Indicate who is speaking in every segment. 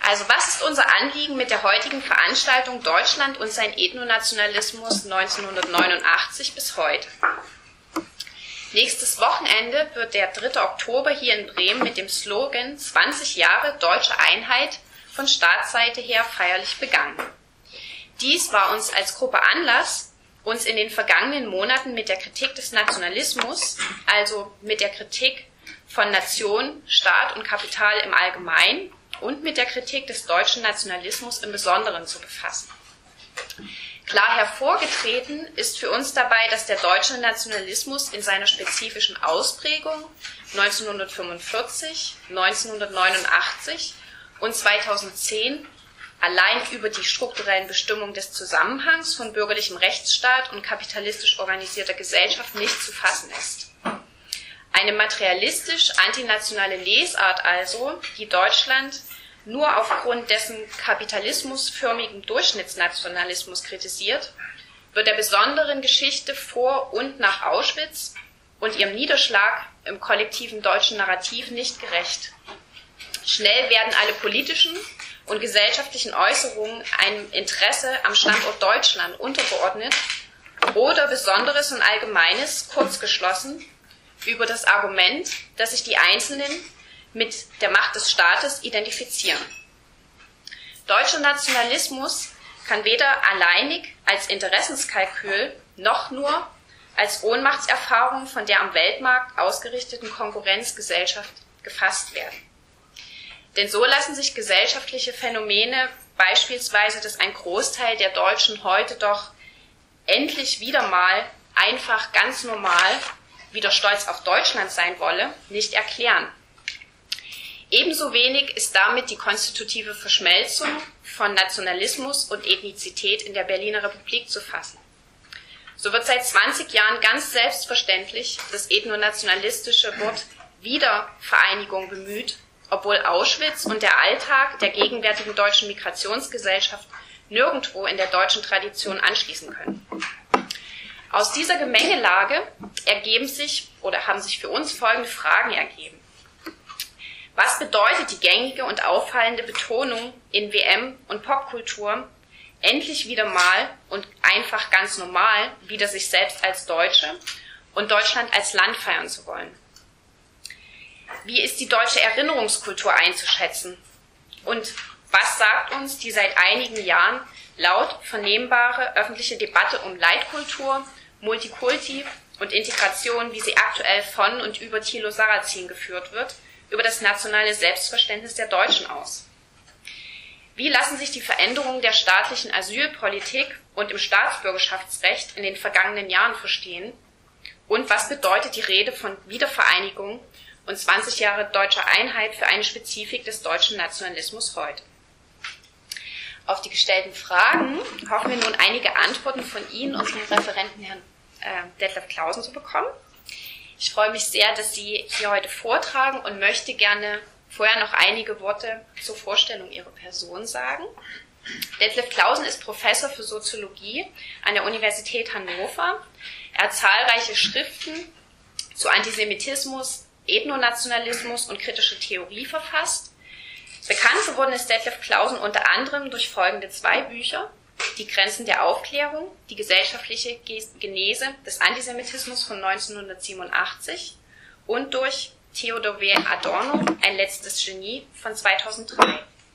Speaker 1: Also was ist unser Anliegen mit der heutigen Veranstaltung Deutschland und sein Ethnonationalismus 1989 bis heute? Nächstes Wochenende wird der 3. Oktober hier in Bremen mit dem Slogan 20 Jahre deutsche Einheit von Staatsseite her feierlich begangen. Dies war uns als Gruppe Anlass, uns in den vergangenen Monaten mit der Kritik des Nationalismus, also mit der Kritik von Nation, Staat und Kapital im Allgemeinen und mit der Kritik des deutschen Nationalismus im Besonderen zu befassen. Klar hervorgetreten ist für uns dabei, dass der deutsche Nationalismus in seiner spezifischen Ausprägung 1945, 1989 und 2010 allein über die strukturellen Bestimmungen des Zusammenhangs von bürgerlichem Rechtsstaat und kapitalistisch organisierter Gesellschaft nicht zu fassen ist. Eine materialistisch-antinationale Lesart also, die Deutschland nur aufgrund dessen kapitalismusförmigen Durchschnittsnationalismus kritisiert, wird der besonderen Geschichte vor und nach Auschwitz und ihrem Niederschlag im kollektiven deutschen Narrativ nicht gerecht. Schnell werden alle politischen und gesellschaftlichen Äußerungen einem Interesse am Standort Deutschland untergeordnet oder Besonderes und Allgemeines kurzgeschlossen über das Argument, dass sich die Einzelnen mit der Macht des Staates identifizieren. Deutscher Nationalismus kann weder alleinig als Interessenskalkül noch nur als Ohnmachtserfahrung von der am Weltmarkt ausgerichteten Konkurrenzgesellschaft gefasst werden. Denn so lassen sich gesellschaftliche Phänomene, beispielsweise, dass ein Großteil der Deutschen heute doch endlich wieder mal einfach ganz normal wieder stolz auf Deutschland sein wolle, nicht erklären. Ebenso wenig ist damit die konstitutive Verschmelzung von Nationalismus und Ethnizität in der Berliner Republik zu fassen. So wird seit 20 Jahren ganz selbstverständlich das ethnonationalistische Wort Wiedervereinigung bemüht, obwohl Auschwitz und der Alltag der gegenwärtigen deutschen Migrationsgesellschaft nirgendwo in der deutschen Tradition anschließen können. Aus dieser Gemengelage haben sich für uns folgende Fragen ergeben. Was bedeutet die gängige und auffallende Betonung in WM- und Popkultur, endlich wieder mal und einfach ganz normal wieder sich selbst als Deutsche und Deutschland als Land feiern zu wollen? Wie ist die deutsche Erinnerungskultur einzuschätzen? Und was sagt uns die seit einigen Jahren laut vernehmbare öffentliche Debatte um Leitkultur, Multikulti und Integration, wie sie aktuell von und über Thilo Sarrazin geführt wird, über das nationale Selbstverständnis der Deutschen aus? Wie lassen sich die Veränderungen der staatlichen Asylpolitik und im Staatsbürgerschaftsrecht in den vergangenen Jahren verstehen? Und was bedeutet die Rede von Wiedervereinigung und 20 Jahre deutscher Einheit für eine Spezifik des deutschen Nationalismus heute? Auf die gestellten Fragen hoffen wir nun einige Antworten von Ihnen, unserem Referenten Herrn Detlef Clausen, zu bekommen. Ich freue mich sehr, dass Sie hier heute vortragen und möchte gerne vorher noch einige Worte zur Vorstellung Ihrer Person sagen. Detlef Clausen ist Professor für Soziologie an der Universität Hannover. Er hat zahlreiche Schriften zu Antisemitismus, Ethnonationalismus und kritische Theorie verfasst. Bekannt geworden ist Detlef Clausen unter anderem durch folgende 2 Bücher: Die Grenzen der Aufklärung, die gesellschaftliche Genese des Antisemitismus von 1987 und durch Theodor W. Adorno, ein letztes Genie von 2003.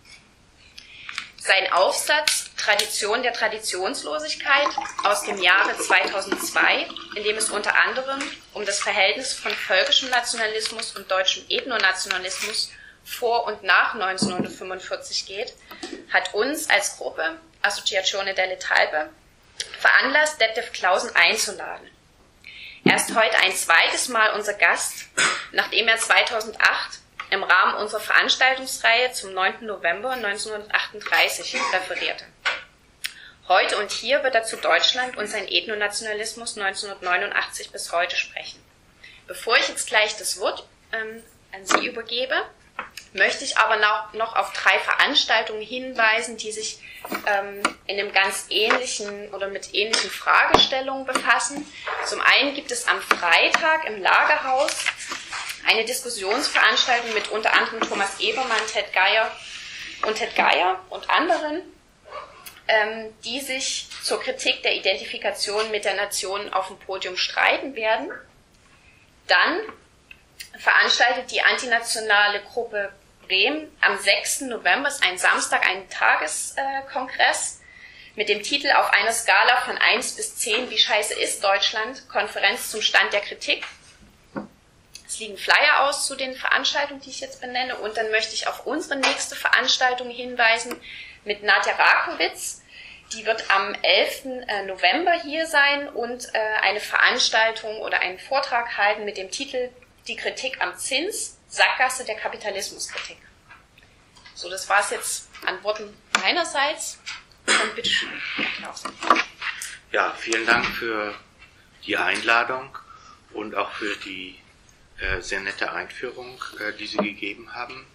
Speaker 1: Sein Aufsatz Tradition der Traditionslosigkeit aus dem Jahre 2002, in dem es unter anderem um das Verhältnis von völkischem Nationalismus und deutschem Ethnonationalismus vor und nach 1945 geht, hat uns als Gruppe Associazione delle Talpe veranlasst, Detlef Clausen einzuladen. Er ist heute ein zweites Mal unser Gast, nachdem er 2008 im Rahmen unserer Veranstaltungsreihe zum 9. November 1938 referierte. Heute und hier wird er zu Deutschland und sein Ethnonationalismus 1989 bis heute sprechen. Bevor ich jetzt gleich das Wort an Sie übergebe, möchte ich aber noch auf 3 Veranstaltungen hinweisen, die sich in einem ganz ähnlichen oder mit ähnlichen Fragestellungen befassen. Zum einen gibt es am Freitag im Lagerhaus eine Diskussionsveranstaltung mit unter anderem Thomas Ebermann, Ted Geier und Ted Geier und anderen, die sich zur Kritik der Identifikation mit der Nation auf dem Podium streiten werden. Dann veranstaltet die antinationale Gruppe Bremen am 6. November, ist ein Samstag, einen Tageskongress mit dem Titel Auf einer Skala von 1 bis 10, wie scheiße ist Deutschland? Konferenz zum Stand der Kritik. Es liegen Flyer aus zu den Veranstaltungen, die ich jetzt benenne. Und dann möchte ich auf unsere nächste Veranstaltung hinweisen mit Nadja Rakowitz. Die wird am 11. November hier sein und eine Veranstaltung oder einen Vortrag halten mit dem Titel Die Kritik am Zins, Sackgasse der Kapitalismuskritik. So, das war es jetzt an Worten meinerseits. Und bitte schön.
Speaker 2: Ja, vielen Dank für die Einladung und auch für die sehr nette Einführung, die Sie gegeben haben.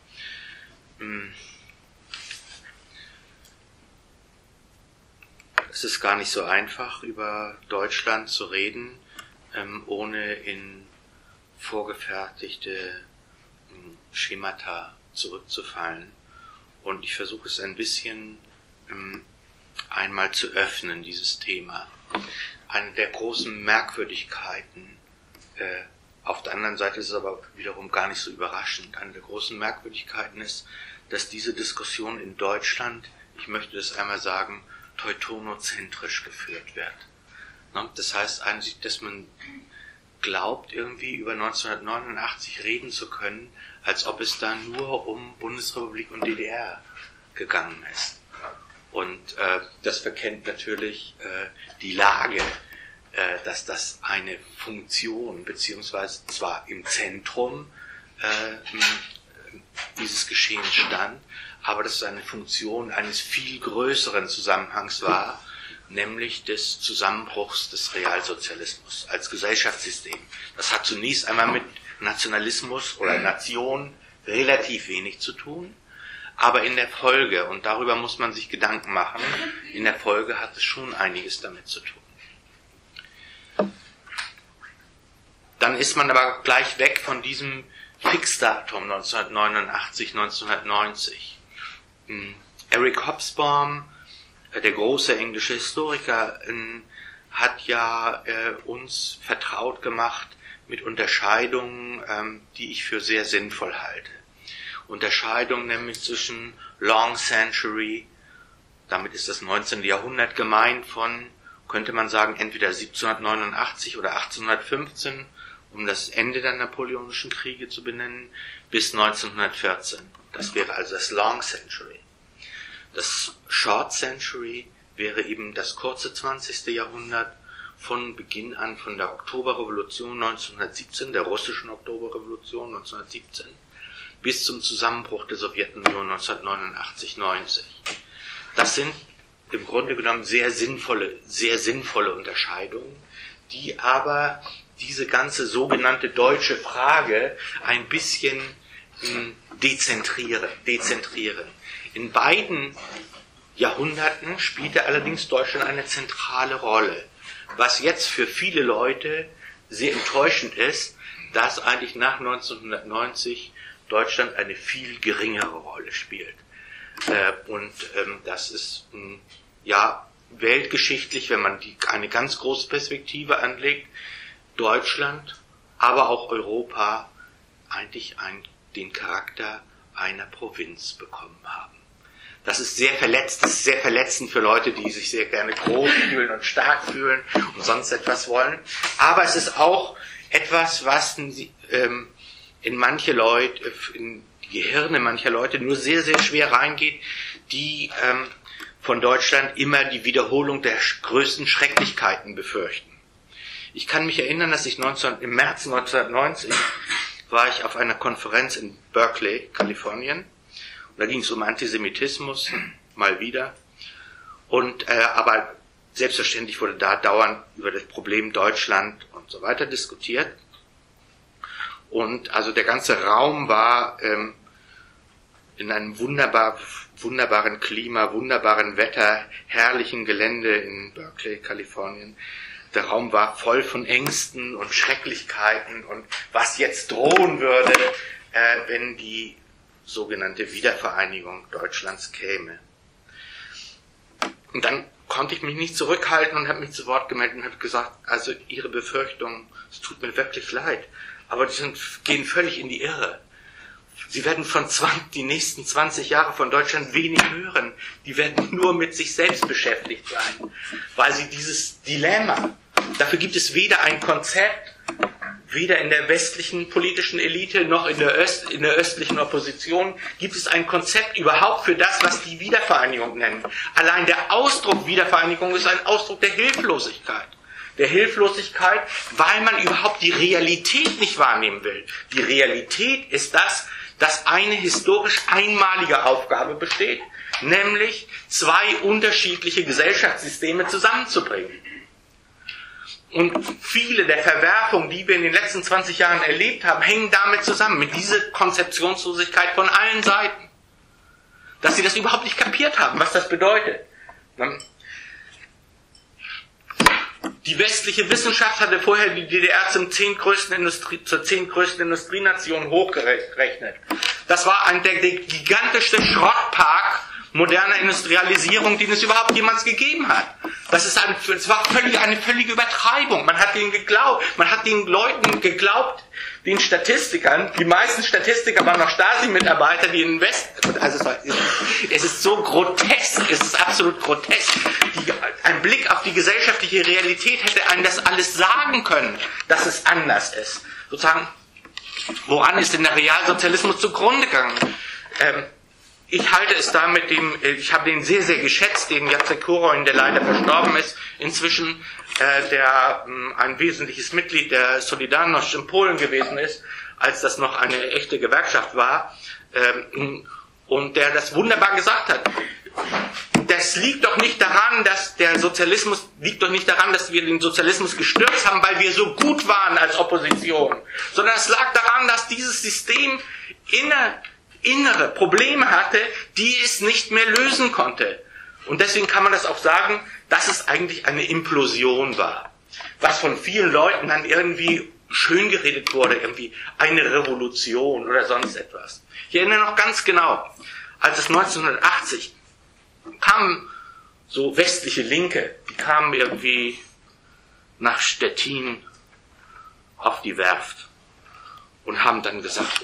Speaker 2: Es ist gar nicht so einfach, über Deutschland zu reden, ohne in vorgefertigte Schemata zurückzufallen. Und ich versuche es ein bisschen einmal zu öffnen, dieses Thema. Eine der großen Merkwürdigkeiten, auf der anderen Seite ist es aber wiederum gar nicht so überraschend, eine der großen Merkwürdigkeiten ist, dass diese Diskussion in Deutschland, ich möchte das einmal sagen, teutonozentrisch geführt wird. Das heißt eigentlich, dass man glaubt, irgendwie über 1989 reden zu können, als ob es da nur um Bundesrepublik und DDR gegangen ist. Und das verkennt natürlich die Lage, dass das eine Funktion, beziehungsweise zwar im Zentrum dieses Geschehens stand, aber dass es eine Funktion eines viel größeren Zusammenhangs war, nämlich des Zusammenbruchs des Realsozialismus als Gesellschaftssystem. Das hat zunächst einmal mit Nationalismus oder Nation relativ wenig zu tun, aber in der Folge, und darüber muss man sich Gedanken machen, in der Folge hat es schon einiges damit zu tun. Dann ist man aber gleich weg von diesem Fixdatum 1989, 1990. Eric Hobsbawm, der große englische Historiker, hat ja uns vertraut gemacht mit Unterscheidungen, die ich für sehr sinnvoll halte. Unterscheidung nämlich zwischen Long Century, damit ist das 19. Jahrhundert gemeint von, könnte man sagen, entweder 1789 oder 1815, um das Ende der Napoleonischen Kriege zu benennen, bis 1914. Das wäre also das Long Century. Das Short Century wäre eben das kurze 20. Jahrhundert, von Beginn an von der Oktoberrevolution 1917, der russischen Oktoberrevolution 1917, bis zum Zusammenbruch der Sowjetunion 1989-90. Das sind im Grunde genommen sehr sinnvolle Unterscheidungen, die aber diese ganze sogenannte deutsche Frage ein bisschen dezentrieren. In beiden Jahrhunderten spielte allerdings Deutschland eine zentrale Rolle, was jetzt für viele Leute sehr enttäuschend ist, dass eigentlich nach 1990 Deutschland eine viel geringere Rolle spielt. Das ist ja weltgeschichtlich, wenn man eine ganz große Perspektive anlegt, Deutschland, aber auch Europa eigentlich den Charakter einer Provinz bekommen haben. Das ist sehr verletzend für Leute, die sich sehr gerne groß fühlen und stark fühlen und sonst etwas wollen. Aber es ist auch etwas, was in die Gehirne mancher Leute nur sehr, sehr schwer reingeht, die von Deutschland immer die Wiederholung der größten Schrecklichkeiten befürchten. Ich kann mich erinnern, dass ich im März 1990 war ich auf einer Konferenz in Berkeley, Kalifornien. Und da ging es um Antisemitismus, mal wieder. Aber selbstverständlich wurde da dauernd über das Problem Deutschland und so weiter diskutiert. Und also der ganze Raum war in einem wunderbaren Klima, wunderbaren Wetter, herrlichen Gelände in Berkeley, Kalifornien. Der Raum war voll von Ängsten und Schrecklichkeiten und was jetzt drohen würde, wenn die sogenannte Wiedervereinigung Deutschlands käme. Und dann konnte ich mich nicht zurückhalten und habe mich zu Wort gemeldet und habe gesagt, also Ihre Befürchtungen, es tut mir wirklich leid, aber die gehen völlig in die Irre. Sie werden die nächsten 20 Jahre von Deutschland wenig hören. Die werden nur mit sich selbst beschäftigt sein, weil sie dieses Dilemma, dafür gibt es weder ein Konzept, weder in der westlichen politischen Elite noch in der östlichen Opposition gibt es ein Konzept überhaupt für das, was die Wiedervereinigung nennen. Allein der Ausdruck Wiedervereinigung ist ein Ausdruck der Hilflosigkeit. Der Hilflosigkeit, weil man überhaupt die Realität nicht wahrnehmen will. Die Realität ist das, dass eine historisch einmalige Aufgabe besteht, nämlich zwei unterschiedliche Gesellschaftssysteme zusammenzubringen. Und viele der Verwerfungen, die wir in den letzten 20 Jahren erlebt haben, hängen damit zusammen, mit dieser Konzeptionslosigkeit von allen Seiten. Dass sie das überhaupt nicht kapiert haben, was das bedeutet. Die westliche Wissenschaft hatte vorher die DDR zur 10. größten Industrienation hochgerechnet. Das war der gigantischste Schrottpark moderner Industrialisierung, den es überhaupt jemals gegeben hat. Es war eine völlige Übertreibung. Man hat den Leuten geglaubt, den Statistikern, die meisten Statistiker waren noch Stasi-Mitarbeiter, die in es ist so grotesk, es ist absolut grotesk. Ein Blick auf die gesellschaftliche Realität hätte einem das alles sagen können, dass es anders ist. Sozusagen, woran ist denn der Realsozialismus zugrunde gegangen? Ich halte es da ich habe den sehr, sehr geschätzt, den Jacek Kuroń, der leider verstorben ist, inzwischen, der ein wesentliches Mitglied der Solidarność in Polen gewesen ist, als das noch eine echte Gewerkschaft war, und der das wunderbar gesagt hat. Das liegt doch nicht daran, dass wir den Sozialismus gestürzt haben, weil wir so gut waren als Opposition, sondern es lag daran, dass dieses System innere Probleme hatte, die es nicht mehr lösen konnte. Und deswegen kann man das auch sagen, dass es eigentlich eine Implosion war. Was von vielen Leuten dann irgendwie schön geredet wurde, irgendwie eine Revolution oder sonst etwas. Ich erinnere noch ganz genau, als es 1980 kamen so westliche Linke, die kamen irgendwie nach Stettin auf die Werft und haben dann gesagt,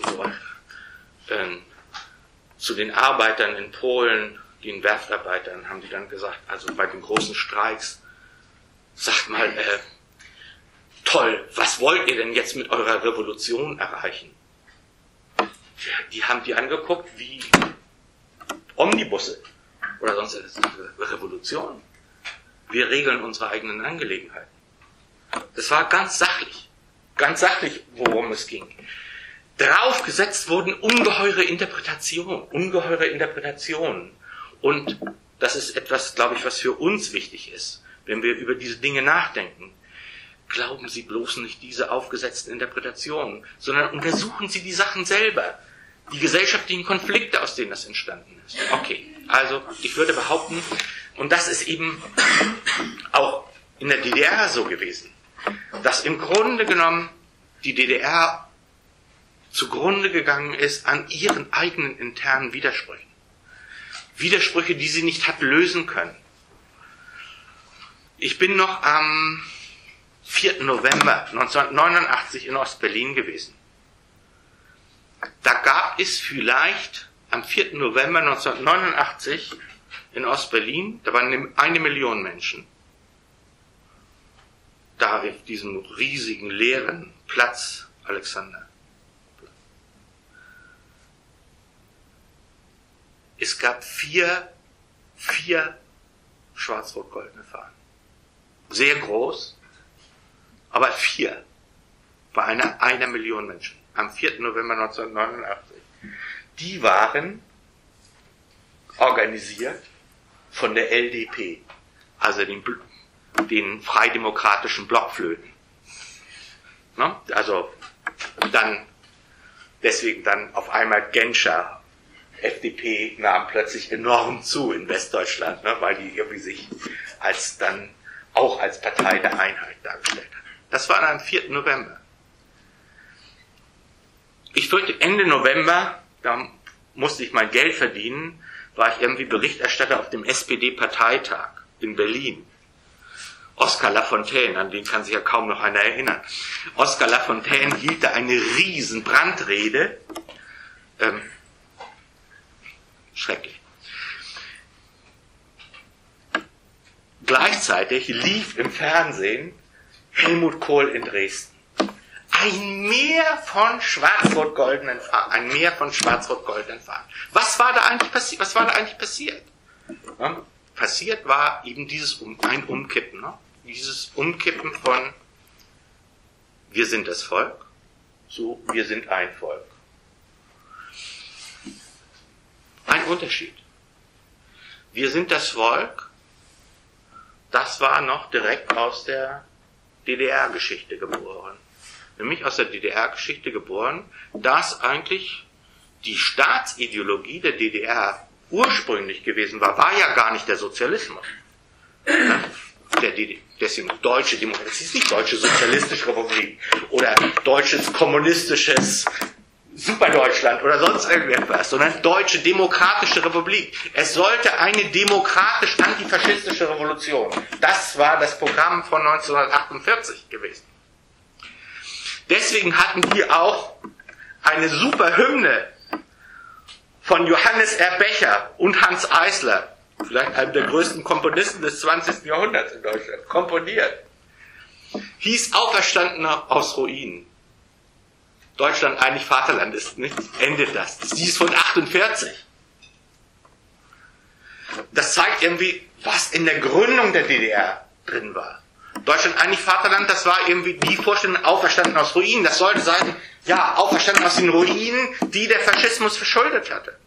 Speaker 2: zu den Arbeitern in Polen, den Werftarbeitern, haben die dann gesagt, also bei den großen Streiks, sagt mal, toll, was wollt ihr denn jetzt mit eurer Revolution erreichen? Die haben die angeguckt wie Omnibusse oder sonst etwas. Revolution. Wir regeln unsere eigenen Angelegenheiten. Das war ganz sachlich, worum es ging. Draufgesetzt wurden ungeheure Interpretationen. Und das ist etwas, glaube ich, was für uns wichtig ist, wenn wir über diese Dinge nachdenken. Glauben Sie bloß nicht diese aufgesetzten Interpretationen, sondern untersuchen Sie die Sachen selber, die gesellschaftlichen Konflikte, aus denen das entstanden ist. Okay, also ich würde behaupten, und das ist eben auch in der DDR so gewesen, dass im Grunde genommen die DDR zugrunde gegangen ist an ihren eigenen internen Widersprüchen. Widersprüche, die sie nicht hat lösen können. Ich bin noch am 4. November 1989 in Ostberlin gewesen. Da gab es vielleicht am 4. November 1989 in Ostberlin, da waren 1 Million Menschen. Da auf diesem riesigen leeren Platz Alexander. Es gab vier schwarz-rot-goldene Fahnen. Sehr groß, aber 4 bei einer Million Menschen. Am 4. November 1989. Die waren organisiert von der LDP, also den freidemokratischen Blockflöten. Ne? Also deswegen dann auf einmal Genscher. FDP nahm plötzlich enorm zu in Westdeutschland, ne, weil die irgendwie sich als Partei der Einheit dargestellt hat. Das war dann am 4. November. Ich würde Ende November, da musste ich mein Geld verdienen, war ich irgendwie Berichterstatter auf dem SPD-Parteitag in Berlin. Oskar Lafontaine, an den kann sich ja kaum noch einer erinnern. Oskar Lafontaine hielt da eine riesen Brandrede. Schrecklich. Gleichzeitig lief im Fernsehen Helmut Kohl in Dresden. Ein Meer von schwarz-rot-goldenen Fahnen. Ein Meer von schwarz-rot-goldenen Fahnen. Was war da eigentlich passiert? Ja, passiert war eben ein Umkippen. Ne? Dieses Umkippen von wir sind das Volk zu wir sind ein Volk. Ein Unterschied. Wir sind das Volk, das war noch direkt aus der DDR-Geschichte geboren. Nämlich aus der DDR-Geschichte geboren, dass eigentlich die Staatsideologie der DDR ursprünglich gewesen war ja gar nicht der Sozialismus. Deswegen deutsche Demokratie, das ist nicht deutsche sozialistische Republik oder deutsches kommunistisches Superdeutschland oder sonst irgendetwas, sondern deutsche demokratische Republik. Es sollte eine demokratisch-antifaschistische Revolution. Das war das Programm von 1948 gewesen. Deswegen hatten wir auch eine super Hymne von Johannes R. Becher und Hans Eisler, vielleicht einem der größten Komponisten des 20. Jahrhunderts in Deutschland, komponiert. Hieß Auferstandener aus Ruinen. Deutschland eigentlich Vaterland ist, nicht? Endet das. Die ist von 48. Das zeigt irgendwie, was in der Gründung der DDR drin war. Deutschland eigentlich Vaterland, das war irgendwie die Vorstellung, auferstanden aus Ruinen. Das sollte sein, ja, auferstanden aus den Ruinen, die der Faschismus verschuldet hatte.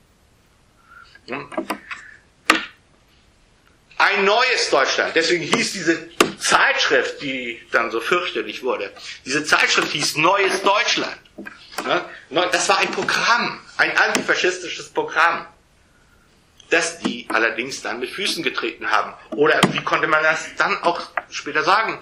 Speaker 2: Ein neues Deutschland. Deswegen hieß diese Zeitschrift, die dann so fürchterlich wurde, diese Zeitschrift hieß Neues Deutschland. Das war ein Programm, ein antifaschistisches Programm, das die allerdings dann mit Füßen getreten haben. Oder wie konnte man das dann auch später sagen?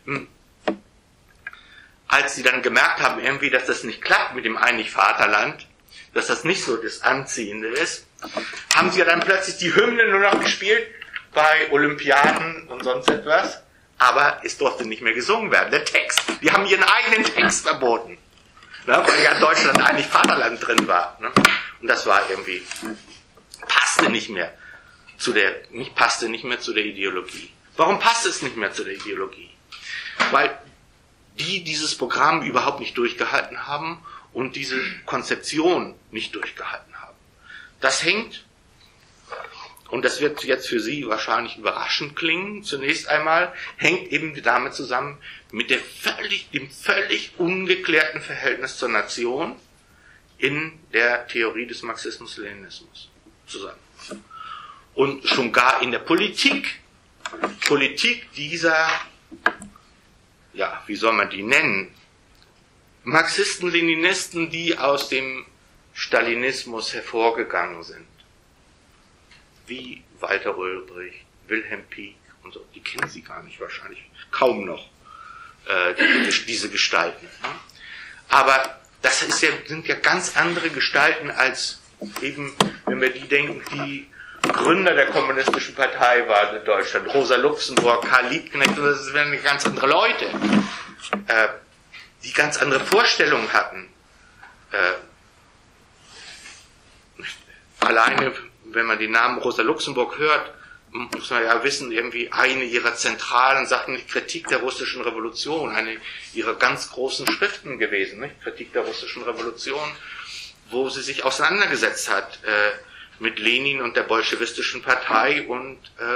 Speaker 2: Als sie dann gemerkt haben, irgendwie, dass das nicht klappt mit dem eigentlich Vaterland, dass das nicht so das Anziehende ist, haben sie ja dann plötzlich die Hymne nur noch gespielt bei Olympiaden und sonst etwas, aber es durfte nicht mehr gesungen werden. Der Text, die haben ihren eigenen Text verboten, ne, weil ja Deutschland eigentlich Vaterland drin war. Ne? Und das war irgendwie, passte nicht mehr zu der Ideologie. Warum passt es nicht mehr zu der Ideologie? Weil die dieses Programm überhaupt nicht durchgehalten haben und diese Konzeption nicht durchgehalten haben. Das hängt, und das wird jetzt für Sie wahrscheinlich überraschend klingen, zunächst einmal, hängt eben damit zusammen mit dem völlig ungeklärten Verhältnis zur Nation in der Theorie des Marxismus-Leninismus zusammen. Und schon gar in der Politik dieser, ja, wie soll man die nennen, Marxisten, Leninisten, die aus dem Stalinismus hervorgegangen sind. Wie Walter Ulbricht, Wilhelm Pieck und so, die kennen Sie gar nicht wahrscheinlich, kaum noch, diese Gestalten. Aber das sind ja ganz andere Gestalten als eben, wenn wir die denken, die Gründer der Kommunistischen Partei waren in Deutschland, Rosa Luxemburg, Karl Liebknecht, das wären ganz andere Leute, die ganz andere Vorstellungen hatten. Alleine, wenn man den Namen Rosa Luxemburg hört, muss man ja wissen, irgendwie eine ihrer zentralen Sachen, die Kritik der russischen Revolution, eine ihrer ganz großen Schriften gewesen, nicht? Kritik der russischen Revolution, wo sie sich auseinandergesetzt hat mit Lenin und der bolschewistischen Partei und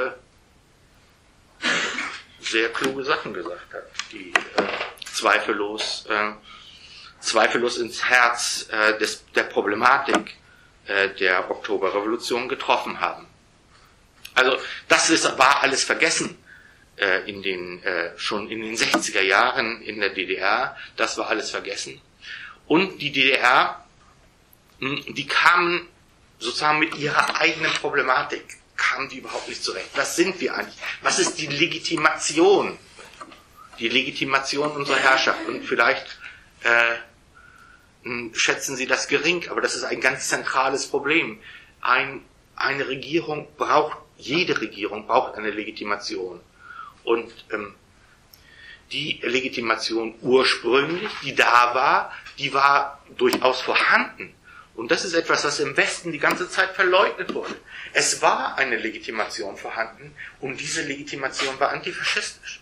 Speaker 2: sehr kluge Sachen gesagt hat, die zweifellos ins Herz der Problematik der Oktoberrevolution getroffen haben. Also das war alles vergessen schon in den 60er Jahren in der DDR. Das war alles vergessen. Und die DDR, die kamen sozusagen mit ihrer eigenen Problematik, kamen die überhaupt nicht zurecht. Was sind wir eigentlich? Was ist die Legitimation? Die Legitimation unserer Herrschaft. Und vielleicht schätzen Sie das gering, aber das ist ein ganz zentrales Problem. Eine Regierung braucht, jede Regierung braucht eine Legitimation. Und die Legitimation ursprünglich, die da war, die war durchaus vorhanden. Und das ist etwas, was im Westen die ganze Zeit verleugnet wurde. Es war eine Legitimation vorhanden und diese Legitimation war antifaschistisch.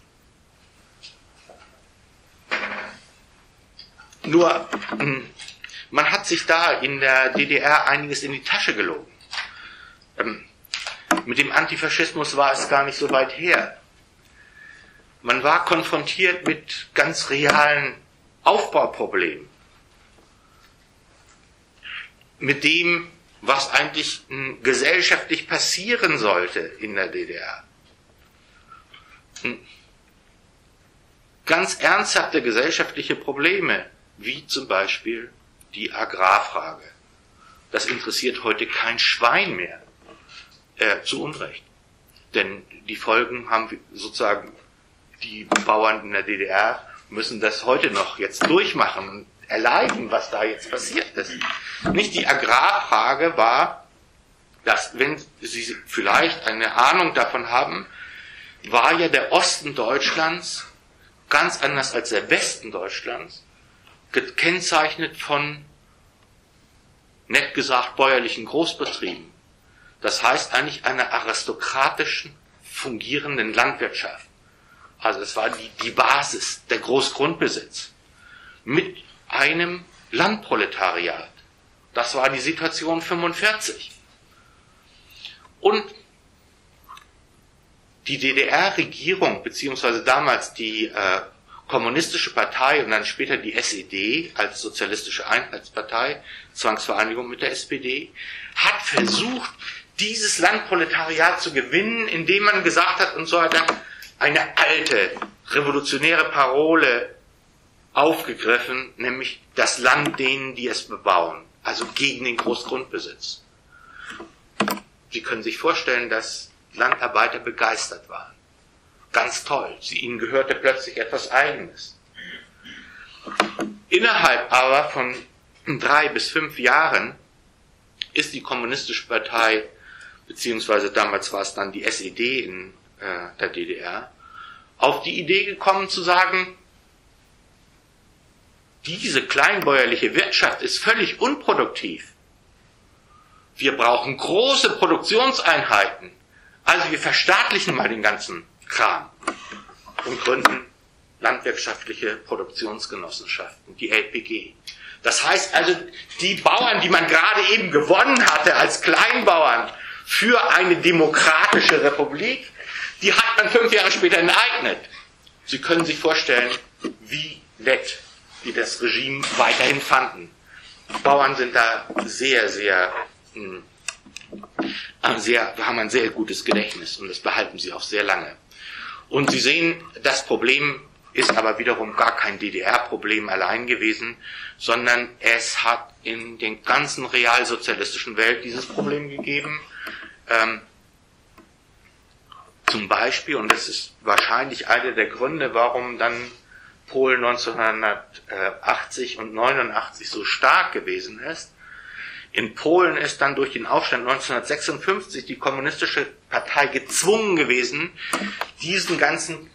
Speaker 2: Nur, man hat sich da in der DDR einiges in die Tasche gelogen. Mit dem Antifaschismus war es gar nicht so weit her. Man war konfrontiert mit ganz realen Aufbauproblemen. Mit dem, was eigentlich gesellschaftlich passieren sollte in der DDR. Ganz ernsthafte gesellschaftliche Probleme, wie zum Beispiel die Agrarfrage. Das interessiert heute kein Schwein mehr, zu Unrecht. Denn die Folgen haben sozusagen, die Bauern in der DDR müssen das heute noch jetzt durchmachen und erleiden, was da jetzt passiert ist. Nicht die Agrarfrage war, dass, wenn Sie vielleicht eine Ahnung davon haben, war ja der Osten Deutschlands ganz anders als der Westen Deutschlands gekennzeichnet von, nett gesagt, bäuerlichen Großbetrieben. Das heißt eigentlich einer aristokratischen, fungierenden Landwirtschaft. Also es war die Basis, der Großgrundbesitz. Mit einem Landproletariat. Das war die Situation 1945. Und die DDR-Regierung, beziehungsweise damals die Kommunistische Partei und dann später die SED als Sozialistische Einheitspartei, Zwangsvereinigung mit der SPD, hat versucht, dieses Landproletariat zu gewinnen, indem man gesagt hat, und so hat er eine alte, revolutionäre Parole aufgegriffen, nämlich das Land denen, die es bebauen, also gegen den Großgrundbesitz. Sie können sich vorstellen, dass Landarbeiter begeistert waren. Ganz toll, ihnen gehörte plötzlich etwas Eigenes. Innerhalb aber von 3 bis 5 Jahren ist die Kommunistische Partei, beziehungsweise damals war es dann die SED in der DDR, auf die Idee gekommen zu sagen, diese kleinbäuerliche Wirtschaft ist völlig unproduktiv. Wir brauchen große Produktionseinheiten. Also wir verstaatlichen mal den ganzen Kram und gründen landwirtschaftliche Produktionsgenossenschaften, die LPG. Das heißt also, die Bauern, die man gerade eben gewonnen hatte als Kleinbauern für eine demokratische Republik, die hat man 5 Jahre später enteignet. Sie können sich vorstellen, wie nett die das Regime weiterhin fanden. Bauern sind da haben ein sehr gutes Gedächtnis und das behalten sie auch sehr lange. Und Sie sehen, das Problem ist aber wiederum gar kein DDR-Problem allein gewesen, sondern es hat in der ganzen realsozialistischen Welt dieses Problem gegeben. Zum Beispiel, und das ist wahrscheinlich einer der Gründe, warum dann Polen 1980 und 1989 so stark gewesen ist. In Polen ist dann durch den Aufstand 1956 die Kommunistische Partei gezwungen gewesen, diesen ganzen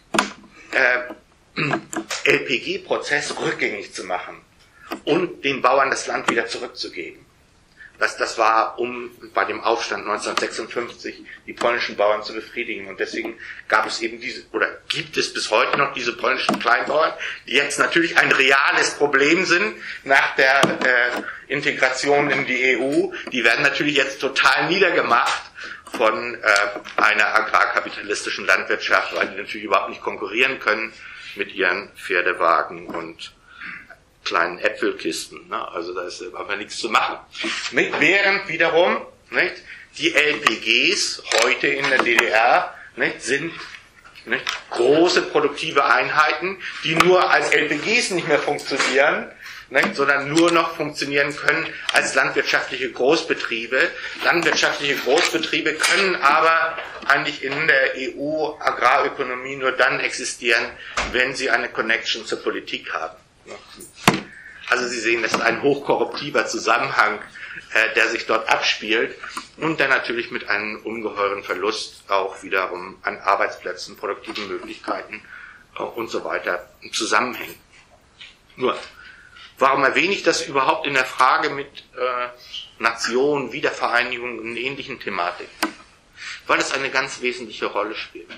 Speaker 2: LPG-Prozess rückgängig zu machen und den Bauern das Land wieder zurückzugeben. Das war, um bei dem Aufstand 1956 die polnischen Bauern zu befriedigen. Und deswegen gab es eben gibt es bis heute noch diese polnischen Kleinbauern, die jetzt natürlich ein reales Problem sind nach der Integration in die EU. Die werden natürlich jetzt total niedergemacht von einer agrarkapitalistischen Landwirtschaft, weil die natürlich überhaupt nicht konkurrieren können mit ihren Pferdewagen und kleinen Äpfelkisten, ne? Also da ist aber nichts zu machen. Während wiederum, nicht, die LPGs heute in der DDR, nicht, sind, nicht, große produktive Einheiten, die nur als LPGs nicht mehr funktionieren, nicht, sondern nur noch funktionieren können als landwirtschaftliche Großbetriebe. Landwirtschaftliche Großbetriebe können aber eigentlich in der EU-Agrarökonomie nur dann existieren, wenn sie eine Connection zur Politik haben. Also Sie sehen, das ist ein hochkorruptiver Zusammenhang, der sich dort abspielt und der natürlich mit einem ungeheuren Verlust auch wiederum an Arbeitsplätzen, produktiven Möglichkeiten und so weiter zusammenhängt. Nur, warum erwähne ich das überhaupt in der Frage mit Nation, Wiedervereinigung und ähnlichen Thematiken? Weil es eine ganz wesentliche Rolle spielt.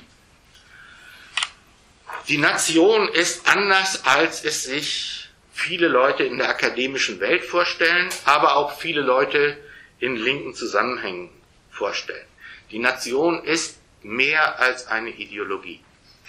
Speaker 2: Die Nation ist anders, als es sich viele Leute in der akademischen Welt vorstellen, aber auch viele Leute in linken Zusammenhängen vorstellen. Die Nation ist mehr als eine Ideologie.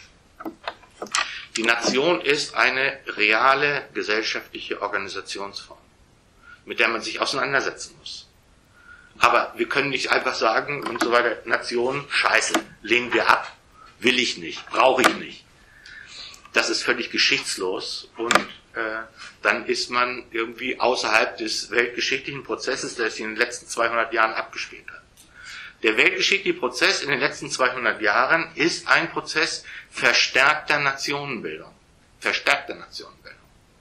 Speaker 2: Die Nation ist eine reale gesellschaftliche Organisationsform, mit der man sich auseinandersetzen muss. Aber wir können nicht einfach sagen und so weiter, Nation, scheiße, lehnen wir ab, will ich nicht, brauche ich nicht. Das ist völlig geschichtslos und dann ist man irgendwie außerhalb des weltgeschichtlichen Prozesses, der sich in den letzten 200 Jahren abgespielt hat. Der weltgeschichtliche Prozess in den letzten 200 Jahren ist ein Prozess verstärkter Nationenbildung. Verstärkter Nationenbildung.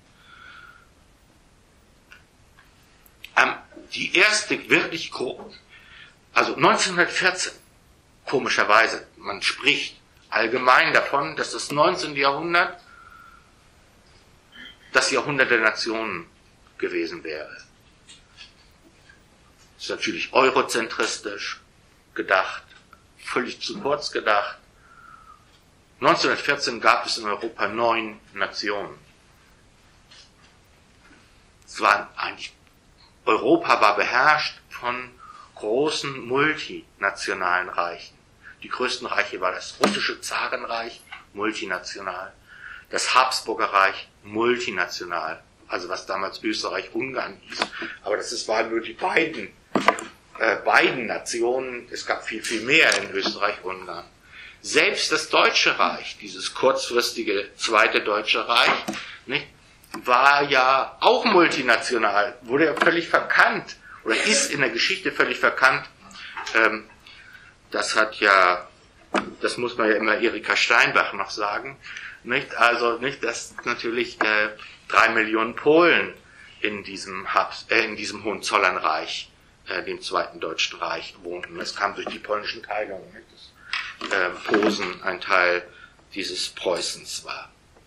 Speaker 2: Die erste wirklich also 1914, komischerweise, man spricht allgemein davon, dass das 19. Jahrhundert das Jahrhundert der Nationen gewesen wäre. Das ist natürlich eurozentristisch gedacht, völlig zu kurz gedacht. 1914 gab es in Europa 9 Nationen. Europa war beherrscht von großen multinationalen Reichen. Die größten Reiche war das russische Zarenreich, multinational. Das Habsburger Reich, multinational. Also was damals Österreich-Ungarn hieß. Aber das waren nur die beiden Nationen. Es gab viel, viel mehr in Österreich-Ungarn. Selbst das Deutsche Reich, dieses kurzfristige Zweite Deutsche Reich, nicht, war ja auch multinational, wurde ja völlig verkannt, oder ist in der Geschichte völlig verkannt. Das muss man ja immer Erika Steinbach noch sagen, nicht? Also nicht, dass natürlich 3 Millionen Polen in diesem Hohenzollernreich, dem Zweiten Deutschen Reich, wohnten. Das kam durch die polnischen Teilungen, nicht? Dass Posen ein Teil dieses Preußens war.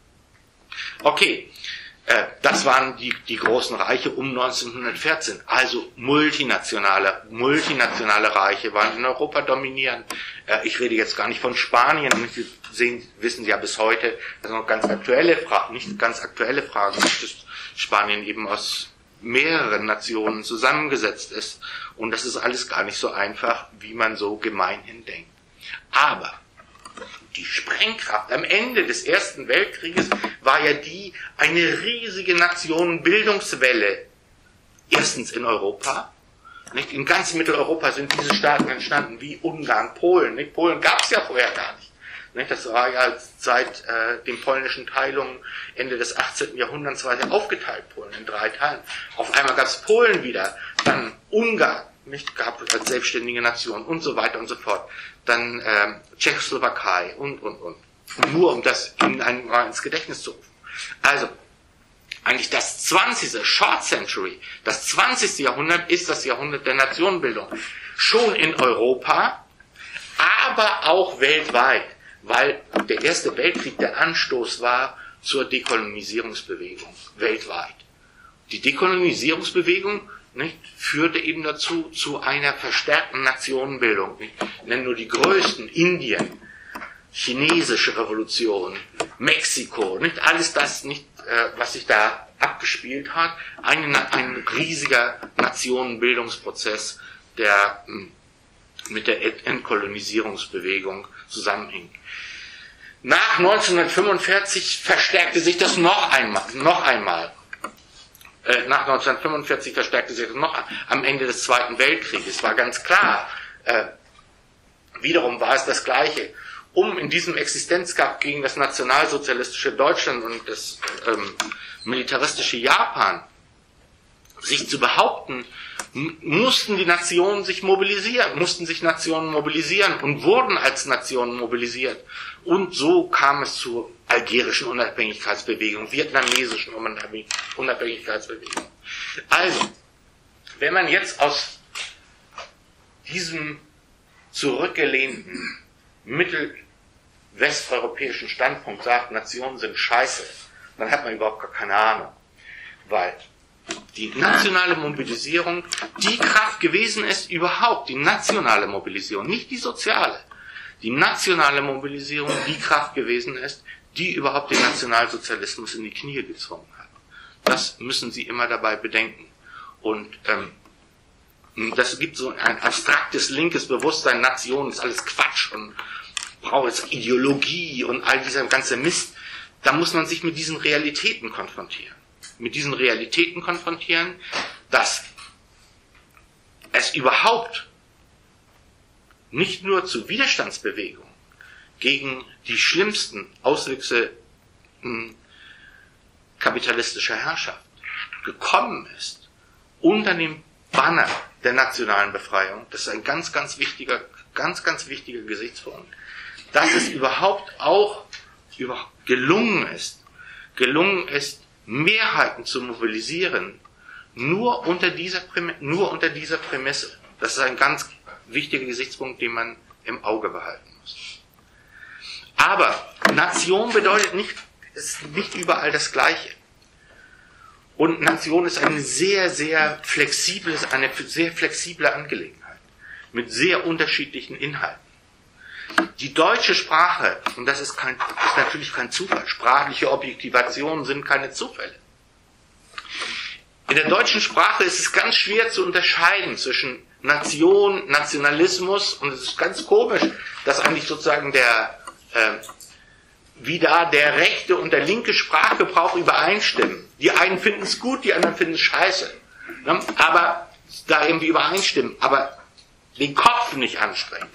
Speaker 2: Okay, das waren die großen Reiche um 1914. Also multinationale Reiche waren in Europa dominierend. Ich rede jetzt gar nicht von Spanien. Sie wissen ja bis heute, dass noch nicht ganz aktuelle Fragen, dass Spanien eben aus mehreren Nationen zusammengesetzt ist. Und das ist alles gar nicht so einfach, wie man so gemeinhin denkt. Aber die Sprengkraft am Ende des Ersten Weltkrieges war ja eine riesige Nationenbildungswelle. Erstens in Europa. Nicht? In ganz Mitteleuropa sind diese Staaten entstanden, wie Ungarn, Polen. Nicht? Polen gab es ja vorher gar nicht. Nicht? Das war ja seit den polnischen Teilungen Ende des 18. Jahrhunderts war ja aufgeteilt, Polen in 3 Teilen. Auf einmal gab es Polen wieder, dann Ungarn, nicht, gab es als selbstständige Nation und so weiter und so fort. Dann Tschechoslowakei und. Nur um das Ihnen mal ins Gedächtnis zu rufen. Also, eigentlich das 20. Short Century, das 20. Jahrhundert ist das Jahrhundert der Nationenbildung. Schon in Europa, aber auch weltweit, weil der Erste Weltkrieg der Anstoß war zur Dekolonisierungsbewegung weltweit. Die Dekolonisierungsbewegung führte eben dazu, zu einer verstärkten Nationenbildung. Ich nenne nur die größten: Indien, chinesische Revolution, Mexiko, nicht alles das, was sich da abgespielt hat. Ein riesiger Nationenbildungsprozess, der mit der Entkolonisierungsbewegung zusammenhing. Nach 1945 verstärkte sich das noch einmal. Nach 1945 verstärkte sich das noch am Ende des Zweiten Weltkrieges. War ganz klar. Wiederum war es das Gleiche. Um in diesem Existenzkampf gegen das nationalsozialistische Deutschland und das militaristische Japan sich zu behaupten, mussten sich Nationen mobilisieren und wurden als Nationen mobilisiert. Und so kam es zu algerischen Unabhängigkeitsbewegung, vietnamesischen Unabhängigkeitsbewegung. Also, wenn man jetzt aus diesem zurückgelehnten mittelwesteuropäischen Standpunkt sagt, Nationen sind scheiße, dann hat man überhaupt gar keine Ahnung. Weil die nationale Mobilisierung die Kraft gewesen ist, überhaupt die nationale Mobilisierung, nicht die soziale, die nationale Mobilisierung die Kraft gewesen ist, die überhaupt den Nationalsozialismus in die Knie gezwungen hat. Das müssen Sie immer dabei bedenken. Und das gibt so ein abstraktes linkes Bewusstsein, Nation ist alles Quatsch und braucht jetzt Ideologie und all dieser ganze Mist. Da muss man sich mit diesen Realitäten konfrontieren. Mit diesen Realitäten konfrontieren, dass es überhaupt nicht nur zu Widerstandsbewegungen gegen die schlimmsten Auswüchse kapitalistischer Herrschaft gekommen ist, unter dem Banner der nationalen Befreiung. Das ist ein ganz, ganz wichtiger Gesichtspunkt, dass es überhaupt auch gelungen ist, Mehrheiten zu mobilisieren, nur unter dieser Prämisse. Das ist ein ganz wichtiger Gesichtspunkt, den man im Auge behalten muss. Aber Nation ist nicht überall das Gleiche. Und Nation ist eine sehr flexible Angelegenheit mit sehr unterschiedlichen Inhalten. Die deutsche Sprache, und das ist natürlich kein Zufall, sprachliche Objektivationen sind keine Zufälle. In der deutschen Sprache ist es ganz schwer zu unterscheiden zwischen Nation, Nationalismus, und es ist ganz komisch, dass eigentlich sozusagen der rechte und der linke Sprachgebrauch übereinstimmen. Die einen finden es gut, die anderen finden es scheiße. Aber da irgendwie übereinstimmen, aber den Kopf nicht anstrengen.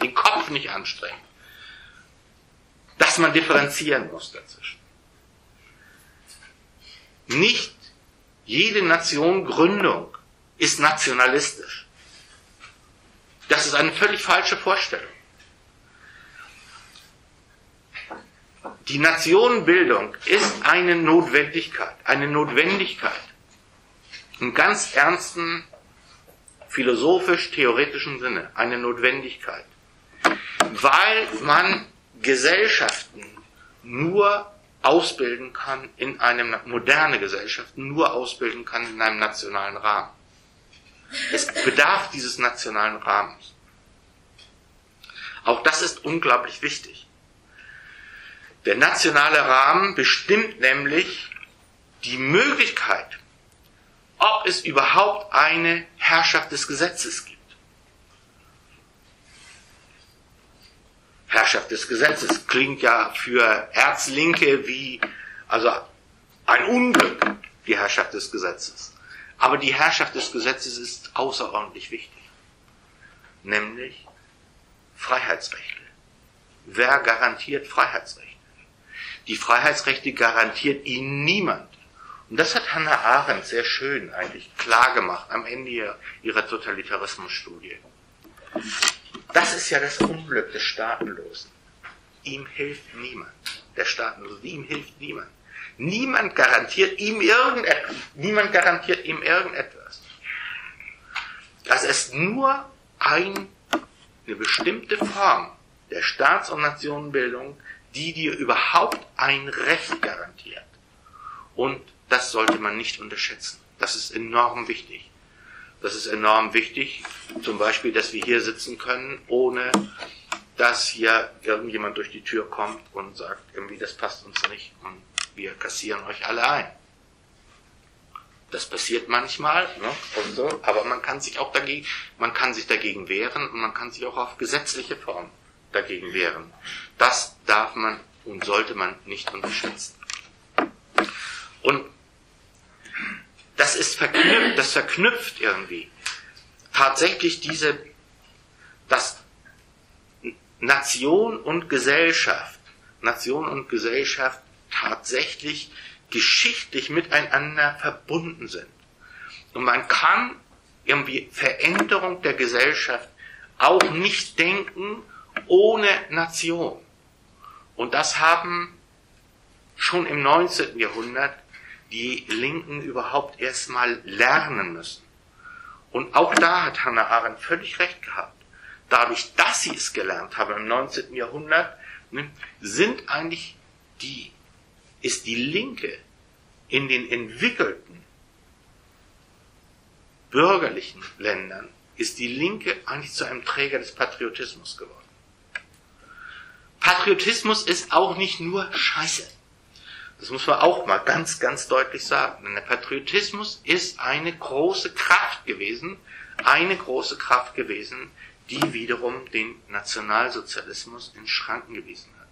Speaker 2: Dass man differenzieren muss dazwischen. Nicht jede Nationgründung ist nationalistisch. Das ist eine völlig falsche Vorstellung. Die Nationenbildung ist eine Notwendigkeit im ganz ernsten philosophisch-theoretischen Sinne, eine Notwendigkeit, weil man Gesellschaften nur ausbilden kann moderne Gesellschaften nur ausbilden kann in einem nationalen Rahmen. Es bedarf dieses nationalen Rahmens. Auch das ist unglaublich wichtig. Der nationale Rahmen bestimmt nämlich die Möglichkeit, ob es überhaupt eine Herrschaft des Gesetzes gibt. Herrschaft des Gesetzes klingt ja für Erzlinke wie ein Unglück, die Herrschaft des Gesetzes. Aber die Herrschaft des Gesetzes ist außerordentlich wichtig. Nämlich Freiheitsrechte. Wer garantiert Freiheitsrechte? Die Freiheitsrechte garantiert ihnen niemand. Und das hat Hannah Arendt sehr schön eigentlich klar gemacht am Ende ihrer Totalitarismusstudie. Das ist ja das Unglück des Staatenlosen. Ihm hilft niemand. Der Staatenlose, ihm hilft niemand. Niemand garantiert ihm irgendetwas. Das ist nur eine bestimmte Form der Staats- und Nationenbildung, die dir überhaupt ein Recht garantiert. Und das sollte man nicht unterschätzen. Das ist enorm wichtig. Das ist enorm wichtig, zum Beispiel, dass wir hier sitzen können, ohne dass hier irgendjemand durch die Tür kommt und sagt, irgendwie das passt uns nicht und wir kassieren euch alle ein. Das passiert manchmal, ne, und so, aber man kann sich dagegen wehren und man kann sich auch auf gesetzliche Form dagegen wehren. Das darf man und sollte man nicht unterschätzen. Und das verknüpft irgendwie tatsächlich dass Nation und Gesellschaft tatsächlich geschichtlich miteinander verbunden sind. Und man kann irgendwie Veränderung der Gesellschaft auch nicht denken ohne Nation. Und das haben schon im 19. Jahrhundert die Linken überhaupt erstmal lernen müssen. Und auch da hat Hannah Arendt völlig recht gehabt. Dadurch, dass sie es gelernt haben im 19. Jahrhundert, ist die Linke in den entwickelten bürgerlichen Ländern, ist die Linke eigentlich zu einem Träger des Patriotismus geworden. Patriotismus ist auch nicht nur Scheiße. Das muss man auch mal ganz, ganz deutlich sagen. Denn der Patriotismus ist eine große Kraft gewesen, die wiederum den Nationalsozialismus in Schranken gewiesen hat.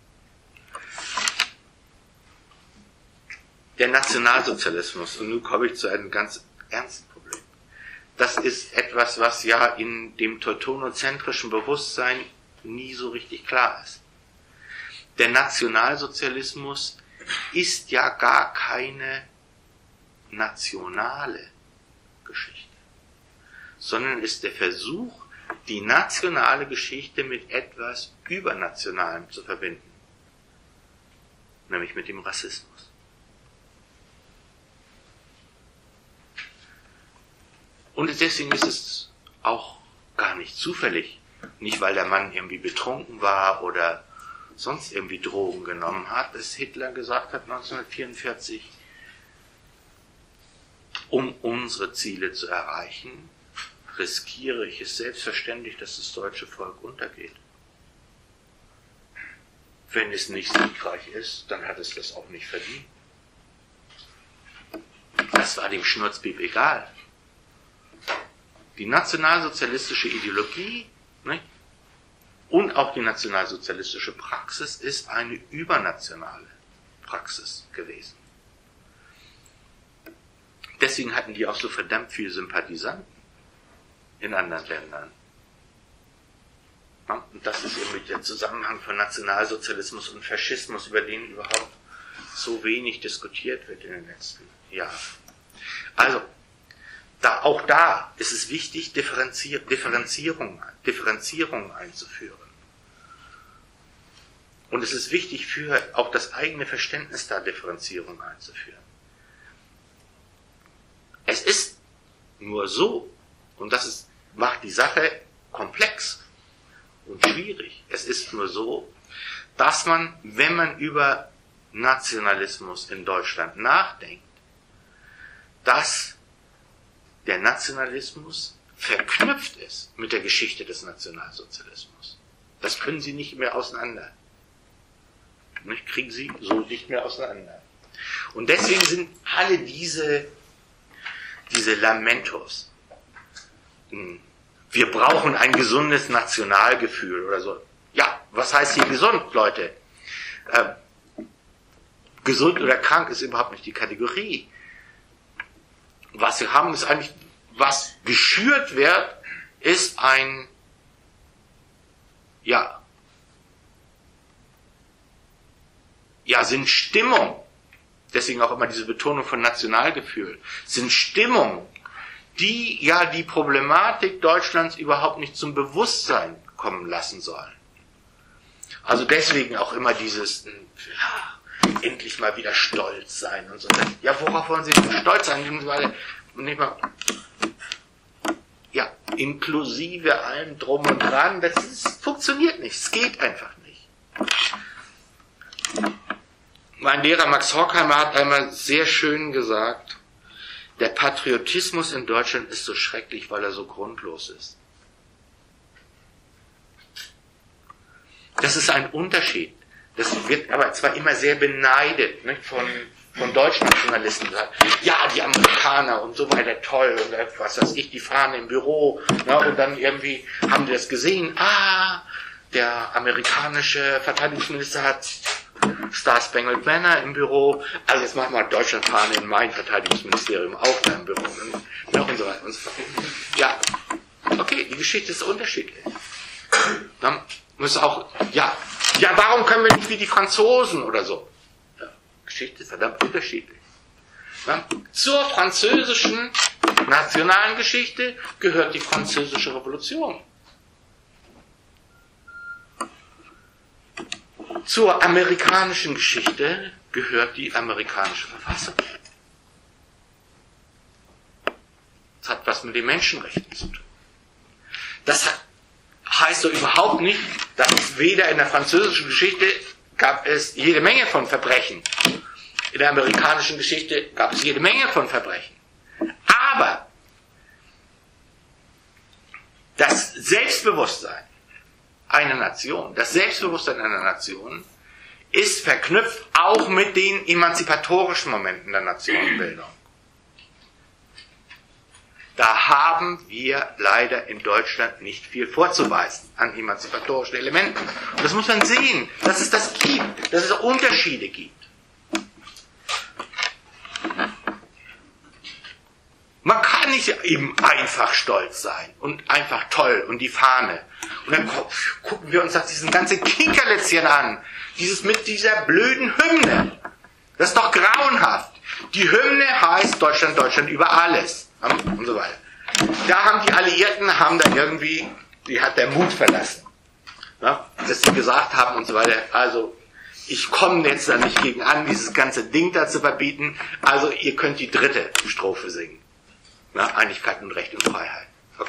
Speaker 2: Der Nationalsozialismus, und nun komme ich zu einem ganz ernsten Problem. Das ist etwas, was ja in dem teutonozentrischen Bewusstsein nie so richtig klar ist. Der Nationalsozialismus ist ja gar keine nationale Geschichte, sondern ist der Versuch, die nationale Geschichte mit etwas Übernationalem zu verbinden, nämlich mit dem Rassismus. Und deswegen ist es auch gar nicht zufällig, nicht weil der Mann irgendwie betrunken war oder sonst irgendwie Drogen genommen hat, dass Hitler gesagt hat 1944, um unsere Ziele zu erreichen, riskiere ich es selbstverständlich, dass das deutsche Volk untergeht. Wenn es nicht siegreich ist, dann hat es das auch nicht verdient. Das war dem Schnurzpiep egal. Die nationalsozialistische Ideologie, ne, und auch die nationalsozialistische Praxis ist eine übernationale Praxis gewesen. Deswegen hatten die auch so verdammt viele Sympathisanten in anderen Ländern. Ja, und das ist eben der Zusammenhang von Nationalsozialismus und Faschismus, über den überhaupt so wenig diskutiert wird in den letzten Jahren. Also, auch da ist es wichtig, Differenzierung einzuführen. Und es ist wichtig, für auch das eigene Verständnis da Differenzierung einzuführen. Es ist nur so, und macht die Sache komplex und schwierig, es ist nur so, dass man, wenn man über Nationalismus in Deutschland nachdenkt, dass der Nationalismus verknüpft ist mit der Geschichte des Nationalsozialismus. Das können Sie nicht mehr auseinander. Kriegen Sie so nicht mehr auseinander. Und deswegen sind alle diese Lamentos, wir brauchen ein gesundes Nationalgefühl oder so. Ja, was heißt hier gesund, Leute? Gesund oder krank ist überhaupt nicht die Kategorie. Was wir haben, ist eigentlich, was geschürt wird, ist sind Stimmung, deswegen auch immer diese Betonung von Nationalgefühl, sind Stimmung, die ja die Problematik Deutschlands überhaupt nicht zum Bewusstsein kommen lassen sollen. Also deswegen auch immer dieses, endlich mal wieder stolz sein und so. Ja, worauf wollen Sie denn stolz sein? Nicht mal, ja, inklusive allem drum und dran, das funktioniert nicht, es geht einfach nicht. Mein Lehrer Max Horkheimer hat einmal sehr schön gesagt, der Patriotismus in Deutschland ist so schrecklich, weil er so grundlos ist. Das ist ein Unterschied. Das wird aber zwar immer sehr beneidet, nicht, von deutschen Journalisten gesagt, ja, die Amerikaner und so weiter, toll, und was weiß ich, die fahren im Büro, ne, und dann irgendwie haben die das gesehen, der amerikanische Verteidigungsminister hat Star Spangled Banner im Büro, also jetzt machen wir Deutschlandfahne in mein Verteidigungsministerium auch da im Büro, ne, und so weiter und so fort. Ja, okay, die Geschichte ist unterschiedlich. Dann muss auch, warum können wir nicht wie die Franzosen oder so? Ja, Geschichte ist verdammt unterschiedlich. Ja, zur französischen nationalen Geschichte gehört die Französische Revolution. Zur amerikanischen Geschichte gehört die amerikanische Verfassung. Das hat was mit den Menschenrechten zu tun. Das heißt doch überhaupt nicht, dass es weder in der französischen Geschichte gab es jede Menge von Verbrechen. In der amerikanischen Geschichte gab es jede Menge von Verbrechen. Aber das Selbstbewusstsein einer Nation, das Selbstbewusstsein einer Nation ist verknüpft auch mit den emanzipatorischen Momenten der Nationenbildung. Da haben wir leider in Deutschland nicht viel vorzuweisen an emanzipatorischen Elementen. Und das muss man sehen, dass es das gibt, dass es Unterschiede gibt. Man kann nicht eben einfach stolz sein und einfach toll und die Fahne. Und dann gucken wir uns das diesen ganzen Kinkerlitzchen an. Mit dieser blöden Hymne. Das ist doch grauenhaft. Die Hymne heißt Deutschland, Deutschland über alles. Und so weiter. Da haben die Alliierten, die hat der Mut verlassen. Ja, dass sie gesagt haben und so weiter, also ich komme jetzt da nicht gegen an, dieses ganze Ding da zu verbieten, also ihr könnt die dritte Strophe singen. Ja, Einigkeit und Recht und Freiheit. Okay.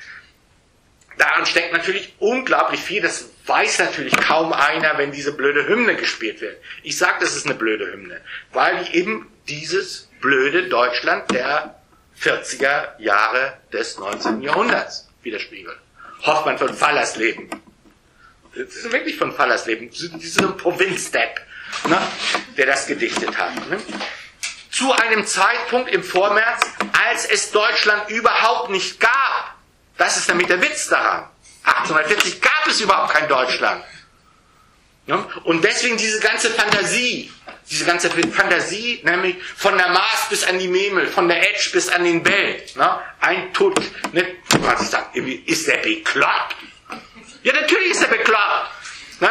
Speaker 2: Daran steckt natürlich unglaublich viel, das weiß natürlich kaum einer, wenn diese blöde Hymne gespielt wird. Ich sage, das ist eine blöde Hymne, weil die eben dieses blöde Deutschland der 40er Jahre des 19. Jahrhunderts widerspiegelt. Hoffmann von Fallersleben. Das ist wirklich von Fallersleben, dieser Provinzdepp, ne, der das gedichtet hat. Ne? Zu einem Zeitpunkt im Vormärz, als es Deutschland überhaupt nicht gab. Das ist nämlich der Witz daran. 1840 gab es überhaupt kein Deutschland. Ne? Und deswegen diese ganze Fantasie, nämlich von der Maas bis an die Memel, von der Etsch bis an den Belt, ne? Ein Tut, ne? Man sagt, ist der bekloppt? Ja, natürlich ist er bekloppt. Ne?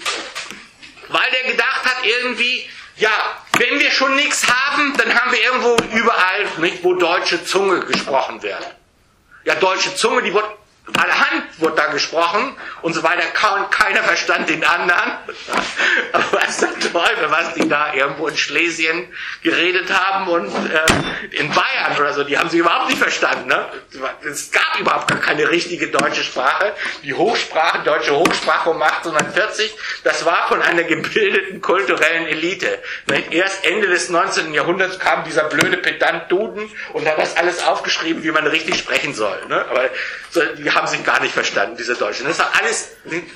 Speaker 2: Weil der gedacht hat irgendwie, ja, wenn wir schon nichts haben, dann haben wir irgendwo überall, nicht, wo deutsche Zunge gesprochen wird. Ja, deutsche Zunge, die wird allerhand wurde da gesprochen und so weiter, keiner verstand den anderen. Aber was der Teufel, was die da irgendwo in Schlesien geredet haben und in Bayern oder so, die haben sie überhaupt nicht verstanden. Ne? Es gab überhaupt gar keine richtige deutsche Sprache. Die Hochsprache, deutsche Hochsprache um 1840, das war von einer gebildeten kulturellen Elite. Ne? Erst Ende des 19. Jahrhunderts kam dieser blöde Pedant Duden und hat das alles aufgeschrieben, wie man richtig sprechen soll. Ne? Aber die haben sich gar nicht verstanden, diese Deutschen. Das war alles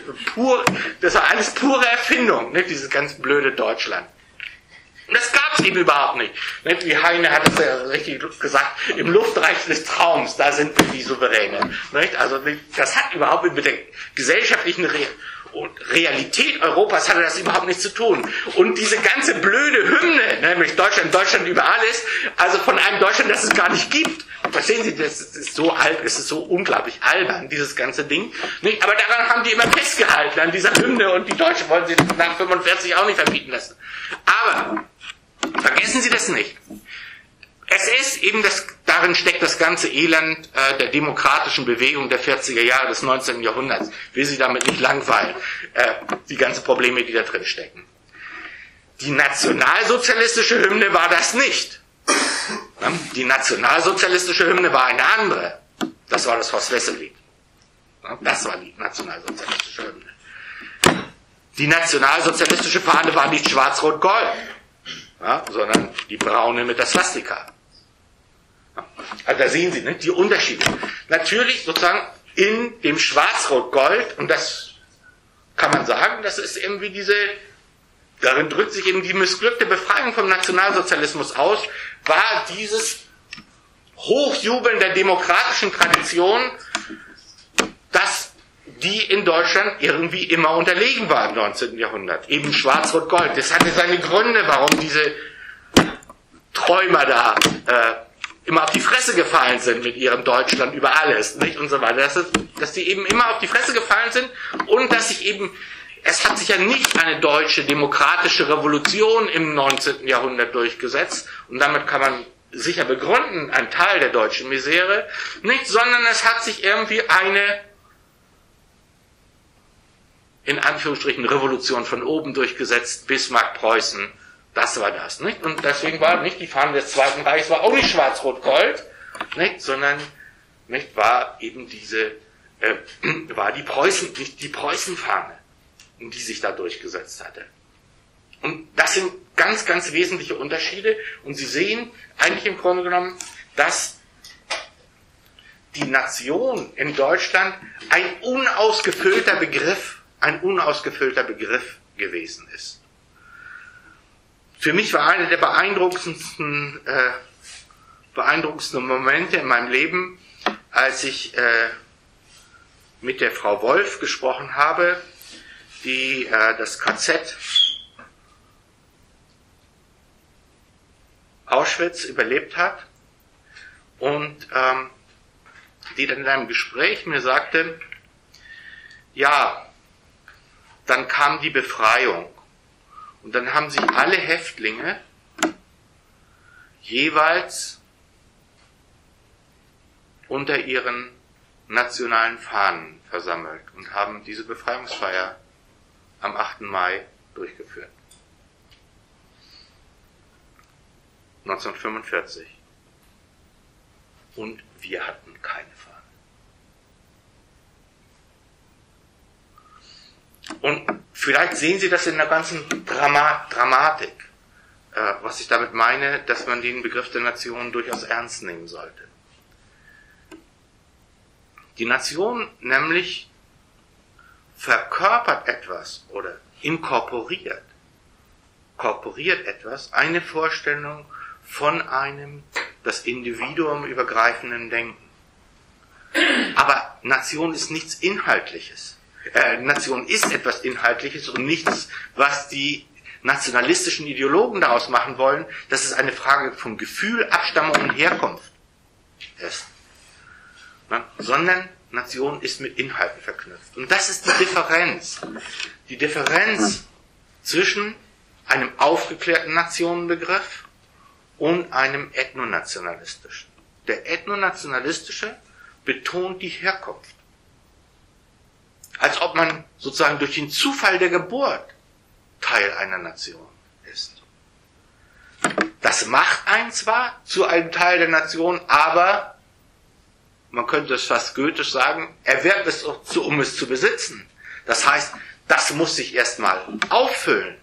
Speaker 2: pure Erfindung, ne, dieses ganz blöde Deutschland. Und das gab es eben überhaupt nicht. Ne, wie Heine hat es ja richtig gesagt, im Luftreich des Traums, da sind wir die Souveräne. Ne, also das hat überhaupt mit der gesellschaftlichen Realität Europas hatte das überhaupt nichts zu tun. Und diese ganze blöde Hymne, nämlich Deutschland, Deutschland über alles, also von einem Deutschland, das es gar nicht gibt. Verstehen Sie, das ist so alt, es ist so unglaublich albern, dieses ganze Ding. Nicht? Aber daran haben die immer festgehalten, an dieser Hymne, und die Deutschen wollen sie nach 45 auch nicht verbieten lassen. Aber vergessen Sie das nicht. Es ist eben darin steckt das ganze Elend der demokratischen Bewegung der 40er Jahre des 19. Jahrhunderts. Ich will Sie damit nicht langweilen, die ganzen Probleme, die da drin stecken. Die nationalsozialistische Hymne war das nicht. Die nationalsozialistische Hymne war eine andere. Das war das Horst Wessel-Lied. Das war die nationalsozialistische Hymne. Die nationalsozialistische Fahne war nicht schwarz-rot-gold, sondern die braune mit der Swastika. Also da sehen Sie, ne, die Unterschiede. Natürlich sozusagen in dem Schwarz-Rot-Gold, und das kann man sagen, das ist irgendwie darin drückt sich eben die missglückte Befreiung vom Nationalsozialismus aus, war dieses Hochjubeln der demokratischen Tradition, dass die in Deutschland irgendwie immer unterlegen war im 19. Jahrhundert. Eben Schwarz-Rot-Gold. Das hatte seine Gründe, warum diese Träumer da immer auf die Fresse gefallen sind mit ihrem Deutschland über alles, nicht, und so weiter. Dass die eben immer auf die Fresse gefallen sind und dass sich eben, es hat sich ja nicht eine deutsche demokratische Revolution im 19. Jahrhundert durchgesetzt, und damit kann man sicher begründen, ein Teil der deutschen Misere, nicht, sondern es hat sich irgendwie eine, in Anführungsstrichen, Revolution von oben durchgesetzt, Bismarck, Preußen Das war das, nicht? Und deswegen war nicht die Fahne des Zweiten Reichs, war auch nicht schwarz-rot-gold, nicht? Sondern, nicht, war eben war die Preußenfahne, die sich da durchgesetzt hatte. Und das sind ganz, ganz wesentliche Unterschiede. Und Sie sehen eigentlich im Grunde genommen, dass die Nation in Deutschland ein unausgefüllter Begriff gewesen ist. Für mich war einer der beeindruckendsten Momente in meinem Leben, als ich mit der Frau Wolf gesprochen habe, die das KZ Auschwitz überlebt hat und die dann in einem Gespräch mir sagte, ja, dann kam die Befreiung und dann haben sich alle Häftlinge jeweils unter ihren nationalen Fahnen versammelt und haben diese Befreiungsfeier am 8. Mai durchgeführt. 1945. Und wir hatten keine Fahne. Und vielleicht sehen Sie das in der ganzen Dramatik, was ich damit meine, dass man den Begriff der Nation durchaus ernst nehmen sollte. Die Nation nämlich verkörpert etwas oder inkorporiert etwas, eine Vorstellung von einem das Individuum übergreifenden Denken. Aber Nation ist nichts Inhaltliches. Nation ist etwas Inhaltliches und nichts, was die nationalistischen Ideologen daraus machen wollen, dass es eine Frage von Gefühl, Abstammung und Herkunft ist. Sondern Nation ist mit Inhalten verknüpft. Und das ist die Differenz. Die Differenz zwischen einem aufgeklärten Nationenbegriff und einem ethnonationalistischen. Der ethnonationalistische betont die Herkunft. Als ob man sozusagen durch den Zufall der Geburt Teil einer Nation ist. Das macht einen zwar zu einem Teil der Nation, aber man könnte es fast goethisch sagen, erwerbt es, um es zu besitzen. Das heißt, das muss sich erstmal auffüllen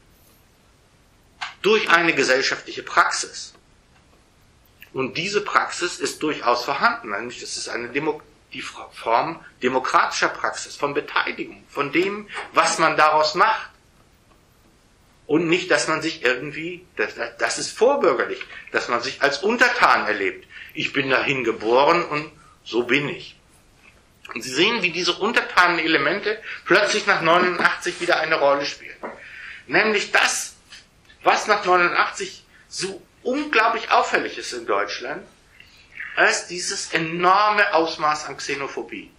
Speaker 2: durch eine gesellschaftliche Praxis. Und diese Praxis ist durchaus vorhanden. Nämlich das ist die Form demokratischer Praxis, von Beteiligung, von dem, was man daraus macht. Und nicht, dass man sich irgendwie, das ist vorbürgerlich, dass man sich als Untertan erlebt. Ich bin dahin geboren und so bin ich. Und Sie sehen, wie diese untertanen Elemente plötzlich nach 89 wieder eine Rolle spielen. Nämlich das, was nach 89 so unglaublich auffällig ist in Deutschland, ist dieses enorme Ausmaß an Xenophobie.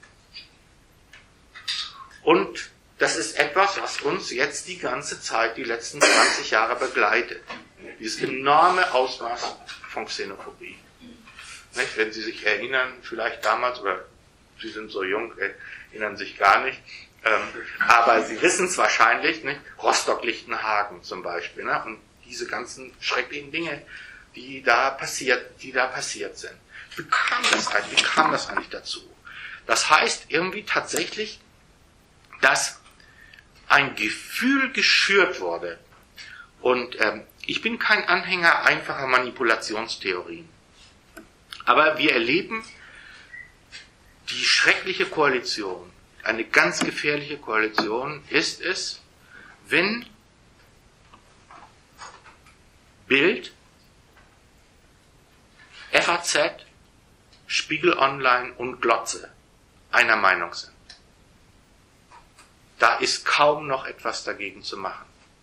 Speaker 2: Und das ist etwas, was uns jetzt die ganze Zeit, die letzten 20 Jahre begleitet. Dieses enorme Ausmaß von Xenophobie. Nicht? Wenn Sie sich erinnern, vielleicht damals, oder Sie sind so jung, erinnern sich gar nicht, aber Sie wissen es wahrscheinlich, nicht? Rostock-Lichtenhagen zum Beispiel, ne? Und diese ganzen schrecklichen Dinge, die da passiert sind. Wie kam das eigentlich dazu? Das heißt irgendwie tatsächlich, dass ein Gefühl geschürt wurde. Und ich bin kein Anhänger einfacher Manipulationstheorien. Aber wir erleben die schreckliche Koalition. Eine ganz gefährliche Koalition ist es, wenn Bild, FAZ, Spiegel Online und Glotze einer Meinung sind. Da ist kaum noch etwas dagegen zu machen.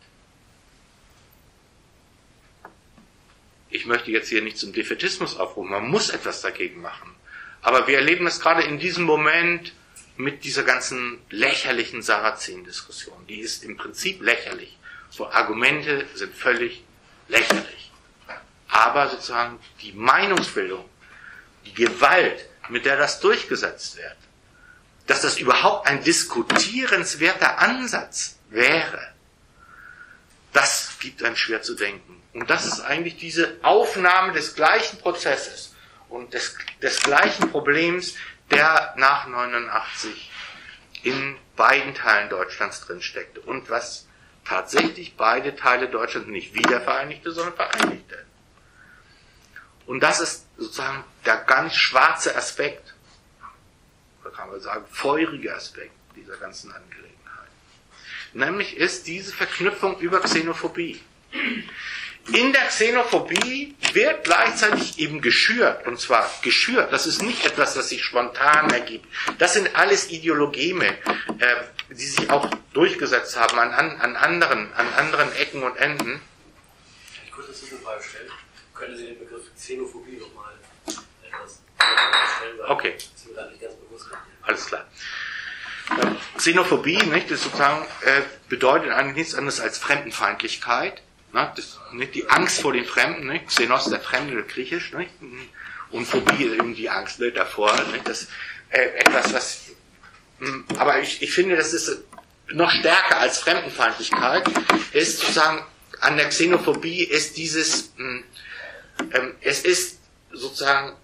Speaker 2: Ich möchte jetzt hier nicht zum Defätismus aufrufen, man muss etwas dagegen machen. Aber wir erleben es gerade in diesem Moment mit dieser ganzen lächerlichen Sarrazin-Diskussion. Die ist im Prinzip lächerlich. So Argumente sind völlig lächerlich. Aber sozusagen die Meinungsbildung, die Gewalt, mit der das durchgesetzt wird, dass das überhaupt ein diskutierenswerter Ansatz wäre, das gibt einem schwer zu denken. Und das ist eigentlich diese Aufnahme des gleichen Prozesses und des gleichen Problems, der nach 89 in beiden Teilen Deutschlands drin steckte und was tatsächlich beide Teile Deutschlands nicht wiedervereinigte, sondern vereinigte. Und das ist sozusagen der ganz schwarze Aspekt, oder kann man sagen, feurige Aspekt dieser ganzen Angelegenheit. Nämlich ist diese Verknüpfung über Xenophobie. In der Xenophobie wird gleichzeitig eben geschürt, und zwar geschürt, das ist nicht etwas, das sich spontan ergibt. Das sind alles Ideologeme, die sich auch durchgesetzt haben an anderen Ecken und Enden.
Speaker 3: Kann ich kurz eine Zwischenfrage stellen? Können Sie den Begriff Xenophobie nochmal etwas stellen?
Speaker 2: Okay.
Speaker 3: Das ist mir gar nicht ganz bewusst.
Speaker 2: Alles klar. Xenophobie, nicht, das sozusagen, bedeutet eigentlich nichts anderes als Fremdenfeindlichkeit. Nicht, die Angst vor den Fremden, nicht? Xenos, der Fremde, griechisch, nicht? Und Phobie, eben die Angst davor. Nicht? Das etwas, was. Aber ich finde, das ist noch stärker als Fremdenfeindlichkeit, ist sozusagen an der Xenophobie ist dieses, es ist sozusagen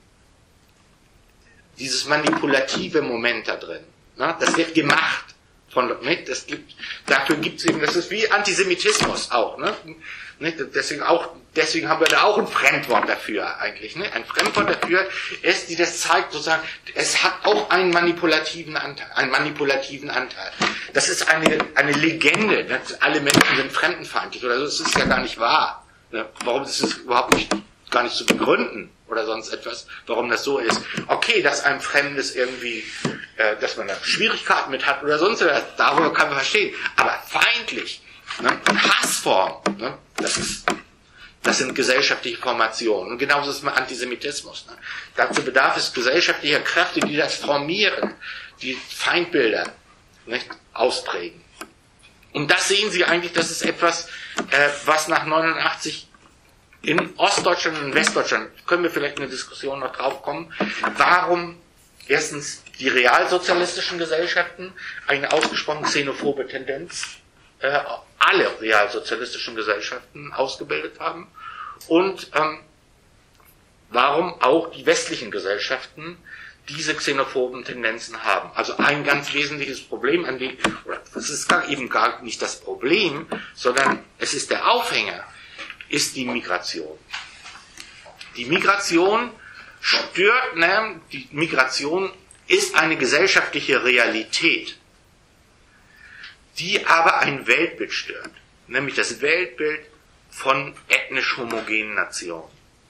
Speaker 2: dieses manipulative Moment da drin. Ne? Das wird gemacht. Dafür gibt es eben, das ist wie Antisemitismus auch. Ne? Deswegen haben wir da auch ein Fremdwort dafür eigentlich. Ne? Ein Fremdwort dafür ist, die das zeigt, sozusagen, es hat auch einen manipulativen Anteil. Das ist eine Legende. Ne? Alle Menschen sind fremdenfeindlich oder so. Das ist ja gar nicht wahr. Ne? Warum ist es überhaupt gar nicht zu begründen oder sonst etwas, warum das so ist. Okay, dass einem Fremdes irgendwie, dass man da Schwierigkeiten mit hat oder sonst was, darüber kann man verstehen. Aber feindlich, ne? Hassform, ne? Das sind gesellschaftliche Formationen. Und genauso ist es mit Antisemitismus. Ne? Dazu bedarf es gesellschaftlicher Kräfte, die das formieren, die Feindbilder, nicht, ausprägen. Und das sehen Sie eigentlich, das ist etwas, was nach 89 in Ostdeutschland und Westdeutschland, können wir vielleicht in der Diskussion noch drauf kommen, warum erstens die realsozialistischen Gesellschaften eine ausgesprochen xenophobe Tendenz, alle realsozialistischen Gesellschaften ausgebildet haben und warum auch die westlichen Gesellschaften diese xenophoben Tendenzen haben. Also ein ganz wesentliches Problem oder das ist eben gar nicht das Problem, sondern es ist der Aufhänger, ist die Migration. Die Migration stört, die Migration ist eine gesellschaftliche Realität, die aber ein Weltbild stört, nämlich das Weltbild von ethnisch homogenen Nationen.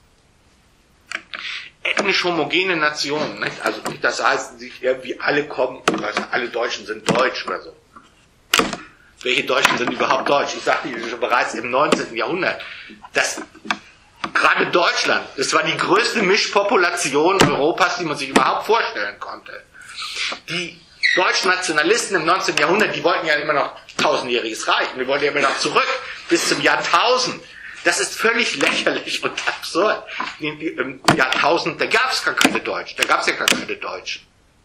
Speaker 2: Ethnisch homogene Nationen, nicht? Also nicht, das heißt, nicht irgendwie alle kommen, also alle Deutschen sind deutsch oder so. Welche Deutschen sind überhaupt deutsch? Ich sagte Ihnen schon bereits im 19. Jahrhundert, dass gerade Deutschland, das war die größte Mischpopulation Europas, die man sich überhaupt vorstellen konnte. Die deutschen Nationalisten im 19. Jahrhundert, die wollten ja immer noch 1000-jähriges Reich, und die wollten ja immer noch zurück bis zum Jahr 1000. Das ist völlig lächerlich und absurd. Im Jahrtausend, da gab es gar keine Deutschen, da gab es ja gar keine Deutschen.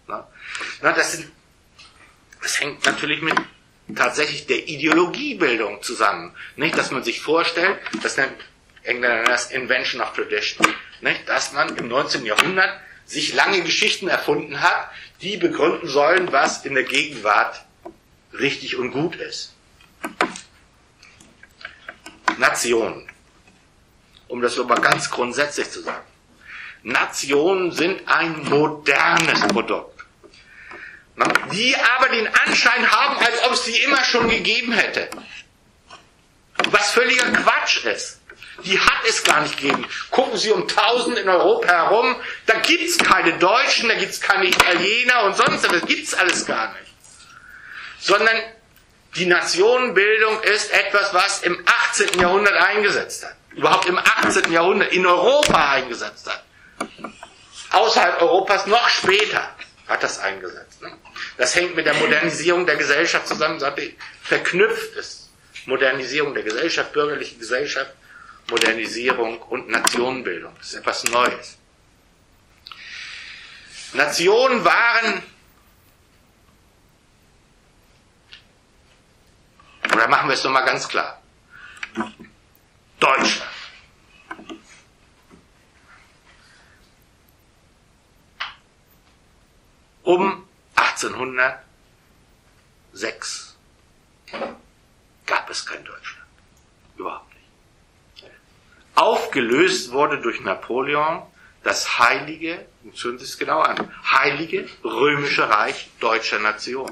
Speaker 2: Das hängt natürlich mit tatsächlich der Ideologiebildung zusammen. Nicht, dass man sich vorstellt, das nennt Engländer das Invention of Tradition, nicht, dass man im 19. Jahrhundert sich lange Geschichten erfunden hat, die begründen sollen, was in der Gegenwart richtig und gut ist. Nationen. Um das aber ganz grundsätzlich zu sagen. Nationen sind ein modernes Produkt, die aber den Anschein haben, als ob es die immer schon gegeben hätte. Was völliger Quatsch ist. Die hat es gar nicht gegeben. Gucken Sie um 1000 in Europa herum, da gibt es keine Deutschen, da gibt es keine Italiener und sonst was, das gibt es alles gar nicht. Sondern die Nationenbildung ist etwas, was im 18. Jahrhundert eingesetzt hat. Überhaupt im 18. Jahrhundert in Europa eingesetzt hat. Außerhalb Europas noch später hat das eingesetzt. Das hängt mit der Modernisierung der Gesellschaft zusammen, verknüpft ist. Modernisierung der Gesellschaft, bürgerliche Gesellschaft, Modernisierung und Nationenbildung. Das ist etwas Neues. Nationen waren, oder machen wir es doch mal ganz klar, Deutschland. Um 1806 gab es kein Deutschland. Überhaupt nicht. Aufgelöst wurde durch Napoleon das heilige, hören Sie es genau an, heilige römische Reich deutscher Nation.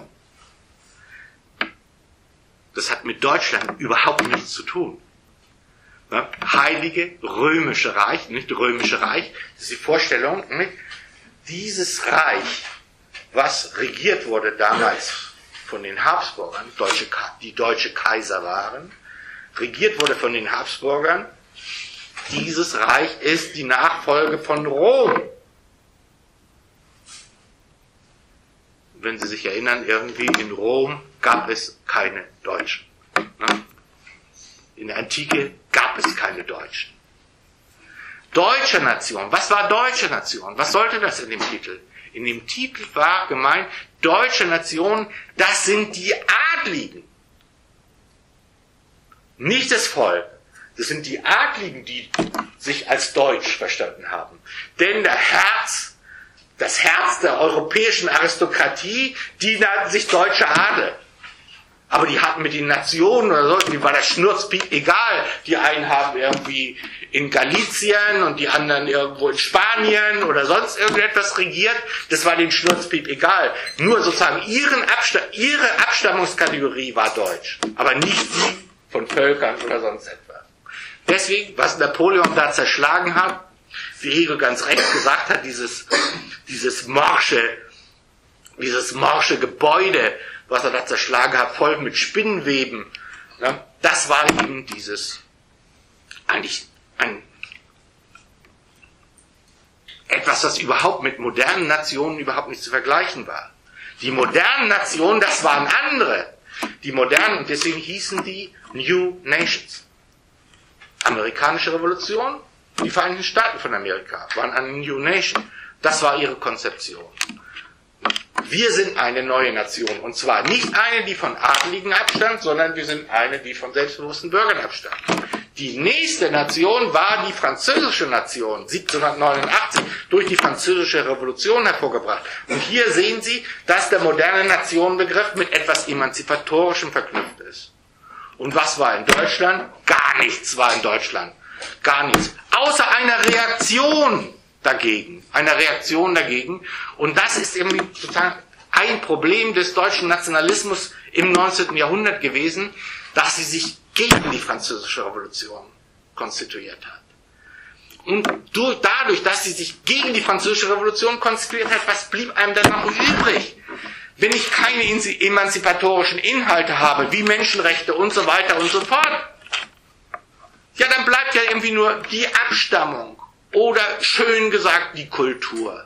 Speaker 2: Das hat mit Deutschland überhaupt nichts zu tun. Ja, heilige römische Reich, nicht römische Reich, das ist die Vorstellung, dieses Reich, was regiert wurde damals von den Habsburgern, die deutsche Kaiser waren, regiert wurde von den Habsburgern, dieses Reich ist die Nachfolge von Rom. Wenn Sie sich erinnern, irgendwie in Rom gab es keine Deutschen. In der Antike gab es keine Deutschen. Deutsche Nation. Was war deutsche Nation? Was sollte das in dem Titel? In dem Titel war gemeint, deutsche Nation, das sind die Adligen. Nicht das Volk. Das sind die Adligen, die sich als deutsch verstanden haben. Denn das Herz der europäischen Aristokratie, die nannten sich deutsche Adel. Aber die hatten mit den Nationen oder so, die war das Schnurzpiep egal. Die einen haben irgendwie in Galizien und die anderen irgendwo in Spanien oder sonst irgendetwas regiert. Das war den Schnurzpiep egal. Nur sozusagen ihre Abstammungskategorie war deutsch. Aber nicht die von Völkern oder sonst etwas. Deswegen, was Napoleon da zerschlagen hat, wie Hegel ganz recht gesagt hat, dieses morsche Gebäude, was er da zerschlagen hat, voll mit Spinnenweben, ne, das war eben etwas, das überhaupt mit modernen Nationen überhaupt nicht zu vergleichen war. Die modernen Nationen, das waren andere. Die modernen, und deswegen hießen die New Nations. Amerikanische Revolution, die Vereinigten Staaten von Amerika waren eine New Nation. Das war ihre Konzeption. Wir sind eine neue Nation. Und zwar nicht eine, die von Adeligen abstammt, sondern wir sind eine, die von selbstbewussten Bürgern abstammt. Die nächste Nation war die französische Nation, 1789, durch die französische Revolution hervorgebracht. Und hier sehen Sie, dass der moderne Nationenbegriff mit etwas Emanzipatorischem verknüpft ist. Und was war in Deutschland? Gar nichts war in Deutschland. Gar nichts. Außer einer Reaktion dagegen. Und das ist irgendwie sozusagen ein Problem des deutschen Nationalismus im 19. Jahrhundert gewesen, dass sie sich gegen die französische Revolution konstituiert hat. Und dadurch, dass sie sich gegen die französische Revolution konstituiert hat, was blieb einem dann noch übrig? Wenn ich keine emanzipatorischen Inhalte habe, wie Menschenrechte und so weiter und so fort, ja, dann bleibt ja irgendwie nur die Abstammung oder schön gesagt die Kultur.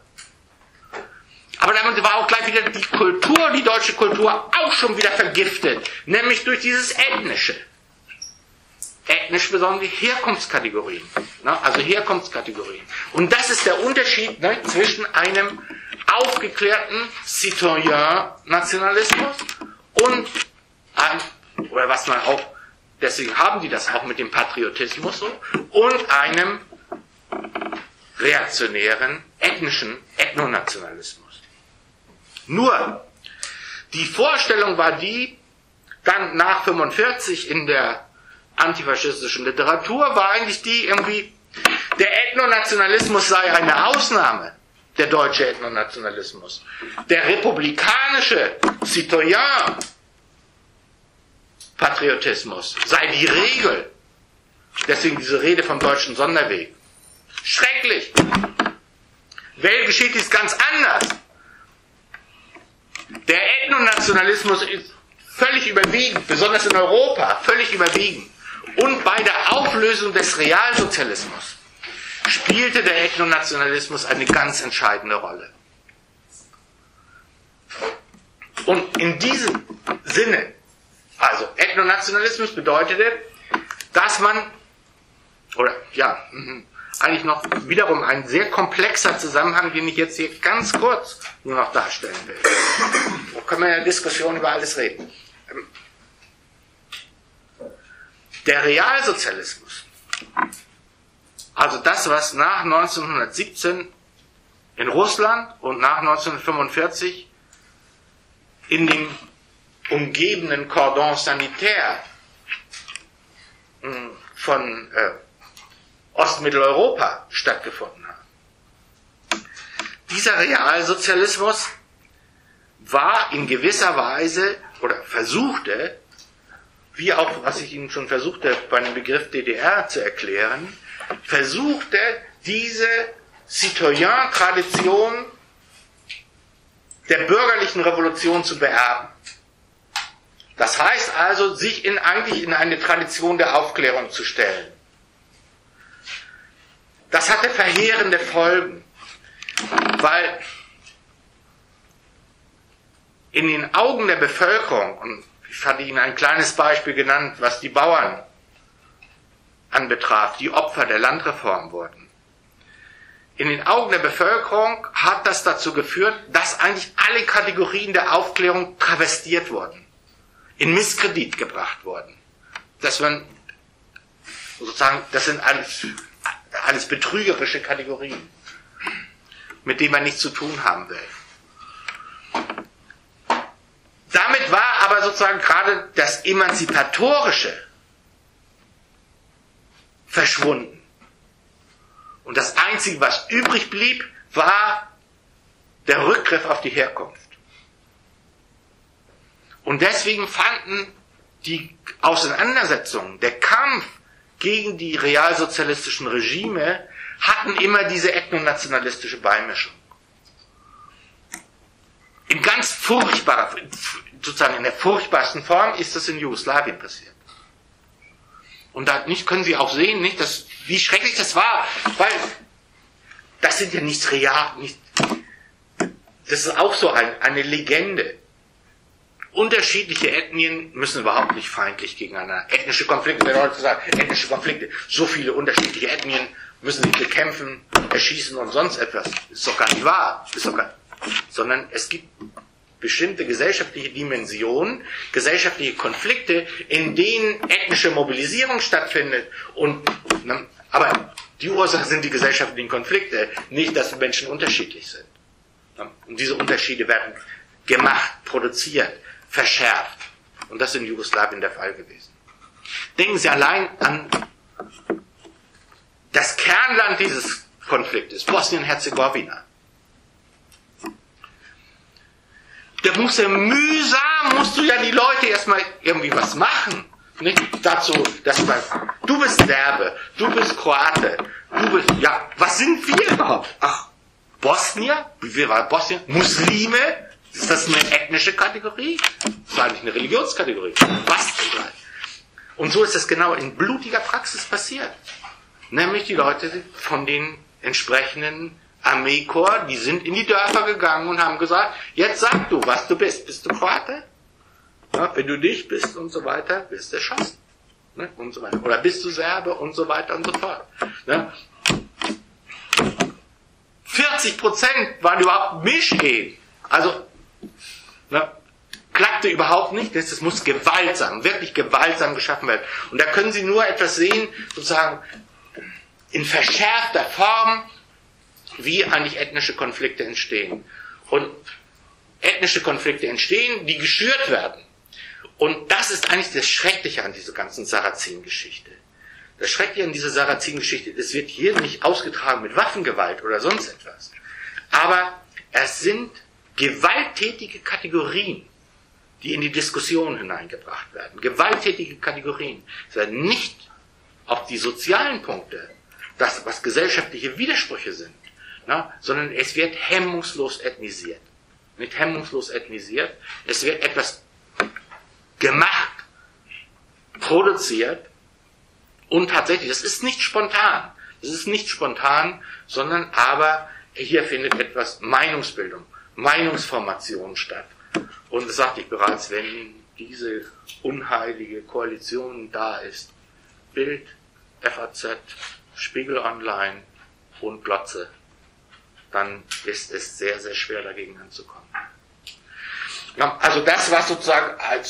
Speaker 2: Aber damit war auch gleich wieder die Kultur, die deutsche Kultur, auch schon wieder vergiftet, nämlich durch dieses Ethnische. Ethnisch besonders Herkunftskategorien. Also Herkunftskategorien. Und das ist der Unterschied zwischen einem aufgeklärten Citoyen-Nationalismus und oder was man auch, deswegen haben die das auch mit dem Patriotismus so, und einem reaktionären, ethnischen Ethnonationalismus. Nur, die Vorstellung war die, dann nach 45 in der antifaschistischen Literatur, war eigentlich die irgendwie, der Ethnonationalismus sei eine Ausnahme, der deutsche Ethnonationalismus. Der republikanische Citoyen-Patriotismus sei die Regel. Deswegen diese Rede vom deutschen Sonderweg. Schrecklich. Weltgeschichte ist ganz anders. Der Ethnonationalismus ist völlig überwiegend, besonders in Europa, völlig überwiegend. Und bei der Auflösung des Realsozialismus spielte der Ethnonationalismus eine ganz entscheidende Rolle. Und in diesem Sinne, also Ethnonationalismus bedeutete, dass man, eigentlich noch wiederum ein sehr komplexer Zusammenhang, den ich jetzt hier ganz kurz nur noch darstellen will. Da können wir in der Diskussion über alles reden. Der Realsozialismus Also das, was nach 1917 in Russland und nach 1945 in dem umgebenden Cordon sanitaire von Ostmitteleuropa stattgefunden hat. Dieser Realsozialismus war in gewisser Weise oder versuchte, wie auch, was ich Ihnen schon versuchte, bei dem Begriff DDR zu erklären, versuchte diese Citoyen-Tradition der bürgerlichen Revolution zu beerben. Das heißt also, sich eigentlich in eine Tradition der Aufklärung zu stellen. Das hatte verheerende Folgen, weil in den Augen der Bevölkerung, und ich hatte Ihnen ein kleines Beispiel genannt, was die Bauern anbetraf, die Opfer der Landreform wurden. In den Augen der Bevölkerung hat das dazu geführt, dass eigentlich alle Kategorien der Aufklärung travestiert wurden, in Misskredit gebracht wurden. Das sind alles betrügerische Kategorien, mit denen man nichts zu tun haben will. Damit war aber sozusagen gerade das Emanzipatorische verschwunden. Und das Einzige, was übrig blieb, war der Rückgriff auf die Herkunft. Und deswegen fanden die Auseinandersetzungen, der Kampf gegen die realsozialistischen Regime, hatten immer diese ethnonationalistische Beimischung. In ganz furchtbarer, sozusagen in der furchtbarsten Form ist das in Jugoslawien passiert. Und da können Sie auch sehen, wie schrecklich das war, weil das sind ja nichts real, das ist auch so eine Legende. Unterschiedliche Ethnien müssen überhaupt nicht feindlich gegeneinander. Ethnische Konflikte, wenn Leute sagen, ethnische Konflikte, so viele unterschiedliche Ethnien müssen sich bekämpfen, erschießen und sonst etwas. Ist doch gar nicht wahr. Sondern es gibt bestimmte gesellschaftliche Dimensionen, gesellschaftliche Konflikte, in denen ethnische Mobilisierung stattfindet. Aber die Ursache sind die gesellschaftlichen Konflikte, nicht, dass Menschen unterschiedlich sind. Und diese Unterschiede werden gemacht, produziert, verschärft. Und das ist in Jugoslawien der Fall gewesen. Denken Sie allein an das Kernland dieses Konfliktes, Bosnien-Herzegowina. Musst du ja die Leute erstmal irgendwie was machen. Nicht? Dazu, du bist Serbe, du bist Kroate, was sind wir überhaupt? Ach, Bosnier? Wie war Bosnien? Muslime? Ist das eine ethnische Kategorie? Das war eigentlich eine Religionskategorie. Was denn gleich? Und so ist es genau in blutiger Praxis passiert. Nämlich die Leute von den entsprechenden Armeekorps, die sind in die Dörfer gegangen und haben gesagt, jetzt sag du, was du bist. Bist du Kroate? Ja, wenn du nicht bist und so weiter, wirst du erschossen. Ne? Und so weiter. Oder bist du Serbe und so weiter und so fort. Ne? 40% waren überhaupt Mischehen. Also, klappte überhaupt nicht. Das muss gewaltsam, wirklich gewaltsam geschaffen werden. Und da können Sie nur etwas sehen, sozusagen in verschärfter Form, wie eigentlich ethnische Konflikte entstehen. Und ethnische Konflikte entstehen, die geschürt werden. Und das ist eigentlich das Schreckliche an dieser ganzen Sarrazin-Geschichte. Das Schreckliche an dieser Sarrazin-Geschichte, es wird hier nicht ausgetragen mit Waffengewalt oder sonst etwas. Aber es sind gewalttätige Kategorien, die in die Diskussion hineingebracht werden. Gewalttätige Kategorien. Es werden nicht auf die sozialen Punkte, das, was gesellschaftliche Widersprüche sind, sondern es wird hemmungslos ethnisiert. Nicht hemmungslos ethnisiert. Es wird etwas gemacht, produziert und tatsächlich, das ist nicht spontan. Das ist nicht spontan, sondern aber hier findet etwas Meinungsbildung, Meinungsformation statt. Und das sagte ich bereits, wenn diese unheilige Koalition da ist, Bild, FAZ, Spiegel Online und Glotze, dann ist es sehr, sehr schwer dagegen anzukommen. Ja, also das, was sozusagen als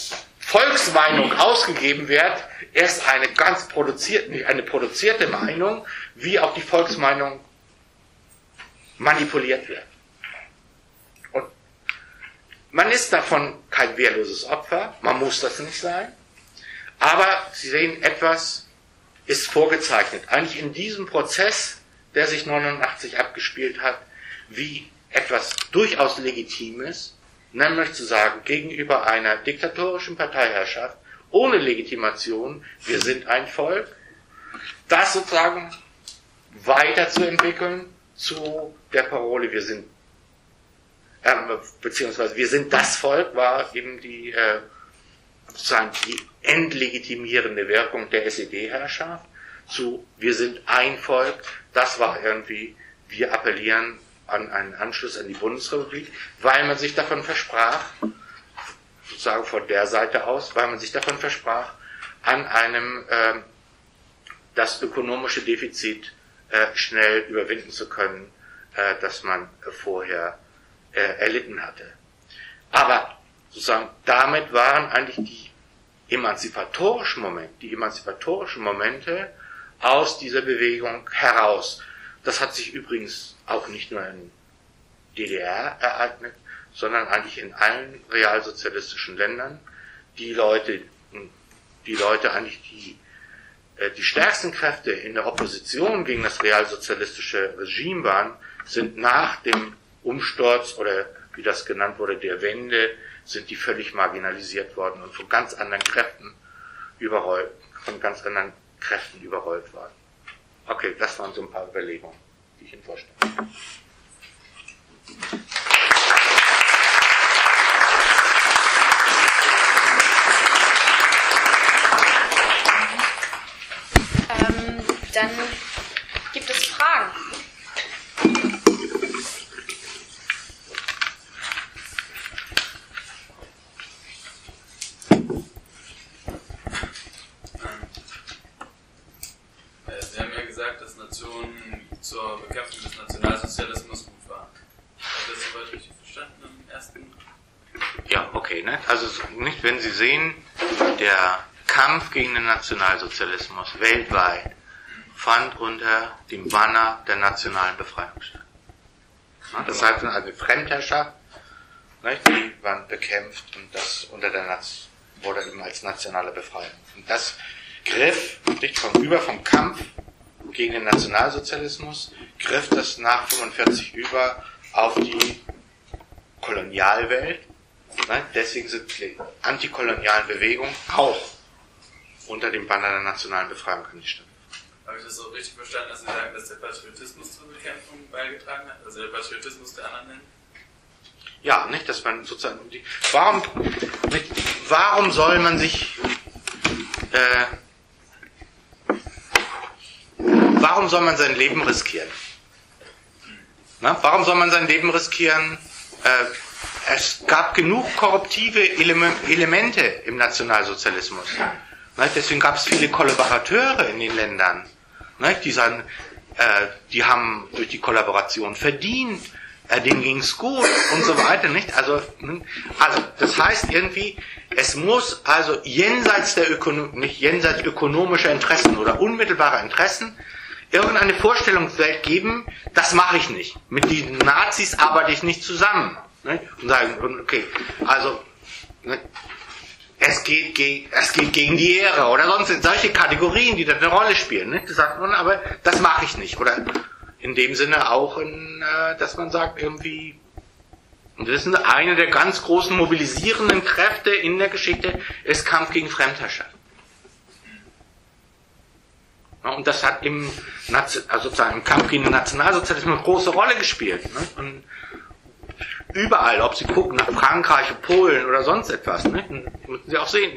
Speaker 2: Volksmeinung ausgegeben wird, erst eine produzierte Meinung, wie auch die Volksmeinung manipuliert wird. Und man ist davon kein wehrloses Opfer, man muss das nicht sein, aber Sie sehen, etwas ist vorgezeichnet. Eigentlich in diesem Prozess, der sich 1989 abgespielt hat, wie etwas durchaus Legitimes, nämlich zu sagen, gegenüber einer diktatorischen Parteiherrschaft, ohne Legitimation, wir sind ein Volk, das sozusagen weiterzuentwickeln zu der Parole, wir sind, beziehungsweise wir sind das Volk, war eben die, sozusagen die entlegitimierende Wirkung der SED-Herrschaft, zu wir sind ein Volk, das war irgendwie, wir appellieren an einen Anschluss an die Bundesrepublik, weil man sich davon versprach, sozusagen von der Seite aus, weil man sich davon versprach, an einem das ökonomische Defizit schnell überwinden zu können, das man vorher erlitten hatte. Aber sozusagen damit waren eigentlich die emanzipatorischen Momente aus dieser Bewegung heraus. Das hat sich übrigens auch nicht nur in DDR ereignet, sondern eigentlich in allen realsozialistischen Ländern. Die Leute eigentlich die stärksten Kräfte in der Opposition gegen das realsozialistische Regime waren, sind nach dem Umsturz oder wie das genannt wurde, der Wende, sind die völlig marginalisiert worden und von ganz anderen Kräften überrollt worden. Okay, das waren so ein paar Überlegungen, die ich Ihnen vorstelle.
Speaker 1: Dann gibt es Fragen.
Speaker 4: Sie haben ja gesagt, dass Nationen zur Bekämpfung des Nationalsozialismus gut waren. Habe ich das soweit richtig verstanden im ersten?
Speaker 2: Ja, okay, ne? Also nicht, wenn Sie sehen, der Kampf gegen den Nationalsozialismus weltweit fand unter dem Banner der nationalen Befreiung statt. Das heißt, eine Fremdherrschaft, die waren bekämpft und das wurde eben als nationale Befreiung. Und das griff nicht vom Kampf gegen den Nationalsozialismus, griff das nach 1945 über auf die Kolonialwelt. Deswegen sind die antikolonialen Bewegungen auch unter dem Banner der nationalen Befreiung stattgefunden.
Speaker 4: Habe ich das so richtig verstanden, dass Sie sagen, dass der Patriotismus zur Bekämpfung beigetragen hat? Also der Patriotismus der anderen Länder?
Speaker 2: Ja, nicht, dass man sozusagen warum soll man sich warum soll man sein Leben riskieren? Warum soll man sein Leben riskieren? Es gab genug korruptive Elemente im Nationalsozialismus. Deswegen gab es viele Kollaborateure in den Ländern. Die haben durch die Kollaboration verdient, denen ging's gut und so weiter. Nicht? Also das heißt irgendwie, es muss also jenseits ökonomischer Interessen oder unmittelbarer Interessen irgendeine Vorstellungswelt geben, das mache ich nicht. Mit den Nazis arbeite ich nicht zusammen. Nicht? Und sagen, okay, also es geht gegen die Ehre oder sonst solche Kategorien, die da eine Rolle spielen. Nicht? Das sagt man, aber das mache ich nicht. Oder in dem Sinne auch, dass man sagt irgendwie, und das ist eine der ganz großen mobilisierenden Kräfte in der Geschichte, ist Kampf gegen Fremdherrschaft. Ja, und das hat sozusagen im Kampf gegen den Nationalsozialismus eine große Rolle gespielt. Ne? Und überall, ob Sie gucken nach Frankreich, Polen oder sonst etwas, ne? Müssen Sie auch sehen.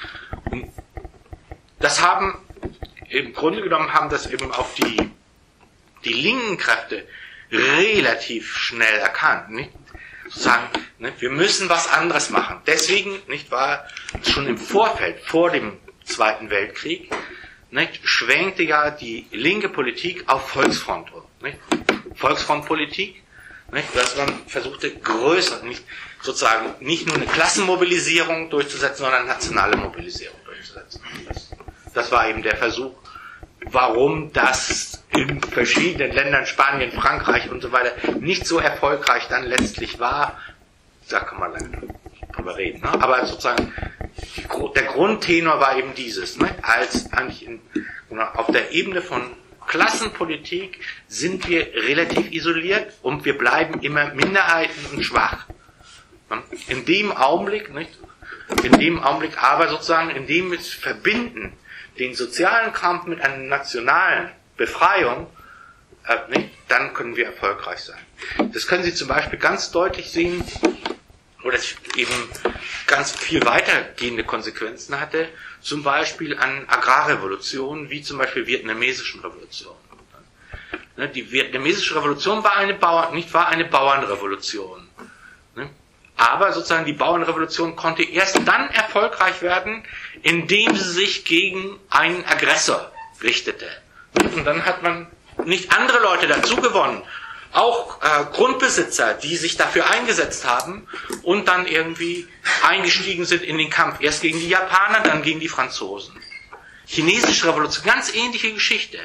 Speaker 2: Das haben, im Grunde genommen haben das eben auch die linken Kräfte relativ schnell erkannt. Nicht? Sozusagen, ne? Wir müssen was anderes machen. Deswegen war schon im Vorfeld, vor dem Zweiten Weltkrieg, nicht, schwenkte ja die linke Politik auf Volksfront. Nicht? Volksfrontpolitik, nicht, dass man versuchte, sozusagen nicht nur eine Klassenmobilisierung durchzusetzen, sondern eine nationale Mobilisierung durchzusetzen. Das war eben der Versuch, warum das in verschiedenen Ländern, Spanien, Frankreich und so weiter, nicht so erfolgreich dann letztlich war. Da kann man lange drüber reden. Ne? Aber sozusagen der Grundtenor war eben dieses. Ne? Als eigentlich auf der Ebene von Klassenpolitik sind wir relativ isoliert und wir bleiben immer Minderheiten und schwach. Ne? In dem Augenblick aber sozusagen, in dem wir verbinden, den sozialen Kampf mit einer nationalen Befreiung, dann können wir erfolgreich sein. Das können Sie zum Beispiel ganz deutlich sehen, wo das eben ganz viel weitergehende Konsequenzen hatte, zum Beispiel an Agrarrevolutionen, wie zum Beispiel vietnamesischen Revolutionen. Die vietnamesische Revolution war eine Bauernrevolution. Aber sozusagen die Bauernrevolution konnte erst dann erfolgreich werden, indem sie sich gegen einen Aggressor richtete. Und dann hat man nicht andere Leute dazu gewonnen, auch Grundbesitzer, die sich dafür eingesetzt haben und dann irgendwie eingestiegen sind in den Kampf. Erst gegen die Japaner, dann gegen die Franzosen. Chinesische Revolution, ganz ähnliche Geschichte.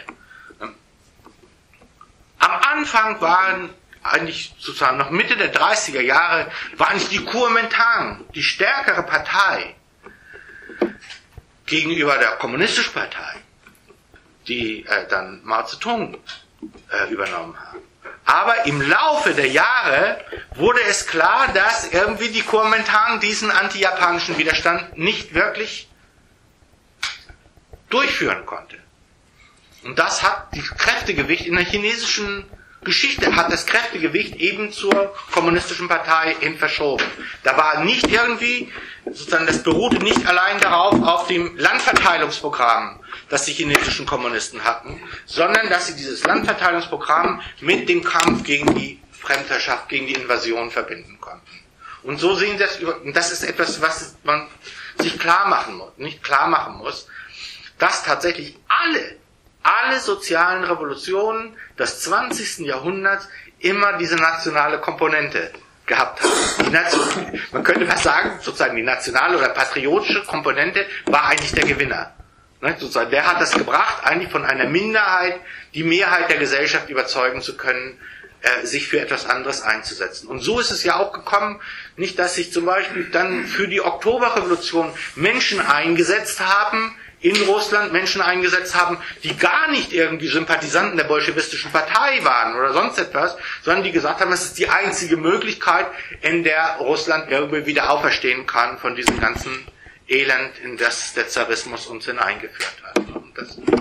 Speaker 2: Am Anfang waren eigentlich sozusagen noch Mitte der 30er Jahre, war eigentlich die Kuomintang, die stärkere Partei gegenüber der kommunistischen Partei, die dann Mao Zedong übernommen haben. Aber im Laufe der Jahre wurde es klar, dass irgendwie die Kuomintang diesen anti-japanischen Widerstand nicht wirklich durchführen konnte. Und das hat das Kräftegewicht in der chinesischen Geschichte, hat das Kräftegewicht eben zur kommunistischen Partei hin verschoben. Da war nicht irgendwie, sozusagen, das beruhte nicht allein darauf, auf dem Landverteilungsprogramm, das die chinesischen Kommunisten hatten, sondern dass sie dieses Landverteilungsprogramm mit dem Kampf gegen die Fremdherrschaft, gegen die Invasion verbinden konnten. Und so sehen Sie das, und das ist etwas, was man sich nicht klar machen muss, dass tatsächlich alle sozialen Revolutionen des 20. Jahrhunderts immer diese nationale Komponente gehabt haben. Man könnte fast sagen, sozusagen die nationale oder patriotische Komponente war eigentlich der Gewinner. Ne, sozusagen, der hat das gebracht, eigentlich von einer Minderheit die Mehrheit der Gesellschaft überzeugen zu können, sich für etwas anderes einzusetzen. Und so ist es ja auch gekommen, nicht, dass sich zum Beispiel dann für die Oktoberrevolution Menschen eingesetzt haben, in Russland Menschen eingesetzt haben, die gar nicht irgendwie Sympathisanten der bolschewistischen Partei waren oder sonst etwas, sondern die gesagt haben, das ist die einzige Möglichkeit, in der Russland irgendwie wieder auferstehen kann von diesem ganzen Elend, in das der Zarismus uns hineingeführt hat. Und das
Speaker 3: Sie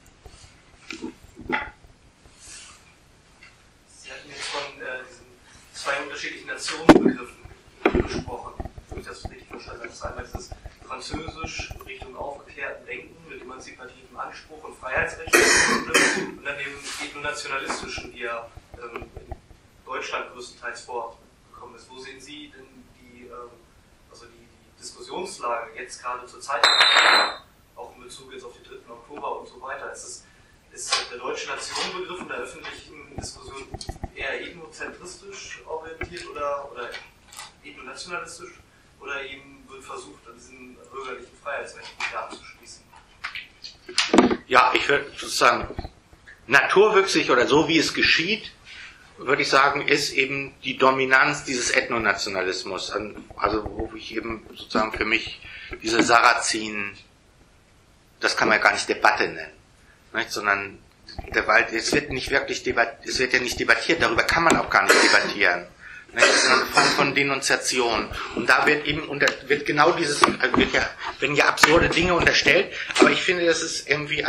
Speaker 3: hatten jetzt von diesen zwei unterschiedlichen Nationenbegriffen gesprochen. Wenn ich das richtig verstanden habe, das einmal ist das Französisch Richtung aufgeklärten Denken mit emanzipativem Anspruch und Freiheitsrechten und dann dem ethnonationalistischen, die ja in Deutschland größtenteils vorgekommen ist. Wo sehen Sie denn die Diskussionslage jetzt gerade zur Zeit, auch in Bezug jetzt auf den 3. Oktober und so weiter? Ist der deutsche Nationenbegriff in der öffentlichen Diskussion eher ethnozentristisch orientiert oder ethnonationalistisch oder eben wird versucht, an diesen bürgerlichen Freiheitsrechten wieder abzuschließen?
Speaker 2: Ja, ich würde sozusagen naturwüchsig oder so wie es geschieht, würde ich sagen, ist eben die Dominanz dieses Ethnonationalismus, also wo ich eben sozusagen für mich diese Sarazinen, das kann man gar nicht Debatte nennen, nicht? Sondern es wird nicht wirklich es wird ja nicht debattiert, darüber kann man auch gar nicht debattieren, nicht? Sondern von Denunziation. Und da wird eben wird genau dieses, werden ja absurde Dinge unterstellt, aber ich finde, das ist irgendwie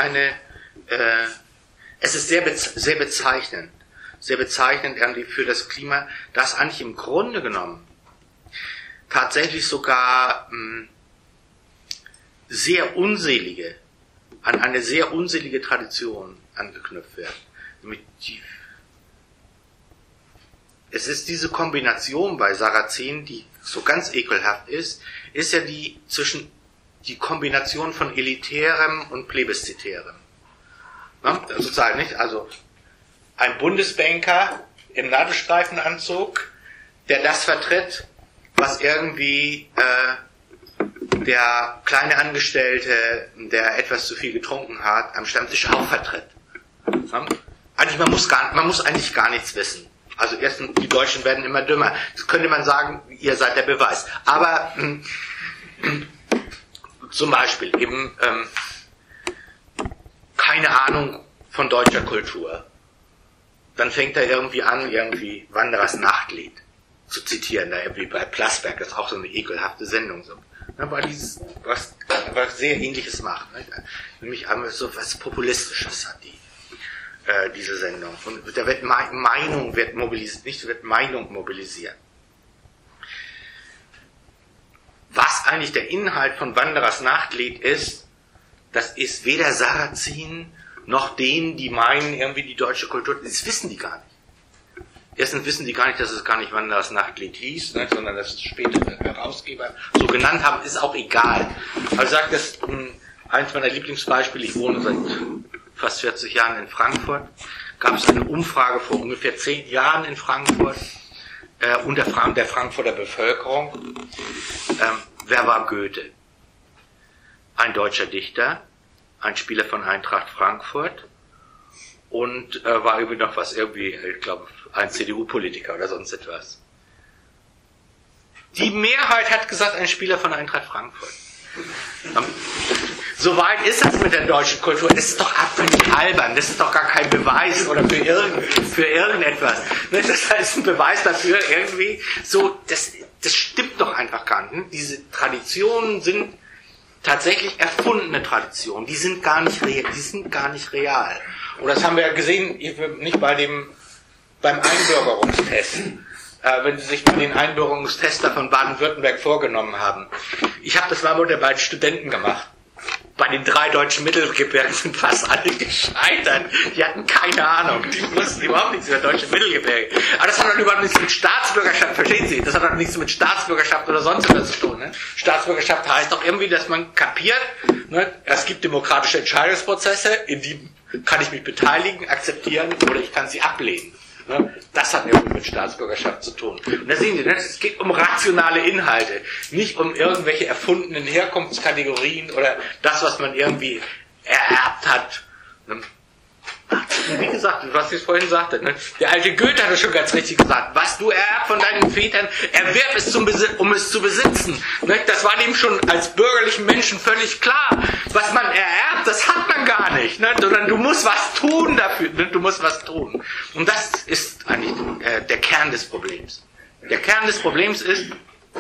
Speaker 2: es ist sehr bezeichnend irgendwie für das Klima, dass eigentlich im Grunde genommen tatsächlich sogar an eine sehr unselige Tradition angeknüpft wird. Es ist diese Kombination bei Sarazenen, die so ganz ekelhaft ist ja die Kombination von Elitärem und Plebiszitärem. Ja, sozusagen nicht, also ein Bundesbanker im Nadelstreifenanzug, der das vertritt, was irgendwie der kleine Angestellte, der etwas zu viel getrunken hat, am Stammtisch auch vertritt. Eigentlich, man muss eigentlich gar nichts wissen. Also erstens, die Deutschen werden immer dümmer. Das könnte man sagen, ihr seid der Beweis. Aber zum Beispiel eben keine Ahnung von deutscher Kultur. Dann fängt er irgendwie an, Wanderers Nachtlied zu zitieren, da irgendwie bei Plasberg, das ist auch so eine ekelhafte Sendung. So. Weil dieses was sehr Ähnliches macht. Ne? Nämlich so was Populistisches hat diese Sendung. Und da wird Meinung wird mobilisiert, nicht wird Meinung mobilisiert. Was eigentlich der Inhalt von Wanderers Nachtlied ist, das ist weder Sarrazin noch denen, die meinen, irgendwie die deutsche Kultur, das wissen die gar nicht. Erstens wissen die gar nicht, dass es gar nicht Wanderers Nachtlied hieß, ne, sondern dass es spätere Herausgeber so genannt haben, ist auch egal. Also ich sage das, eins meiner Lieblingsbeispiele, ich wohne seit fast 40 Jahren in Frankfurt, gab es eine Umfrage vor ungefähr 10 Jahren in Frankfurt, unter der Frankfurter Bevölkerung. Wer war Goethe? Ein deutscher Dichter, ein Spieler von Eintracht Frankfurt und war irgendwie noch was, ich glaube, ein CDU-Politiker oder sonst etwas. Die Mehrheit hat gesagt, ein Spieler von Eintracht Frankfurt. Soweit ist das mit der deutschen Kultur. Das ist doch völlig albern. Das ist doch gar kein Beweis oder für irgendetwas. Das heißt ein Beweis dafür irgendwie so, das stimmt doch einfach gar nicht. Diese Traditionen sind tatsächlich erfundene Traditionen. Die sind gar nicht real. Und das haben wir ja gesehen, nicht beim Einbürgerungstest. Wenn Sie sich mal den Einbürgerungstester von Baden-Württemberg vorgenommen haben. Ich habe das mal mit den beiden Studenten gemacht. Bei den 3 deutschen Mittelgebirgen sind fast alle gescheitert. Die hatten keine Ahnung. Die wussten überhaupt nichts über deutsche Mittelgebirge. Aber das hat doch überhaupt nichts mit Staatsbürgerschaft, verstehen Sie? Das hat doch nichts mit Staatsbürgerschaft oder sonst etwas zu tun. Ne? Staatsbürgerschaft heißt doch irgendwie, dass man kapiert, ne? Es gibt demokratische Entscheidungsprozesse, in die kann ich mich beteiligen, akzeptieren oder ich kann sie ablehnen. Das hat irgendwie mit Staatsbürgerschaft zu tun. Und da sehen Sie, es geht um rationale Inhalte, nicht um irgendwelche erfundenen Herkunftskategorien oder das, was man irgendwie ererbt hat. Wie gesagt, was ich vorhin sagte, der alte Goethe hat es schon ganz richtig gesagt, was du ererbt von deinen Vätern, erwerb es, um es zu besitzen. Das war dem schon als bürgerlichen Menschen völlig klar. Was man ererbt, das hat man gar nicht, sondern du musst was tun dafür, du musst was tun. Und das ist eigentlich der Kern des Problems. Der Kern des Problems ist,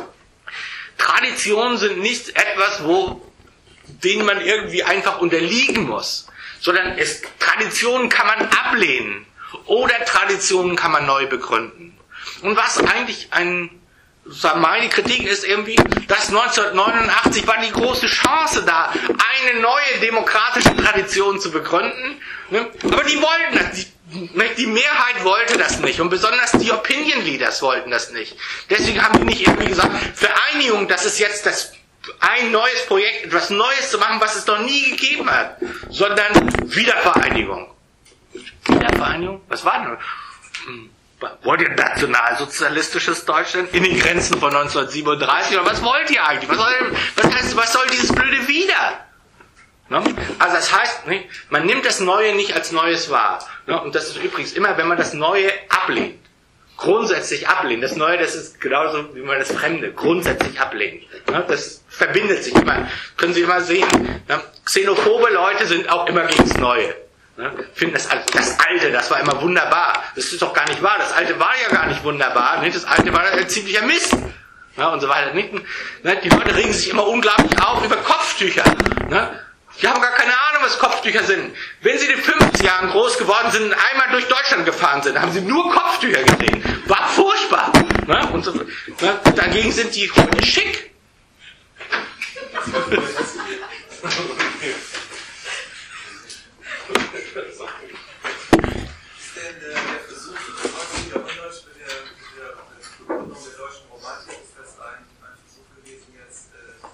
Speaker 2: Traditionen sind nicht etwas, denen man irgendwie einfach unterliegen muss, sondern Traditionen kann man ablehnen oder Traditionen kann man neu begründen. Und was eigentlich meine Kritik ist irgendwie, dass 1989 war die große Chance da, eine neue demokratische Tradition zu begründen, aber die wollten das, die Mehrheit wollte das nicht und besonders die Opinion Leaders wollten das nicht. Deswegen haben die nicht irgendwie gesagt, Vereinigung, das ist jetzt ein neues Projekt, etwas Neues zu machen, was es noch nie gegeben hat, sondern Wiedervereinigung. Wiedervereinigung? Was war denn? Wollt ihr nationalsozialistisches Deutschland in den Grenzen von 1937? Oder was wollt ihr eigentlich? Was soll dieses blöde Wieder? Also das heißt, man nimmt das Neue nicht als Neues wahr. Und das ist übrigens immer, wenn man das Neue ablehnt. Grundsätzlich ablehnen. Das Neue, das ist genauso wie man das Fremde grundsätzlich ablehnt. Das verbindet sich immer. Können Sie immer sehen. Xenophobe Leute sind auch immer gegen das Neue. Finden das Alte, das war immer wunderbar. Das ist doch gar nicht wahr. Das Alte war ja gar nicht wunderbar. Das Alte war ein ziemlicher Mist. Und so weiter. Die Leute regen sich immer unglaublich auf über Kopftücher. Die haben gar keine Ahnung, was Kopftücher sind. Wenn sie in den 50 Jahren groß geworden sind und einmal durch Deutschland gefahren sind, haben sie nur Kopftücher gesehen. War furchtbar. Und so, dagegen sind die heute schick.
Speaker 3: Ist denn der Versuch, mit der Begründung der deutschen Romantik, ist das ein Versuch gewesen, jetzt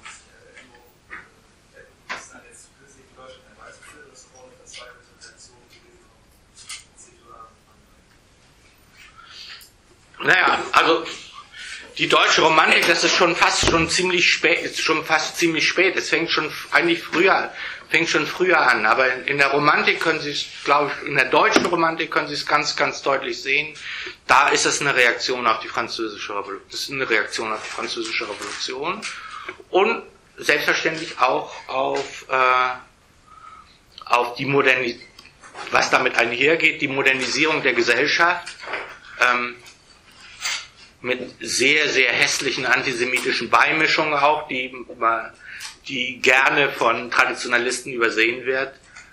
Speaker 3: jetzt künstlich in Deutschland herbeizuführen, das auch eine verzweifelte Intention gewesen,
Speaker 2: Naja, also Die deutsche Romantik, das ist schon fast ziemlich spät. Es fängt schon früher an. Aber in der Romantik können Sie es, glaube ich, in der deutschen Romantik können Sie es ganz, ganz deutlich sehen. Da ist es eine Reaktion auf die französische Revolution. Das ist eine Reaktion auf die französische Revolution. Und selbstverständlich auch auf die Modernisierung, was damit einhergeht, die Modernisierung der Gesellschaft, mit sehr, sehr hässlichen antisemitischen Beimischungen auch, die gerne von Traditionalisten übersehen wird.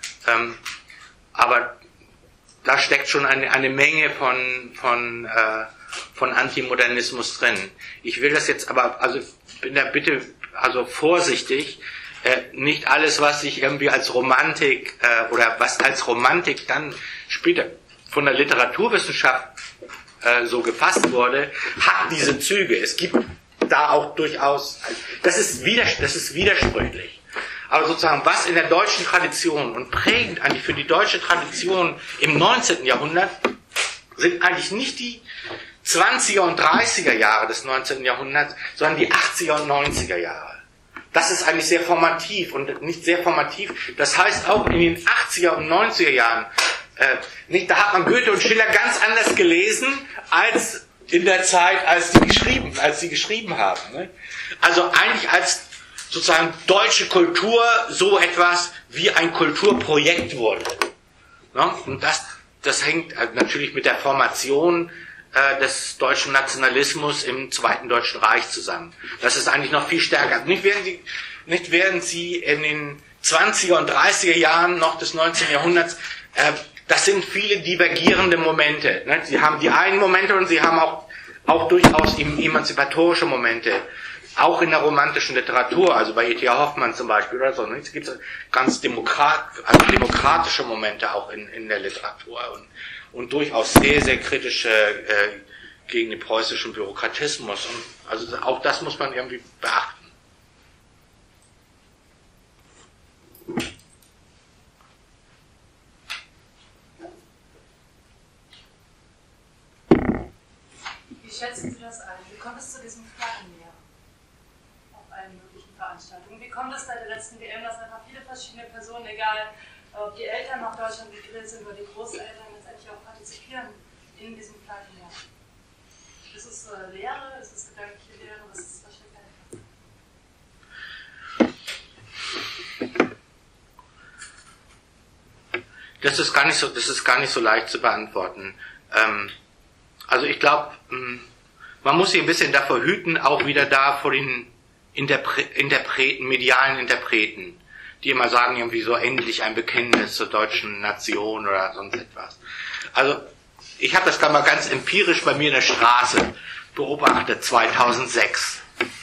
Speaker 2: Aber da steckt schon eine Menge von Antimodernismus drin. Ich will das jetzt aber, also bin da bitte vorsichtig, nicht alles, was sich irgendwie als Romantik oder was als Romantik dann später von der Literaturwissenschaft so gefasst wurde, hat diese Züge. Es gibt da auch durchaus, das ist widersprüchlich. Aber sozusagen, was in der deutschen Tradition und prägend eigentlich für die deutsche Tradition im 19. Jahrhundert, sind eigentlich nicht die 20er und 30er Jahre des 19. Jahrhunderts, sondern die 80er und 90er Jahre. Das ist eigentlich sehr formativ und nicht sehr formativ. Das heißt auch in den 80er und 90er Jahren, da hat man Goethe und Schiller ganz anders gelesen als in der Zeit, als sie geschrieben haben. Ne? Also eigentlich als sozusagen deutsche Kultur so etwas wie ein Kulturprojekt wurde. Ne? Und das hängt natürlich mit der Formation des deutschen Nationalismus im Zweiten Deutschen Reich zusammen. Das ist eigentlich noch viel stärker. Nicht während sie in den 20er und 30er Jahren noch des 19. Jahrhunderts, das sind viele divergierende Momente. Ne? Sie haben die einen Momente und sie haben auch durchaus emanzipatorische Momente. Auch in der romantischen Literatur, also bei E.T.A. Hoffmann zum Beispiel oder so. Es gibt ganz demokratische Momente auch in der Literatur und durchaus sehr, sehr kritische gegen den preußischen Bürokratismus. Und also auch das muss man irgendwie beachten.
Speaker 5: Wie schätzen Sie das ein? Wie kommt es zu diesem Flaggenmeer auf allen möglichen Veranstaltungen? Wie kommt es seit der letzten WM, dass einfach viele verschiedene Personen, egal ob die Eltern nach Deutschland migriert sind oder die Großeltern, letztendlich auch partizipieren in diesem Flaggenmeer? Ist es Lehre? Ist es gedankliche Lehre? Was steckt dahinter?
Speaker 2: Das ist gar nicht so leicht zu beantworten. Also ich glaube, man muss sich ein bisschen davor hüten, auch wieder da vor den medialen Interpreten, die immer sagen, irgendwie so endlich ein Bekenntnis zur deutschen Nation oder sonst etwas. Also ich habe das gerade mal ganz empirisch bei mir in der Straße beobachtet, 2006.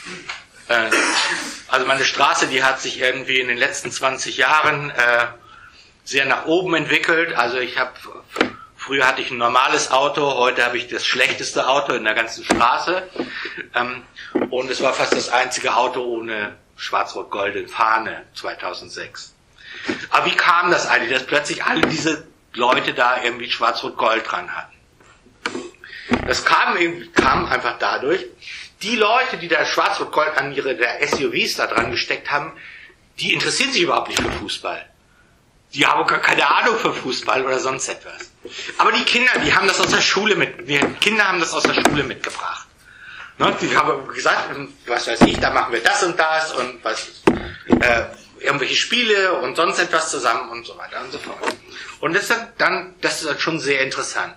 Speaker 2: Also meine Straße, die hat sich irgendwie in den letzten 20 Jahren sehr nach oben entwickelt. Also früher hatte ich ein normales Auto, heute habe ich das schlechteste Auto in der ganzen Straße. Und es war fast das einzige Auto ohne schwarz-rot-goldene Fahne 2006. Aber wie kam das eigentlich, dass plötzlich alle diese Leute da irgendwie schwarz-rot-gold dran hatten? Das kam einfach dadurch, die Leute, die da schwarz-rot-gold an der SUVs da dran gesteckt haben, die interessieren sich überhaupt nicht für Fußball. Die haben gar keine Ahnung von Fußball oder sonst etwas. Aber die Kinder, die haben das aus der Schule mitgebracht. Ne? Die haben gesagt, was weiß ich, da machen wir das und das und irgendwelche Spiele und sonst etwas zusammen und so weiter und so fort. Und das ist dann schon sehr interessant.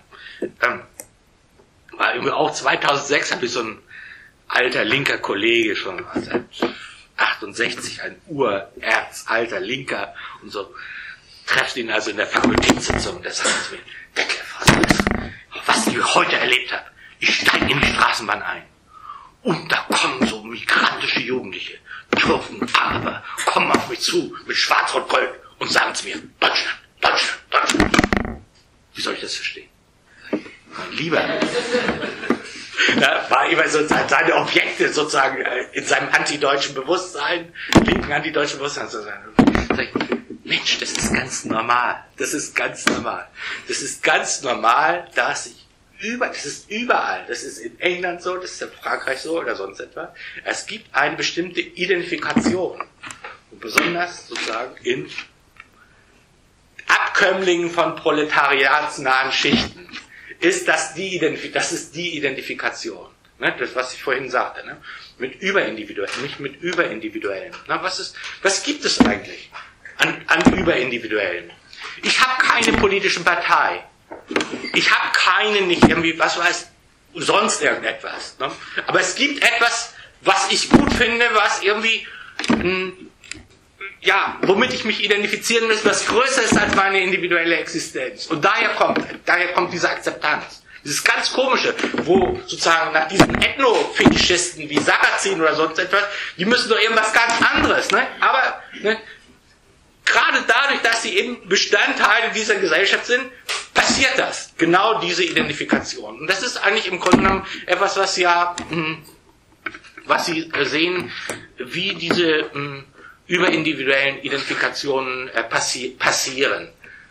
Speaker 2: Weil auch 2006 habe ich so ein alter linker Kollege schon, seit 68, ein urerzalter Linker und so, trefft ihn also in der Fakultätssitzung, der sagt zu mir, Detlef, was ich heute erlebt habe, ich steige in die Straßenbahn ein und da kommen so migrantische Jugendliche, Türken, Araber, kommen auf mich zu mit Schwarz-Rot-Gold und sagen zu mir, Deutschland, Deutschland, Deutschland. Wie soll ich das verstehen? Mein Lieber, da war immer so seine Objekte sozusagen in seinem antideutschen Bewusstsein, linken antideutschen Bewusstsein zu sein. Mensch, das ist ganz normal. Das ist ganz normal. Das ist ganz normal, dass sich ist überall, das ist in England so, das ist in Frankreich so oder sonst etwas. Es gibt eine bestimmte Identifikation. Und besonders sozusagen in Abkömmlingen von proletariatsnahen Schichten ist das die Identifikation. Ne? Das, was ich vorhin sagte, ne? Mit Überindividuellen, nicht mit Überindividuellen. Na, was gibt es eigentlich an Überindividuellen? Ich habe keine politische Partei. Ich habe keine, nicht irgendwie, was weiß, sonst irgendetwas. Ne? Aber es gibt etwas, was ich gut finde, was irgendwie, womit ich mich identifizieren muss, was größer ist als meine individuelle Existenz. Und daher kommt diese Akzeptanz. Dieses ganz Komische, wo sozusagen nach diesen Ethnofetischisten wie Sarrazin oder sonst etwas, die müssen doch irgendwas ganz anderes. Ne? Aber gerade dadurch, dass sie eben Bestandteile dieser Gesellschaft sind, passiert das. Genau diese Identifikation. Und das ist eigentlich im Grunde genommen etwas, was Sie sehen, wie diese überindividuellen Identifikationen passieren.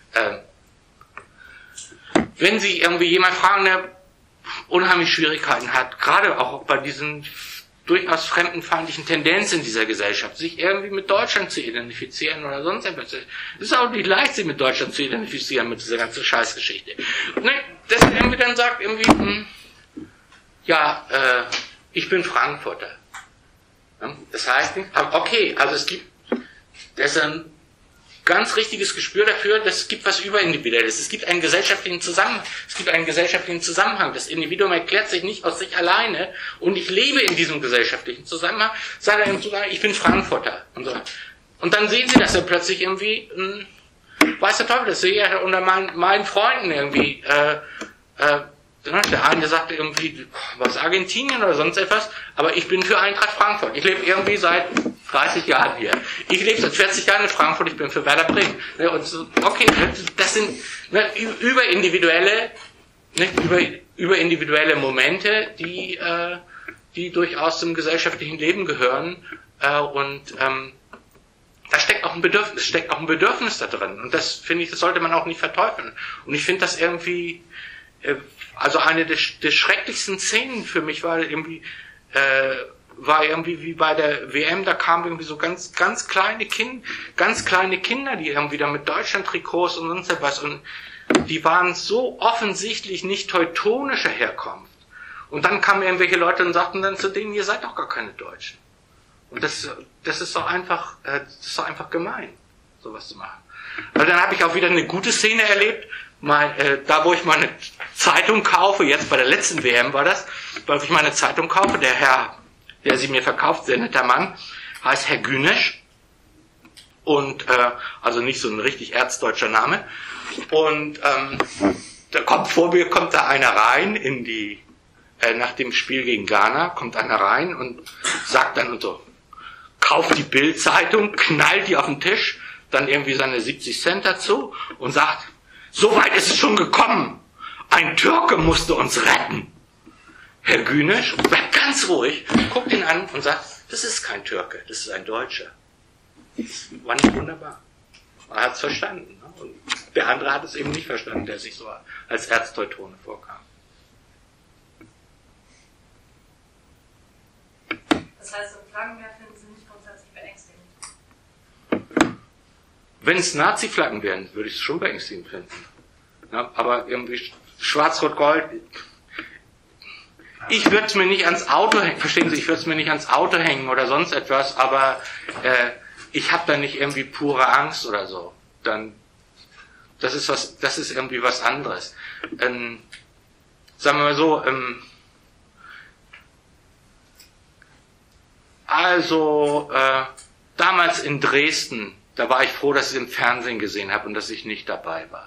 Speaker 2: Wenn Sie irgendwie jemand fragen, der unheimlich Schwierigkeiten hat, gerade auch bei diesen durchaus fremdenfeindlichen Tendenzen in dieser Gesellschaft, sich irgendwie mit Deutschland zu identifizieren oder sonst etwas. Es ist auch nicht leicht, sich mit Deutschland zu identifizieren, mit dieser ganzen Scheißgeschichte. Dass er irgendwie dann sagt, ich bin Frankfurter. Das heißt, okay, also das ist ein ganz richtiges Gespür dafür, dass es gibt was Überindividuelles. Es gibt einen gesellschaftlichen Zusammenhang. Das Individuum erklärt sich nicht aus sich alleine und ich lebe in diesem gesellschaftlichen Zusammenhang. Sagt er ihm sogar, ich bin Frankfurter. Und so. Und dann sehen Sie, dass er plötzlich irgendwie, weiß der Teufel, das sehe ich ja unter meinen Freunden irgendwie, der eine sagte irgendwie, was Argentinien oder sonst etwas, aber ich bin für Eintracht Frankfurt. Ich lebe irgendwie seit 30 Jahren hier. Ich lebe seit 40 Jahren in Frankfurt, ich bin für Werder Bremen. Und so, okay, das sind überindividuelle Momente, die durchaus zum gesellschaftlichen Leben gehören. Da steckt auch ein Bedürfnis da drin. Und das finde ich, das sollte man auch nicht verteufeln. Und ich finde das irgendwie, also eine der schrecklichsten Szenen für mich war irgendwie wie bei der WM, da kamen irgendwie so ganz kleine Kinder, die irgendwie da mit Deutschland-Trikots und sonst was, und die waren so offensichtlich nicht teutonischer Herkunft. Und dann kamen irgendwelche Leute und sagten dann zu denen, ihr seid doch gar keine Deutschen. Und das ist doch einfach gemein, sowas zu machen. Also dann habe ich auch wieder eine gute Szene erlebt, da wo ich meine Zeitung kaufe, jetzt bei der letzten WM war das, wo ich meine Zeitung kaufe, der Herr, der sie mir verkauft, sehr netter Mann, heißt Herr Günesch, und also nicht so ein richtig erzdeutscher Name, und vor mir kommt da einer rein nach dem Spiel gegen Ghana, kommt einer rein und sagt dann und so, kauft die Bild-Zeitung, knallt die auf den Tisch, dann irgendwie seine 70 Cent dazu und sagt, so weit ist es schon gekommen, ein Türke musste uns retten. Herr Günesch bleibt ganz ruhig, guckt ihn an und sagt, das ist kein Türke, das ist ein Deutscher. Das war nicht wunderbar. Er hat es verstanden. Ne? Und der andere hat es eben nicht verstanden, der sich so als Erzteutone vorkam.
Speaker 5: Das heißt, so Flaggenmeer finden Sie nicht grundsätzlich beängstigend?
Speaker 2: Wenn es Nazi-Flaggen wären, würde ich es schon beängstigend finden. Ja, aber irgendwie Schwarz-Rot-Gold, ich würde es mir nicht ans Auto hängen, verstehen Sie, ich würde es mir nicht ans Auto hängen oder sonst etwas, aber ich habe da nicht irgendwie pure Angst oder so. Dann, das ist irgendwie was anderes. Sagen wir mal so, damals in Dresden, da war ich froh, dass ich es im Fernsehen gesehen habe und dass ich nicht dabei war.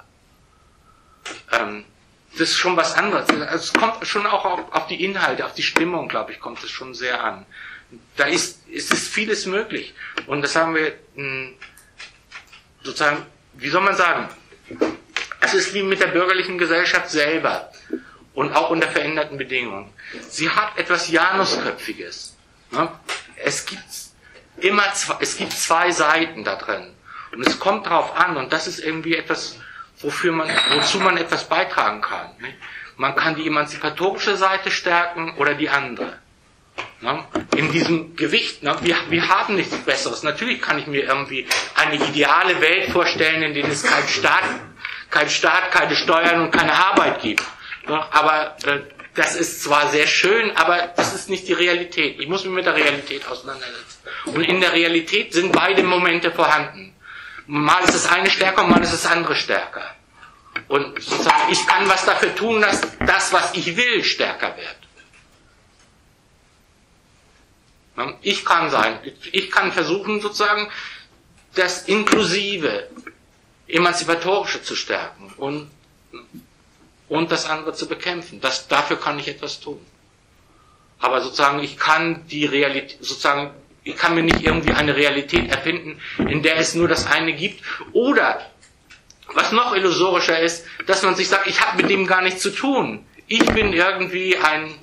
Speaker 2: Das ist schon was anderes. Also es kommt schon auch auf die Inhalte, auf die Stimmung, glaube ich, kommt es schon sehr an. Da ist vieles möglich. Und das haben wir sozusagen, wie soll man sagen, es ist wie mit der bürgerlichen Gesellschaft selber und auch unter veränderten Bedingungen. Sie hat etwas Janusköpfiges. Ne? Es gibt zwei Seiten da drin. Und es kommt darauf an, und das ist irgendwie etwas, wozu man etwas beitragen kann. Ne? Man kann die emanzipatorische Seite stärken oder die andere. In diesem Gewicht, wir haben nichts Besseres. Natürlich kann ich mir irgendwie eine ideale Welt vorstellen, in der es keinen Staat, keine Steuern und keine Arbeit gibt. Aber das ist zwar sehr schön, aber das ist nicht die Realität. Ich muss mich mit der Realität auseinandersetzen. Und in der Realität sind beide Momente vorhanden. Mal ist das eine stärker und mal ist das andere stärker. Und sozusagen, ich kann was dafür tun, dass das, was ich will, stärker wird. Ich kann versuchen, sozusagen, das Inklusive, Emanzipatorische zu stärken und das andere zu bekämpfen. Dafür kann ich etwas tun. Aber sozusagen, ich kann mir nicht irgendwie eine Realität erfinden, in der es nur das eine gibt. Oder, was noch illusorischer ist, dass man sich sagt, ich habe mit dem gar nichts zu tun. Ich bin irgendwie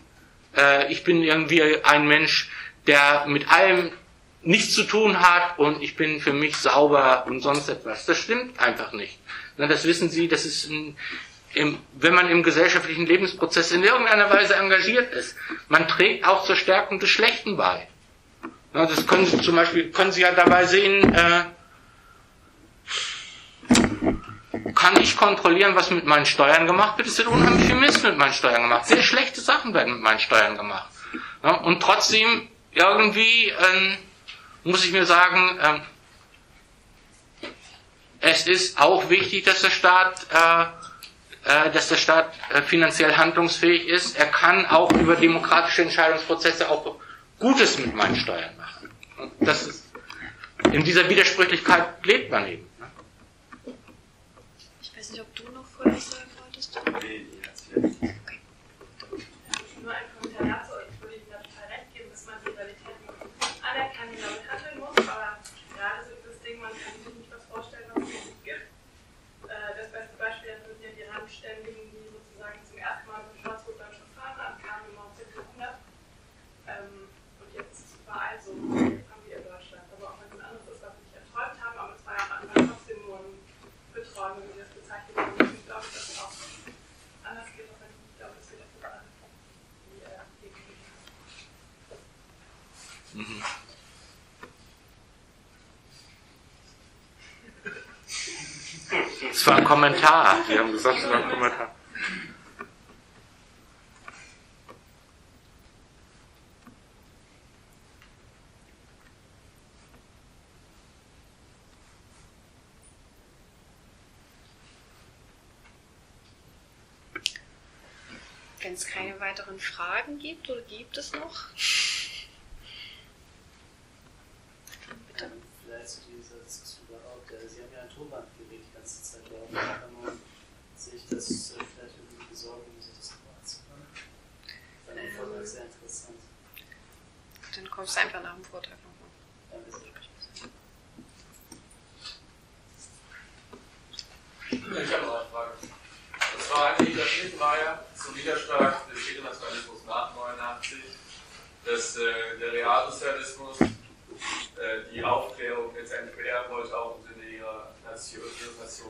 Speaker 2: ein Mensch, der mit allem nichts zu tun hat und ich bin für mich sauber und sonst etwas. Das stimmt einfach nicht. Das wissen Sie, das ist wenn man im gesellschaftlichen Lebensprozess in irgendeiner Weise engagiert ist, man trägt auch zur Stärkung des Schlechten bei. Das können Sie ja dabei sehen, kann ich kontrollieren, was mit meinen Steuern gemacht wird? Es wird unheimlich viel Mist mit meinen Steuern gemacht. Sehr schlechte Sachen werden mit meinen Steuern gemacht. Und trotzdem, irgendwie, muss ich mir sagen, es ist auch wichtig, dass der Staat finanziell handlungsfähig ist. Er kann auch über demokratische Entscheidungsprozesse auch Gutes mit meinen Steuern machen. Und das ist, in dieser Widersprüchlichkeit lebt man eben.
Speaker 1: Ich weiß nicht, ob du noch vorher was sagen wolltest.
Speaker 3: Nee, jetzt vielleicht.
Speaker 1: Okay.
Speaker 5: Nur ein Kommentar dazu. Ich würde Ihnen da total recht geben, dass man die Realitäten anerkennen und damit handeln muss, aber gerade so das Ding, man kann sich nicht was vorstellen, was es nicht gibt. Das beste Beispiel dafür sind ja die Randständigen, die sozusagen zum ersten Mal mit Schwarz-Rot-Deutschland fahren, ankamen im 19. Jahrhundert. Und jetzt ist es überall so, haben wir in Deutschland. Aber auch wenn es ein anderes ist, was wir nicht erträumt haben, aber es war ja am Anfang trotzdem nur ein Beträumen, wie wir das bezeichnet haben. Und ich glaube, dass es auch anders geht, auch wenn ich glaube, dass wir das überall die
Speaker 2: Das war ein Kommentar. Sie haben gesagt, es war ein Kommentar.
Speaker 1: Wenn es keine weiteren Fragen gibt, oder gibt es noch? Bitte.
Speaker 6: Vielleicht zu dieser Diskussion überhaupt. Sie haben ja ein Tonbandgerät die ganze Zeit laufen. Kann man sich das vielleicht irgendwie besorgen, um sich das mal anzuhören? Das ist ein Vortrag sehr interessant.
Speaker 1: Dann kommst du einfach nach dem Vortrag nochmal.
Speaker 6: Danke sehr.
Speaker 4: Ich habe noch eine Frage. Und zwar eine Ida Schmidtmeier zum Niederschlag des Internationalismus nach 89, dass der Realsozialismus die Aufklärung letztendlich beerben wollte, auch im Sinne ihrer Nation ist.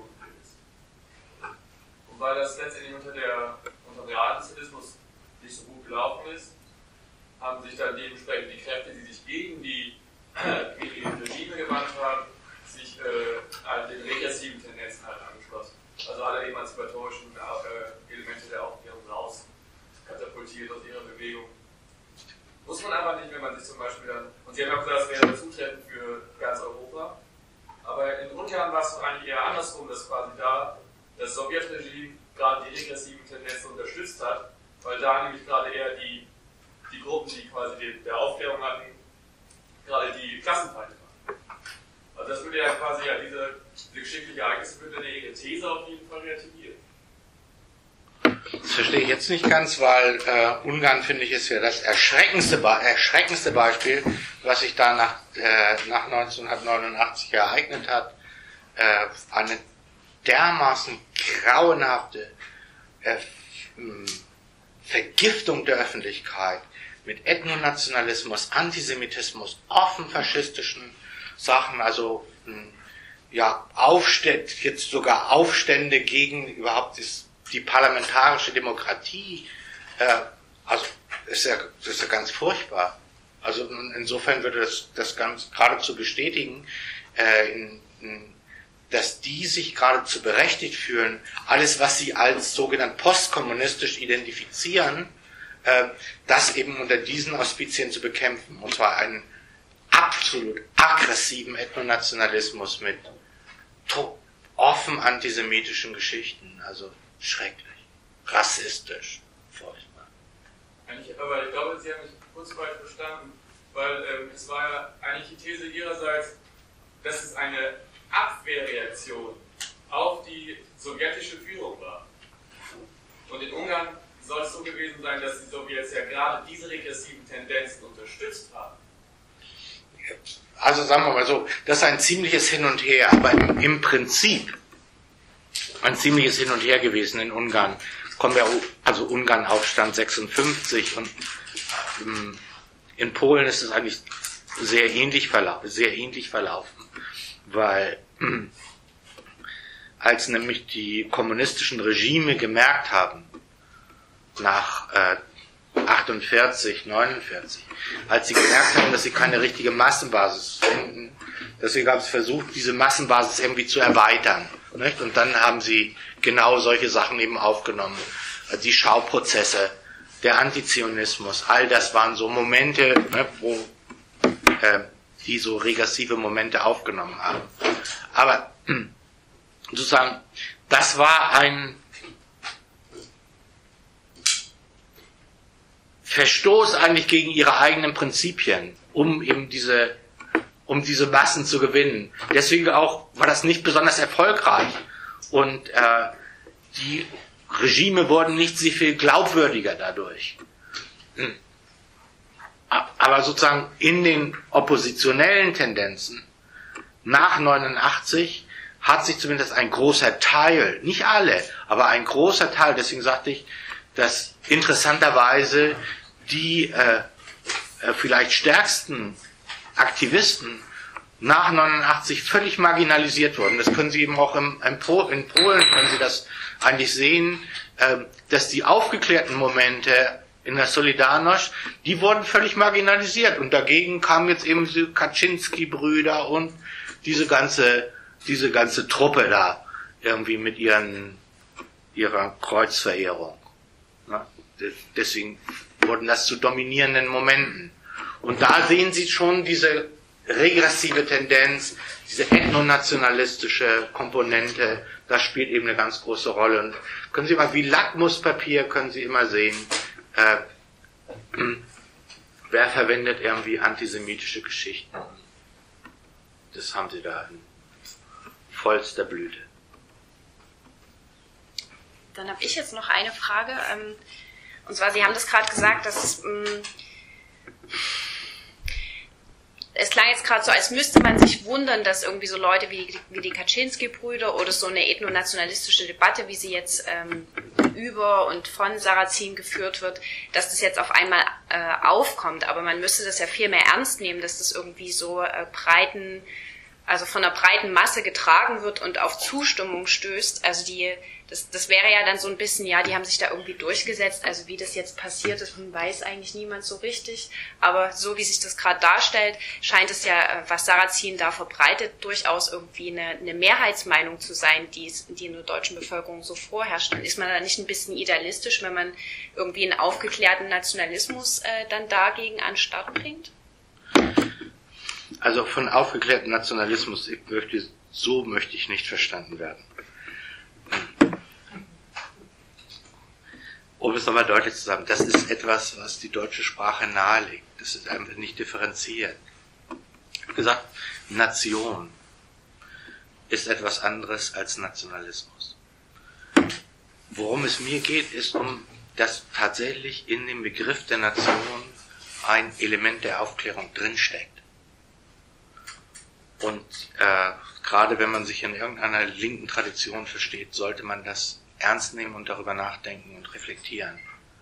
Speaker 4: Und weil das letztendlich unter dem Realsozialismus nicht so gut gelaufen ist, haben sich dann dementsprechend die Kräfte, die sich gegen die Regime gewandt haben, sich den regressiven Tendenzen halt angeschlossen. Also alle emanzipatorischen Elemente der Aufklärung raus katapultiert aus ihrer Bewegung. Muss man aber nicht, wenn man sich zum Beispiel dann, und Sie haben ja gesagt, das wäre zutreffend für ganz Europa, aber in Ungarn war es eigentlich eher andersrum, dass quasi da das Sowjetregime gerade die regressiven Tendenzen unterstützt hat, weil da nämlich gerade eher die Gruppen, die quasi der Aufklärung hatten, gerade die Klassenfeinde waren. Also das würde ja quasi diese geschichtliche Ereignisse würde Ihre These auf jeden Fall relativieren.
Speaker 2: Das verstehe ich jetzt nicht ganz, weil Ungarn, finde ich, ist ja das erschreckendste Beispiel, was sich da nach 1989 ereignet hat. Eine dermaßen grauenhafte Vergiftung der Öffentlichkeit mit Ethnonationalismus, Antisemitismus, offen faschistischen Sachen, also ja, jetzt sogar Aufstände gegen überhaupt die parlamentarische Demokratie, also das ist ja ganz furchtbar. Also insofern würde das ganz geradezu bestätigen, dass die sich geradezu berechtigt fühlen, alles, was sie als sogenannt postkommunistisch identifizieren, das eben unter diesen Auspizien zu bekämpfen. Und zwar einen absolut aggressiven Ethnonationalismus mit offen antisemitischen Geschichten. Also schrecklich, rassistisch, furchtbar.
Speaker 4: Aber ich glaube, Sie haben mich kurz falsch verstanden, weil es war ja eigentlich die These Ihrerseits, dass es eine Abwehrreaktion auf die sowjetische Führung war. Und in Ungarn soll es so gewesen sein, dass die Sowjets ja gerade diese regressiven Tendenzen unterstützt haben.
Speaker 2: Also sagen wir mal so, das ist ein ziemliches Hin und Her, aber im Prinzip ein ziemliches Hin und Her gewesen in Ungarn. Kommen wir, also Ungarn-Aufstand 56 und in Polen ist es eigentlich sehr ähnlich verlaufen, weil als nämlich die kommunistischen Regime gemerkt haben, nach 48, 49, als sie gemerkt haben, dass sie keine richtige Massenbasis finden, deswegen haben sie versucht, diese Massenbasis irgendwie zu erweitern. Nicht? Und dann haben sie genau solche Sachen eben aufgenommen. Die Schauprozesse, der Antizionismus, all das waren so Momente, ne, wo die so regressive Momente aufgenommen haben. Aber sozusagen, das war ein Verstoß eigentlich gegen ihre eigenen Prinzipien, um eben diese Massen zu gewinnen. Deswegen auch war das nicht besonders erfolgreich. Und die Regime wurden nicht sehr viel glaubwürdiger dadurch. Aber sozusagen in den oppositionellen Tendenzen nach 89 hat sich zumindest ein großer Teil, nicht alle, aber ein großer Teil, deswegen sagte ich, dass interessanterweise die vielleicht stärksten Aktivisten nach 89 völlig marginalisiert wurden. Das können Sie eben auch in Polen können Sie das eigentlich sehen, dass die aufgeklärten Momente in der Solidarność, die wurden völlig marginalisiert und dagegen kamen jetzt eben die Kaczynski-Brüder und diese ganze Truppe da irgendwie mit ihrer Kreuzverehrung. Ja, deswegen wurden das zu dominierenden Momenten. Und da sehen Sie schon diese regressive Tendenz, diese ethnonationalistische Komponente, das spielt eben eine ganz große Rolle. Und können Sie mal wie Lackmuspapier, können Sie immer sehen, wer verwendet irgendwie antisemitische Geschichten. Das haben Sie da in vollster Blüte.
Speaker 1: Dann habe ich jetzt noch eine Frage. Und zwar, Sie haben das gerade gesagt, dass es klang jetzt gerade so, als müsste man sich wundern, dass irgendwie so Leute wie die Kaczynski-Brüder oder so eine ethnonationalistische Debatte, wie sie jetzt über und von Sarrazin geführt wird, dass das jetzt auf einmal aufkommt. Aber man müsste das ja viel mehr ernst nehmen, dass das irgendwie so von einer breiten Masse getragen wird und auf Zustimmung stößt. Also das wäre ja dann so ein bisschen, ja, die haben sich da irgendwie durchgesetzt. Also wie das jetzt passiert ist, weiß eigentlich niemand so richtig. Aber so wie sich das gerade darstellt, scheint es ja, was Sarrazin da verbreitet, durchaus irgendwie eine Mehrheitsmeinung zu sein, die in der deutschen Bevölkerung so vorherrscht. Dann ist man da nicht ein bisschen idealistisch, wenn man irgendwie einen aufgeklärten Nationalismus dann dagegen an den Start bringt?
Speaker 2: Also von aufgeklärtem Nationalismus möchte ich nicht verstanden werden. Um es nochmal deutlich zu sagen, das ist etwas, was die deutsche Sprache nahelegt. Das ist einfach nicht differenziert. Ich habe gesagt, Nation ist etwas anderes als Nationalismus. Worum es mir geht, ist dass tatsächlich in dem Begriff der Nation ein Element der Aufklärung drinsteckt. Und gerade wenn man sich in irgendeiner linken Tradition versteht, sollte man das ernst nehmen und darüber nachdenken und reflektieren.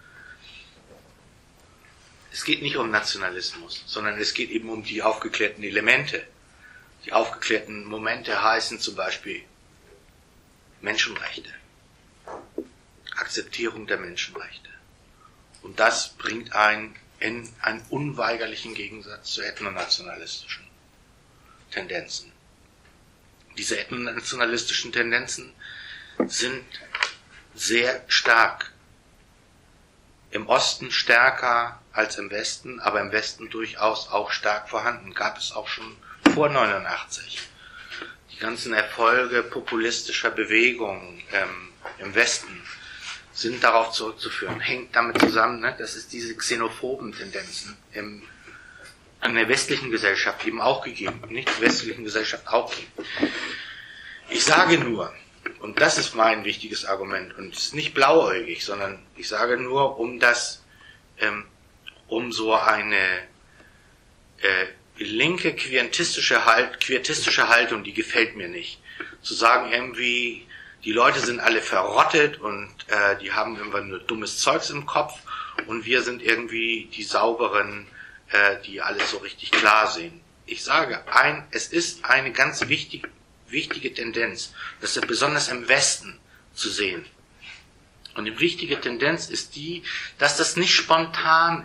Speaker 2: Es geht nicht um Nationalismus, sondern es geht eben um die aufgeklärten Elemente. Die aufgeklärten Momente heißen zum Beispiel Menschenrechte. Akzeptierung der Menschenrechte. Und das bringt einen in einen unweigerlichen Gegensatz zu ethnonationalistischen Tendenzen. Diese ethnonationalistischen Tendenzen sind sehr stark. Im Osten stärker als im Westen, aber im Westen durchaus auch stark vorhanden. Gab es auch schon vor 89. Die ganzen Erfolge populistischer Bewegungen im Westen sind darauf zurückzuführen, hängt damit zusammen, ne, dass es diese xenophoben Tendenzen in der westlichen Gesellschaft eben auch gegeben, nicht in der westlichen Gesellschaft auch gibt. Ich sage nur, und das ist mein wichtiges Argument, und es ist nicht blauäugig, sondern ich sage nur, um so eine linke quietistische Haltung, die gefällt mir nicht. Zu sagen irgendwie, die Leute sind alle verrottet und die haben irgendwann nur dummes Zeugs im Kopf und wir sind irgendwie die Sauberen, die alles so richtig klar sehen. Ich sage, es ist eine ganz wichtige Tendenz, das ist besonders im Westen zu sehen. Und die wichtige Tendenz ist die, dass es nicht spontan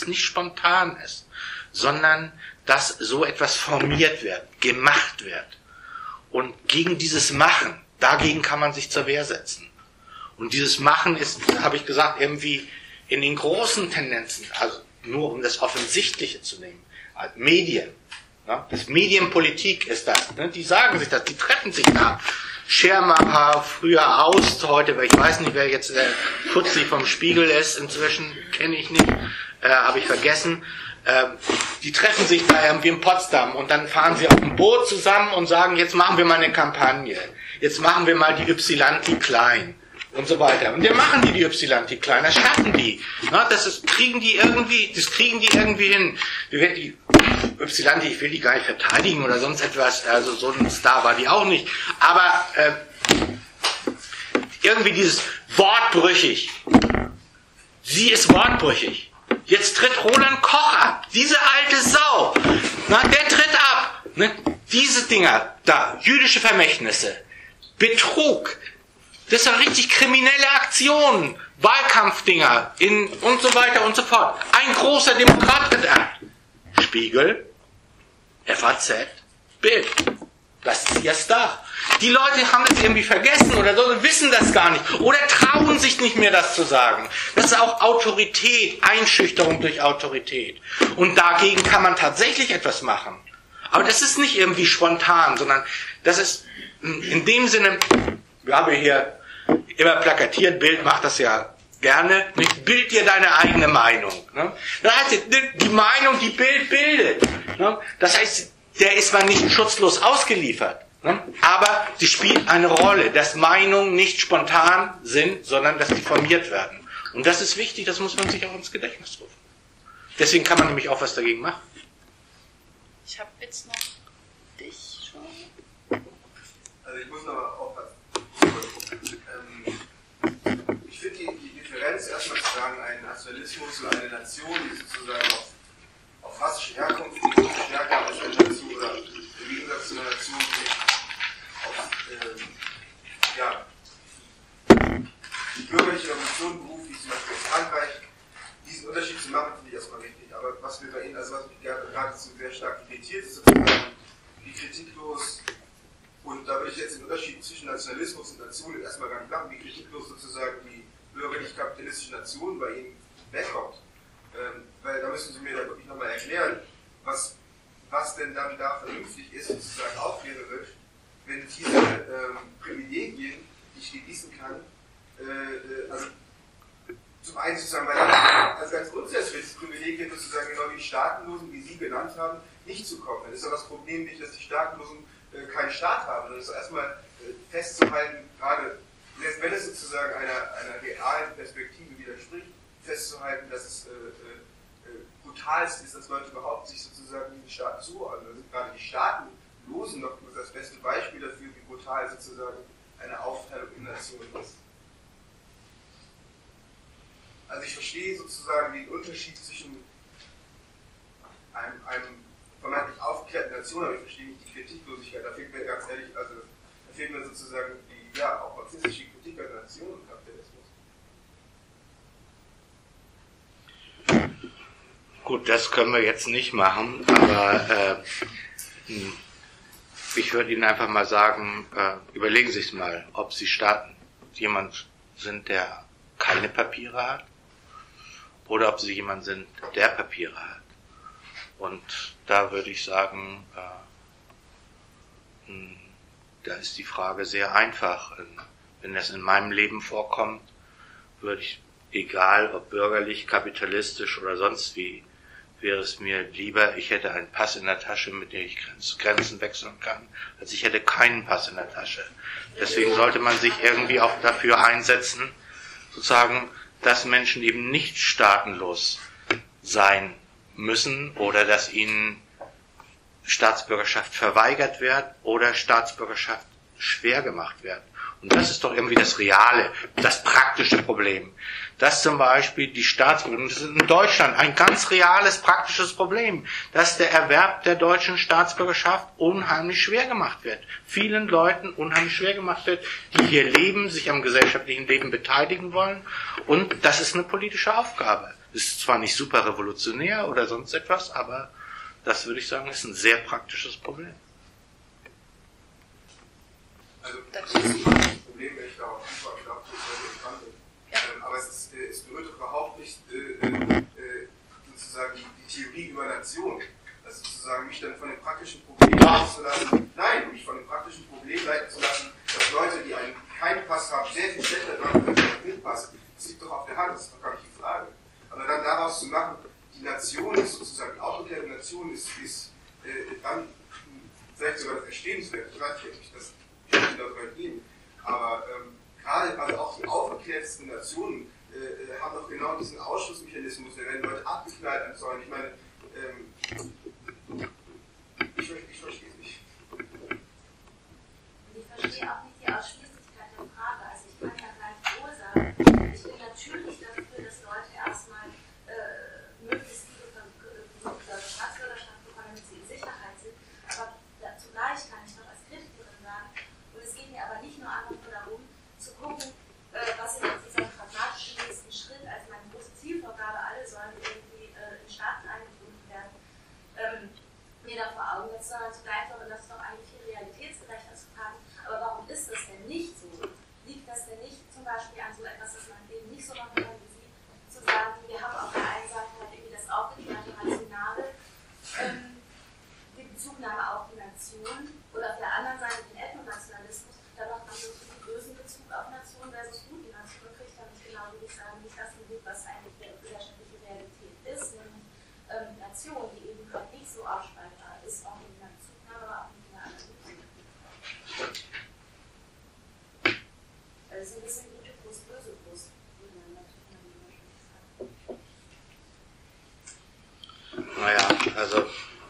Speaker 2: ist, sondern dass so etwas formiert wird, gemacht wird. Und gegen dieses Machen, dagegen kann man sich zur Wehr setzen. Und dieses Machen ist, habe ich gesagt, irgendwie in den großen Tendenzen, also nur um das Offensichtliche zu nehmen, Medien. Ne? Das Medienpolitik ist das. Ne? Die sagen sich das, die treffen sich da. Schermacher, früher Aust, heute, weil ich weiß nicht, wer jetzt Fuzzi vom Spiegel ist, inzwischen kenne ich nicht, habe ich vergessen. Die treffen sich da irgendwie in Potsdam und dann fahren sie auf dem Boot zusammen und sagen, jetzt machen wir mal eine Kampagne. Jetzt machen wir mal die Ypsilanti klein und so weiter. Und wir machen die Ypsilanti klein, das schaffen die. Das kriegen die irgendwie hin. Wie wird die Ypsilanti, ich will die gar nicht verteidigen oder sonst etwas, also so ein Star war die auch nicht. Aber irgendwie dieses wortbrüchig. Sie ist wortbrüchig. Jetzt tritt Roland Koch ab. Diese alte Sau. Der tritt ab. Diese Dinger da, jüdische Vermächtnisse, Betrug, das sind richtig kriminelle Aktionen, Wahlkampfdinger und so weiter und so fort. Ein großer Demokrat tritt ab. Spiegel, FAZ, Bild. Das ist ihr Star. Die Leute haben das irgendwie vergessen oder so, wissen das gar nicht oder trauen sich nicht mehr, das zu sagen. Das ist auch Autorität, Einschüchterung durch Autorität. Und dagegen kann man tatsächlich etwas machen. Aber das ist nicht irgendwie spontan, sondern das ist in dem Sinne, wir haben hier immer plakatiert, Bild macht das ja gerne, nicht? Bild dir deine eigene Meinung. Ne? Das heißt, die Meinung, die Bild bildet. Ne? Das heißt, der ist man nicht schutzlos ausgeliefert. Ne? Aber sie spielt eine Rolle, dass Meinungen nicht spontan sind, sondern dass sie formiert werden. Und das ist wichtig, das muss man sich auch ins Gedächtnis rufen. Deswegen kann man nämlich auch was dagegen machen.
Speaker 1: Ich habe jetzt noch dich schon.
Speaker 7: Also ich muss noch auch was. Ich finde die Differenz erstmal zu sagen, ein Nationalismus oder eine Nation, die sozusagen auf rassische Herkunft stärker als eine Nation oder im Gegensatz zu einer Nation, die die bürgerliche Revolution beruft, wie zum Beispiel in Frankreich, diesen Unterschied zu machen, finde ich erstmal wichtig. Aber was mir bei Ihnen, also was mich gerade so sehr stark irritiert, ist sozusagen, wie kritiklos, und da würde ich jetzt den Unterschied zwischen Nationalismus und Nation erstmal gar nicht machen, wie kritiklos sozusagen die bürgerlich-kapitalistische Nation bei Ihnen wegkommt. Weil da müssen Sie mir da wirklich nochmal erklären, was denn dann da vernünftig ist, sozusagen aufklärerisch, wenn diese Privilegien, die ich genießen kann, also zum einen sozusagen, weil also ganz grundsätzlich das Privilegien sozusagen genau wie die Staatenlosen, die Sie genannt haben, nicht zu kommen. Dann ist ja das Problem nicht, dass die Staatenlosen keinen Staat haben, sondern es ist erstmal festzuhalten, gerade wenn es sozusagen einer realen Perspektive widerspricht, festzuhalten, dass es brutalst ist, dass Leute überhaupt sich sozusagen diesen Staaten zuordnen. Da sind gerade die Staatenlosen noch das beste Beispiel dafür, wie brutal sozusagen eine Aufteilung in Nationen ist. Also ich verstehe sozusagen den Unterschied zwischen einem vermeintlich aufgeklärten Nation, aber ich verstehe nicht die Kritiklosigkeit. Da fehlt mir ganz ehrlich, also da fehlt mir sozusagen die, auch marxistische Kritik an der Nation und Kapitalismus.
Speaker 2: Gut, das können wir jetzt nicht machen, aber ich würde Ihnen einfach mal sagen, überlegen Sie es mal, ob Sie jemand sind, der keine Papiere hat, oder ob Sie jemand sind, der Papiere hat. Und da würde ich sagen, da ist die Frage sehr einfach. Wenn das in meinem Leben vorkommt, würde ich, egal ob bürgerlich, kapitalistisch oder sonst wie, wäre es mir lieber, ich hätte einen Pass in der Tasche, mit dem ich Grenzen wechseln kann, als ich hätte keinen Pass in der Tasche. Deswegen sollte man sich irgendwie auch dafür einsetzen, sozusagen, dass Menschen eben nicht staatenlos sein müssen oder dass ihnen Staatsbürgerschaft verweigert wird oder Staatsbürgerschaft schwer gemacht wird. Und das ist doch irgendwie das reale, das praktische Problem. Dass zum Beispiel die Staatsbürgerschaft, das ist in Deutschland ein ganz reales, praktisches Problem, dass der Erwerb der deutschen Staatsbürgerschaft unheimlich schwer gemacht wird. Vielen Leuten unheimlich schwer gemacht wird, die hier leben, sich am gesellschaftlichen Leben beteiligen wollen. Und das ist eine politische Aufgabe. Das ist zwar nicht super revolutionär oder sonst etwas, aber das würde ich sagen, ist ein sehr praktisches Problem.
Speaker 7: Also, das ist ein Problem, wenn ich darauf antworte, ich glaube, das ist sehr interessant. Aber es berührt überhaupt nicht sozusagen die Theorie über Nation. Also sozusagen mich dann von den praktischen Problemen leiten zu lassen. Nein, mich von den praktischen Problemen leiten zu lassen, dass Leute, die keinen Pass haben, sehr viel schlechter dran sind als mit Pass. Das liegt doch auf der Hand, das ist doch gar nicht die Frage. Aber dann daraus zu machen, die Nation ist sozusagen, die aufgeklärte Nation ist dann vielleicht sogar das Erstehenswert. Ich weiß nicht, das könnte darüber gehen. Aber gerade also auch die aufgeklärtesten Nationen haben doch genau diesen Ausschlussmechanismus. Da werden Leute abgeknallt an Zäunen. Ich meine, ich verstehe es nicht.
Speaker 8: Ich verstehe auch nicht die Ausschließlichkeit der Frage. Also ich kann ja gleich wohl sagen, ich bin natürlich dafür, dass Leute erstmal möglichst viele Staatsbürgerschaft bekommen, damit sie in Sicherheit sind. Aber zugleich kann ich noch als Kritikerin sagen, und es geht mir aber nicht nur einfach nur darum, zu gucken, was ist jetzt dieser pragmatische nächsten Schritt, also meine große Zielvorgabe, alle sollen irgendwie in Staaten eingebunden werden, mir da vor Augen jetzt sondern zugleich doch, und das ist doch eigentlich viel realitätsgerechter zu fragen, aber warum ist das denn nicht so? Liegt das denn nicht zum Beispiel an so etwas, das man eben nicht so machen kann wie Sie, zu sagen, wir haben auf der einen Seite halt irgendwie das aufgeklärte Rationale, die Bezugnahme auf die Nation, oder auf der anderen Seite den Ethnonationalismus, da macht man so einen bösen Bezug auf Nation versus gute Nation und kriegt dann nicht genau, wie ich sagen, nicht das Gebiet, was eigentlich die gesellschaftliche Realität ist, nämlich Nation, die eben halt nicht so ausspaltbar ist, auch in der Bezugnahme, aber auch in der Analyse. Also es ist ein bisschen gute Brust, böse Brust, würde man natürlich sagen.
Speaker 2: Naja, also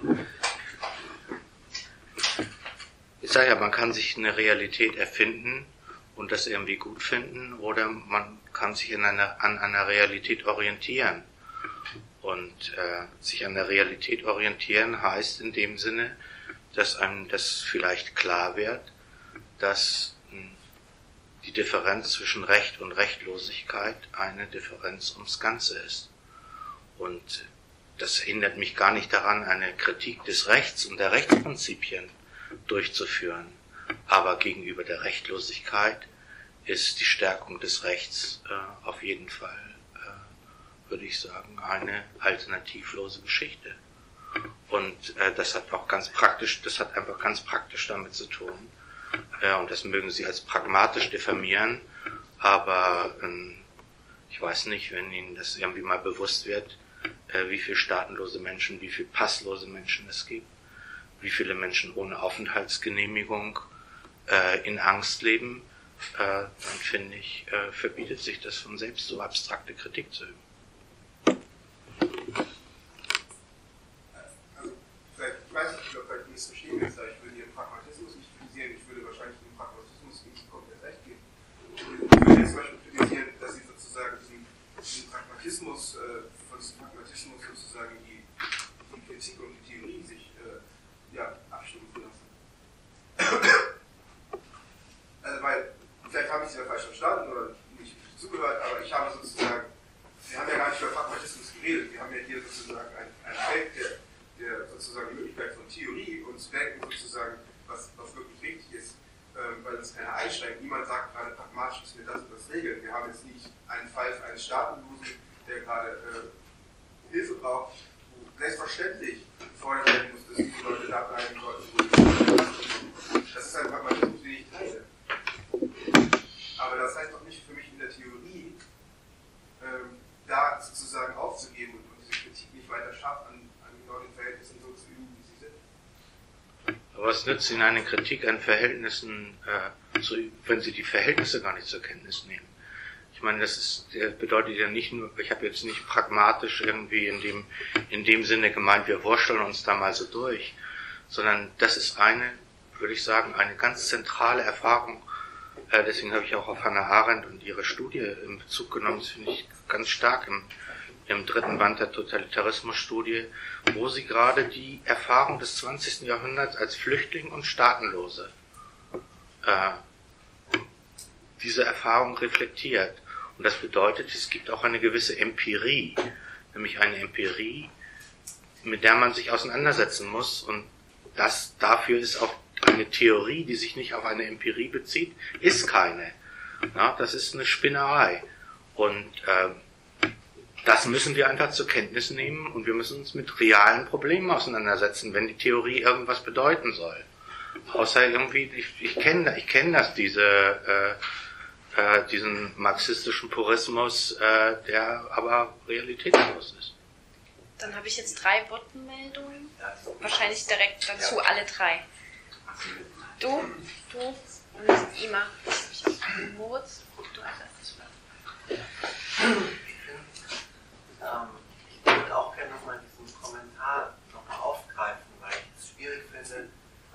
Speaker 2: ich sage ja, man kann sich eine Realität erfinden und das irgendwie gut finden, oder man kann sich an einer Realität orientieren. Und sich an der Realität orientieren heißt in dem Sinne, dass einem das vielleicht klar wird, dass die Differenz zwischen Recht und Rechtlosigkeit eine Differenz ums Ganze ist. Und das hindert mich gar nicht daran, eine Kritik des Rechts und der Rechtsprinzipien durchzuführen. Aber gegenüber der Rechtlosigkeit ist die Stärkung des Rechts auf jeden Fall, würde ich sagen, eine alternativlose Geschichte. Und das hat auch ganz praktisch, das hat einfach ganz praktisch damit zu tun. Und das mögen Sie als pragmatisch diffamieren, aber ich weiß nicht, wenn Ihnen das irgendwie mal bewusst wird, wie viele staatenlose Menschen, wie viele passlose Menschen es gibt, wie viele Menschen ohne Aufenthaltsgenehmigung in Angst leben, dann finde ich, verbietet sich das von selbst, so abstrakte Kritik zu üben.
Speaker 7: Also, ich weiß nicht, ob ich missverstehen will, ich würde Ihren Pragmatismus nicht kritisieren, ich würde wahrscheinlich dem Pragmatismus nicht komplett recht geben. Ich würde jetzt zum Beispiel kritisieren, dass Sie sozusagen diesen Pragmatismus, von diesem Pragmatismus sozusagen die Kritik und die Theorie sich abstumpfen lassen. Also, weil, vielleicht habe ich Sie da falsch verstanden oder nicht zugehört, aber ich habe sozusagen wir haben ja gar nicht über Pragmatismus geredet, wir haben ja hier sozusagen ein Feld, der sozusagen die Möglichkeit von Theorie und zu denken sozusagen, was wirklich wichtig ist, weil uns keiner einschränkt. Niemand sagt gerade, pragmatisch müssen wir das und das regeln. Wir haben jetzt nicht einen Fall für einen Staatenlosen, der gerade Hilfe braucht, wo selbstverständlich gefordert werden muss, dass die Leute da bleiben sollten, wo sie. Das ist ein Pragmatismus, den ich teile. Aber das heißt doch nicht für mich in der Theorie, da sozusagen aufzugeben und diese Kritik nicht weiter scharf an genau den Verhältnissen so zu üben, wie sie sind.
Speaker 2: Aber was nützt Ihnen eine Kritik an Verhältnissen, wenn Sie die Verhältnisse gar nicht zur Kenntnis nehmen? Ich meine, das bedeutet ja nicht nur, ich habe jetzt nicht pragmatisch irgendwie in dem Sinne gemeint, wir wursteln uns da mal so durch, sondern das ist würde ich sagen, eine ganz zentrale Erfahrung. Deswegen habe ich auch auf Hannah Arendt und ihre Studie in Bezug genommen. Das finde ich ganz stark im dritten Band der Totalitarismus-Studie, wo sie gerade die Erfahrung des 20. Jahrhunderts als Flüchtling und Staatenlose diese Erfahrung reflektiert. Und das bedeutet, es gibt auch eine gewisse Empirie, nämlich eine Empirie, mit der man sich auseinandersetzen muss. Und dafür ist auch eine Theorie, die sich nicht auf eine Empirie bezieht, ist keine. Ja, das ist eine Spinnerei. Und das müssen wir einfach zur Kenntnis nehmen und wir müssen uns mit realen Problemen auseinandersetzen, wenn die Theorie irgendwas bedeuten soll. Außer irgendwie, ich kenne das, diesen marxistischen Purismus, der aber realitätslos ist.
Speaker 1: Dann habe ich jetzt 3 Wortmeldungen. Wahrscheinlich direkt dazu alle 3. Du und Ima. Moritz, du als erstes.
Speaker 9: Ich würde auch gerne nochmal diesen Kommentar nochmal aufgreifen, weil ich es schwierig finde,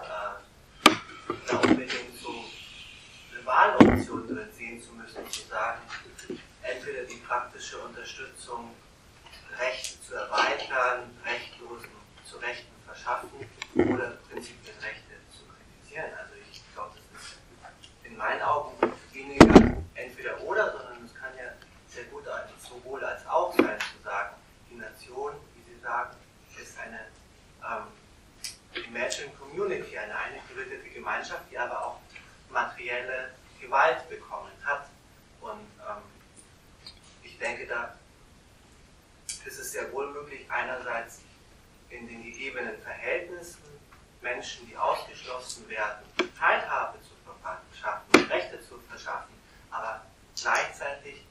Speaker 9: da unbedingt so eine Wahloption drin sehen zu müssen, zu sagen, entweder die praktische Unterstützung, Rechte zu erweitern, Rechtlosen zu Rechten verschaffen oder prinzipiell Rechte zu kritisieren. Also ich glaube, das ist in meinen Augen weniger entweder oder, sondern es kann ja sehr gut sowohl als auch sein, zu sagen, die Nation, wie Sie sagen, ist eine Imagined Community, eine eingebildete Gemeinschaft, die aber auch materielle Gewalt bekommen hat. Und ich denke, da ist es sehr wohl möglich, einerseits in den gegebenen Verhältnissen Menschen, die ausgeschlossen werden, Teilhabe zu verschaffen, Rechte zu verschaffen, aber gleichzeitig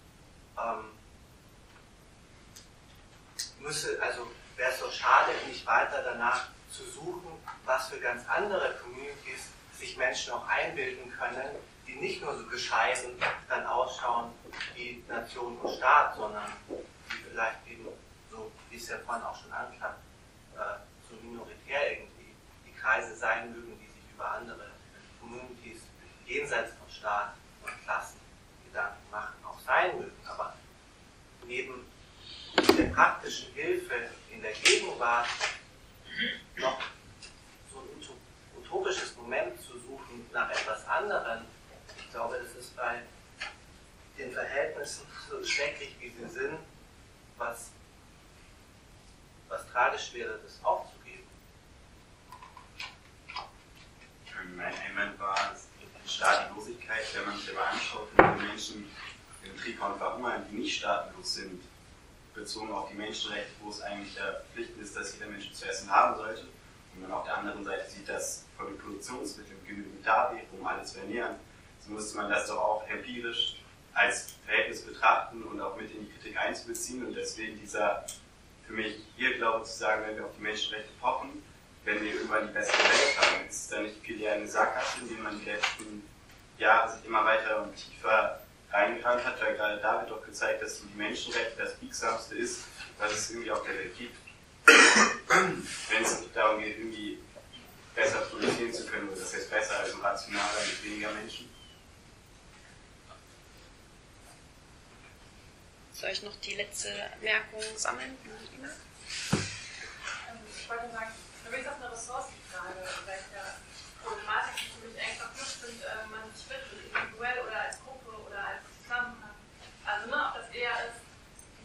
Speaker 9: wäre es doch schade, nicht weiter danach zu suchen, was für ganz andere Communities sich Menschen auch einbilden können, die nicht nur so bescheiden dann ausschauen wie Nation und Staat, sondern die vielleicht eben, so wie es ja vorhin auch schon anklang, so minoritär irgendwie die Kreise sein mögen, die sich über andere Communities jenseits von Staat und Klassen Gedanken machen, auch sein mögen. Aber neben der praktischen Hilfe in der Gegenwart noch so ein utopisches Moment zu suchen nach etwas anderem. Ich glaube, das ist bei den Verhältnissen so schrecklich, wie sie sind, was tragisch wäre, das aufzugeben.
Speaker 10: Mein Einwand war die Staatenlosigkeit, wenn man sich aber anschaut, wie viele Menschen im Krieg und verhungern, die nicht staatenlos sind, bezogen auf die Menschenrechte, wo es eigentlich der Pflicht ist, dass jeder Mensch zu essen haben sollte. Und man auf der anderen Seite sieht, dass von den Produktionsmitteln genügend da wäre, um alles zu ernähren, so müsste man das doch auch empirisch als Verhältnis betrachten und auch mit in die Kritik einzubeziehen. Und deswegen dieser, für mich hier glaube zu sagen, wenn wir auf die Menschenrechte pochen, wenn wir irgendwann die bessere Welt haben, ist es dann nicht viel eher eine Sackgasse, in die man die letzten Jahre sich immer weiter und tiefer reingerannt hat, weil gerade da wird doch gezeigt, dass die Menschenrechte das Biegsamste ist, was es irgendwie auf der Welt gibt. Wenn es darum geht, irgendwie besser produzieren zu können, oder das heißt besser, also rationaler mit weniger Menschen.
Speaker 1: Soll ich noch die letzte Merkung sammeln?
Speaker 5: Ich wollte sagen, für mich ist das eine Ressourcenfrage, welche Problematiken für mich eng verknüpft sind, man sich widmet, individuell oder als Gruppe oder als Zusammenhang. Also ob das eher ist,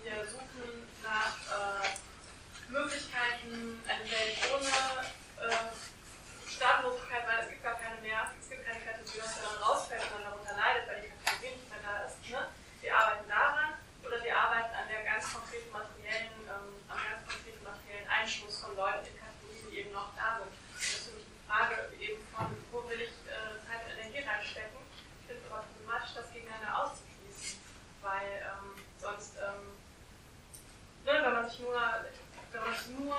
Speaker 5: nur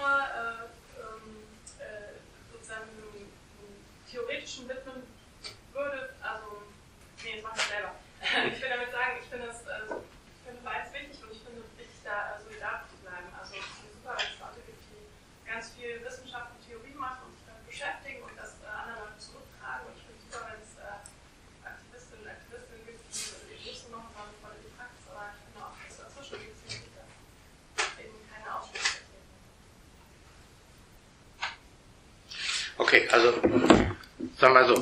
Speaker 5: sozusagen theoretischen widmen würde, also, nee, das mache ich selber. Ich will damit sagen, ich finde beides wichtig und ich finde es wichtig, da solidarisch zu bleiben. Also ich finde es super, wenn es Leute gibt, die ganz viel Wissenschaft und Theorie machen und sich damit beschäftigen und das andere Leute zurücktragen. Und ich finde es super, wenn es Aktivistinnen und Aktivisten gibt, die Wissen machen, dann voll die Praxis, aber ich finde auch, dass dazwischen gibt es wichtig, dass eben keine Ausschlüsse gibt.
Speaker 2: Okay, also sagen wir so,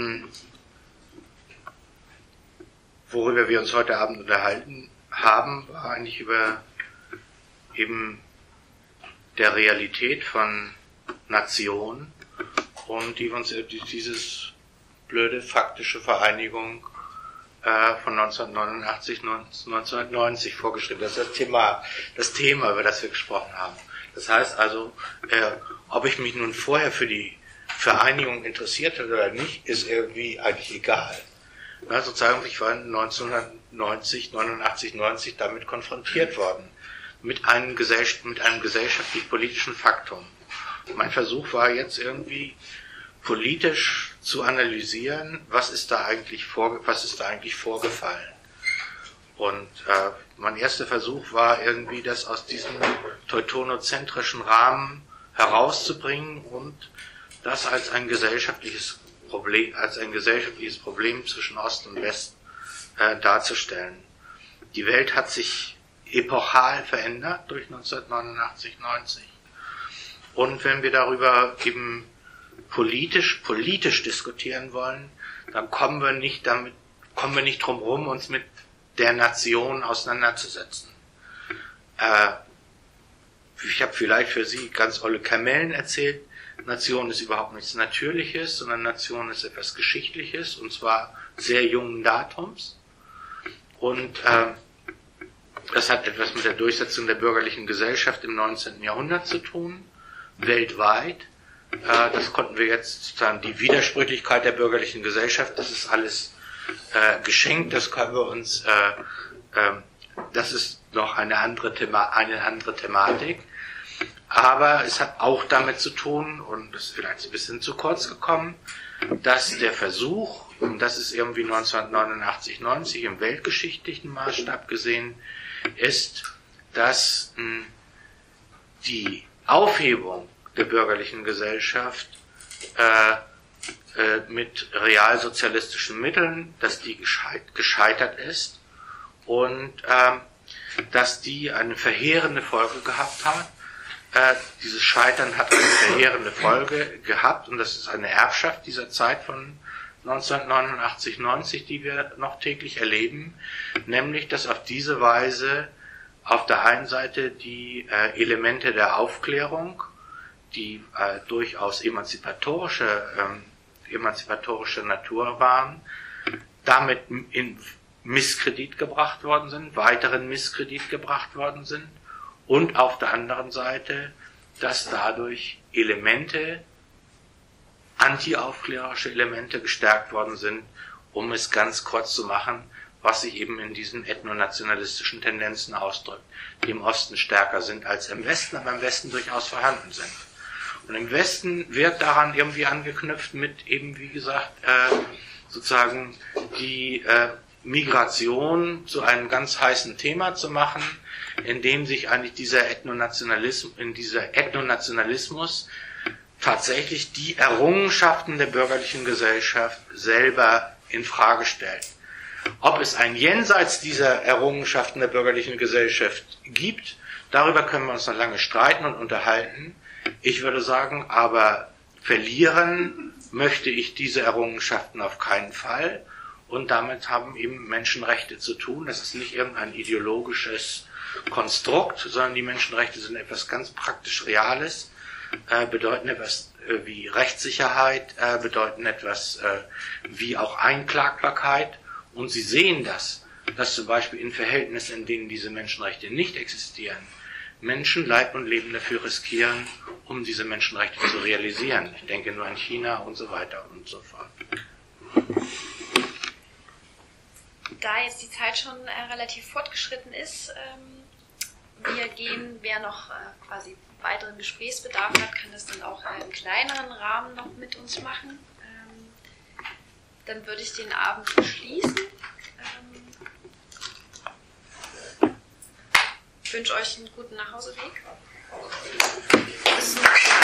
Speaker 2: worüber wir uns heute Abend unterhalten haben, war eigentlich über eben der Realität von Nationen und die uns dieses blöde faktische Vereinigung von 1989, 1990 vorgeschrieben. Das ist das Thema, über das wir gesprochen haben. Das heißt also, ob ich mich nun vorher für die Vereinigung interessiert habe oder nicht, ist irgendwie eigentlich egal. Ja, sozusagen, ich war 1990, 89, 90 damit konfrontiert worden. Mit einem gesellschaftlich-politischen Faktum. Mein Versuch war jetzt irgendwie politisch zu analysieren, was ist da eigentlich vorgefallen. Und mein erster Versuch war irgendwie, das aus diesem teutonozentrischen Rahmen herauszubringen und das als ein gesellschaftliches Problem zwischen Ost und West darzustellen. Die Welt hat sich epochal verändert durch 1989, 90. Und wenn wir darüber eben politisch diskutieren wollen, dann kommen wir nicht drum herum, uns mit der Nation auseinanderzusetzen. Ich habe vielleicht für Sie ganz olle Kamellen erzählt. Nation ist überhaupt nichts Natürliches, sondern Nation ist etwas Geschichtliches, und zwar sehr jungen Datums. Und das hat etwas mit der Durchsetzung der bürgerlichen Gesellschaft im 19. Jahrhundert zu tun, weltweit. Das konnten wir jetzt sozusagen, die Widersprüchlichkeit der bürgerlichen Gesellschaft, das ist alles geschenkt, das können wir uns, das ist noch eine andere Thematik. Aber es hat auch damit zu tun, und das ist vielleicht ein bisschen zu kurz gekommen, dass der Versuch, und das ist irgendwie 1989, 90 im weltgeschichtlichen Maßstab gesehen, ist, dass die Aufhebung der bürgerlichen Gesellschaft mit realsozialistischen Mitteln, dass die gescheitert ist und dass die eine verheerende Folge gehabt hat. Dieses Scheitern hat eine verheerende Folge gehabt, und das ist eine Erbschaft dieser Zeit von 1989, 90, die wir noch täglich erleben, nämlich, dass auf diese Weise auf der einen Seite die Elemente der Aufklärung, die durchaus emanzipatorische Natur waren, damit in Misskredit gebracht worden sind, weiteren Misskredit gebracht worden sind, und auf der anderen Seite, dass dadurch antiaufklärerische Elemente gestärkt worden sind, um es ganz kurz zu machen, was sich eben in diesen ethnonationalistischen Tendenzen ausdrückt, die im Osten stärker sind als im Westen, aber im Westen durchaus vorhanden sind. Und im Westen wird daran irgendwie angeknüpft mit eben, wie gesagt, sozusagen die Migration zu einem ganz heißen Thema zu machen, in dem sich eigentlich dieser Ethnonationalismus tatsächlich die Errungenschaften der bürgerlichen Gesellschaft selber in Frage stellt. Ob es ein Jenseits dieser Errungenschaften der bürgerlichen Gesellschaft gibt, darüber können wir uns noch lange streiten und unterhalten. Ich würde sagen, aber verlieren möchte ich diese Errungenschaften auf keinen Fall. Und damit haben eben Menschenrechte zu tun. Das ist nicht irgendein ideologisches Konstrukt, sondern die Menschenrechte sind etwas ganz praktisch Reales, bedeuten etwas wie Rechtssicherheit, bedeuten etwas wie auch Einklagbarkeit. Und Sie sehen das, dass zum Beispiel in Verhältnissen, in denen diese Menschenrechte nicht existieren, Menschen Leib und Leben dafür riskieren, um diese Menschenrechte zu realisieren. Ich denke nur an China und so weiter und so fort.
Speaker 1: Da jetzt die Zeit schon relativ fortgeschritten ist, wir gehen, wer noch quasi weiteren Gesprächsbedarf hat, kann das dann auch im kleineren Rahmen noch mit uns machen. Dann würde ich den Abend beschließen. Ich wünsche euch einen guten Nachhauseweg. Bis zum nächsten Mal.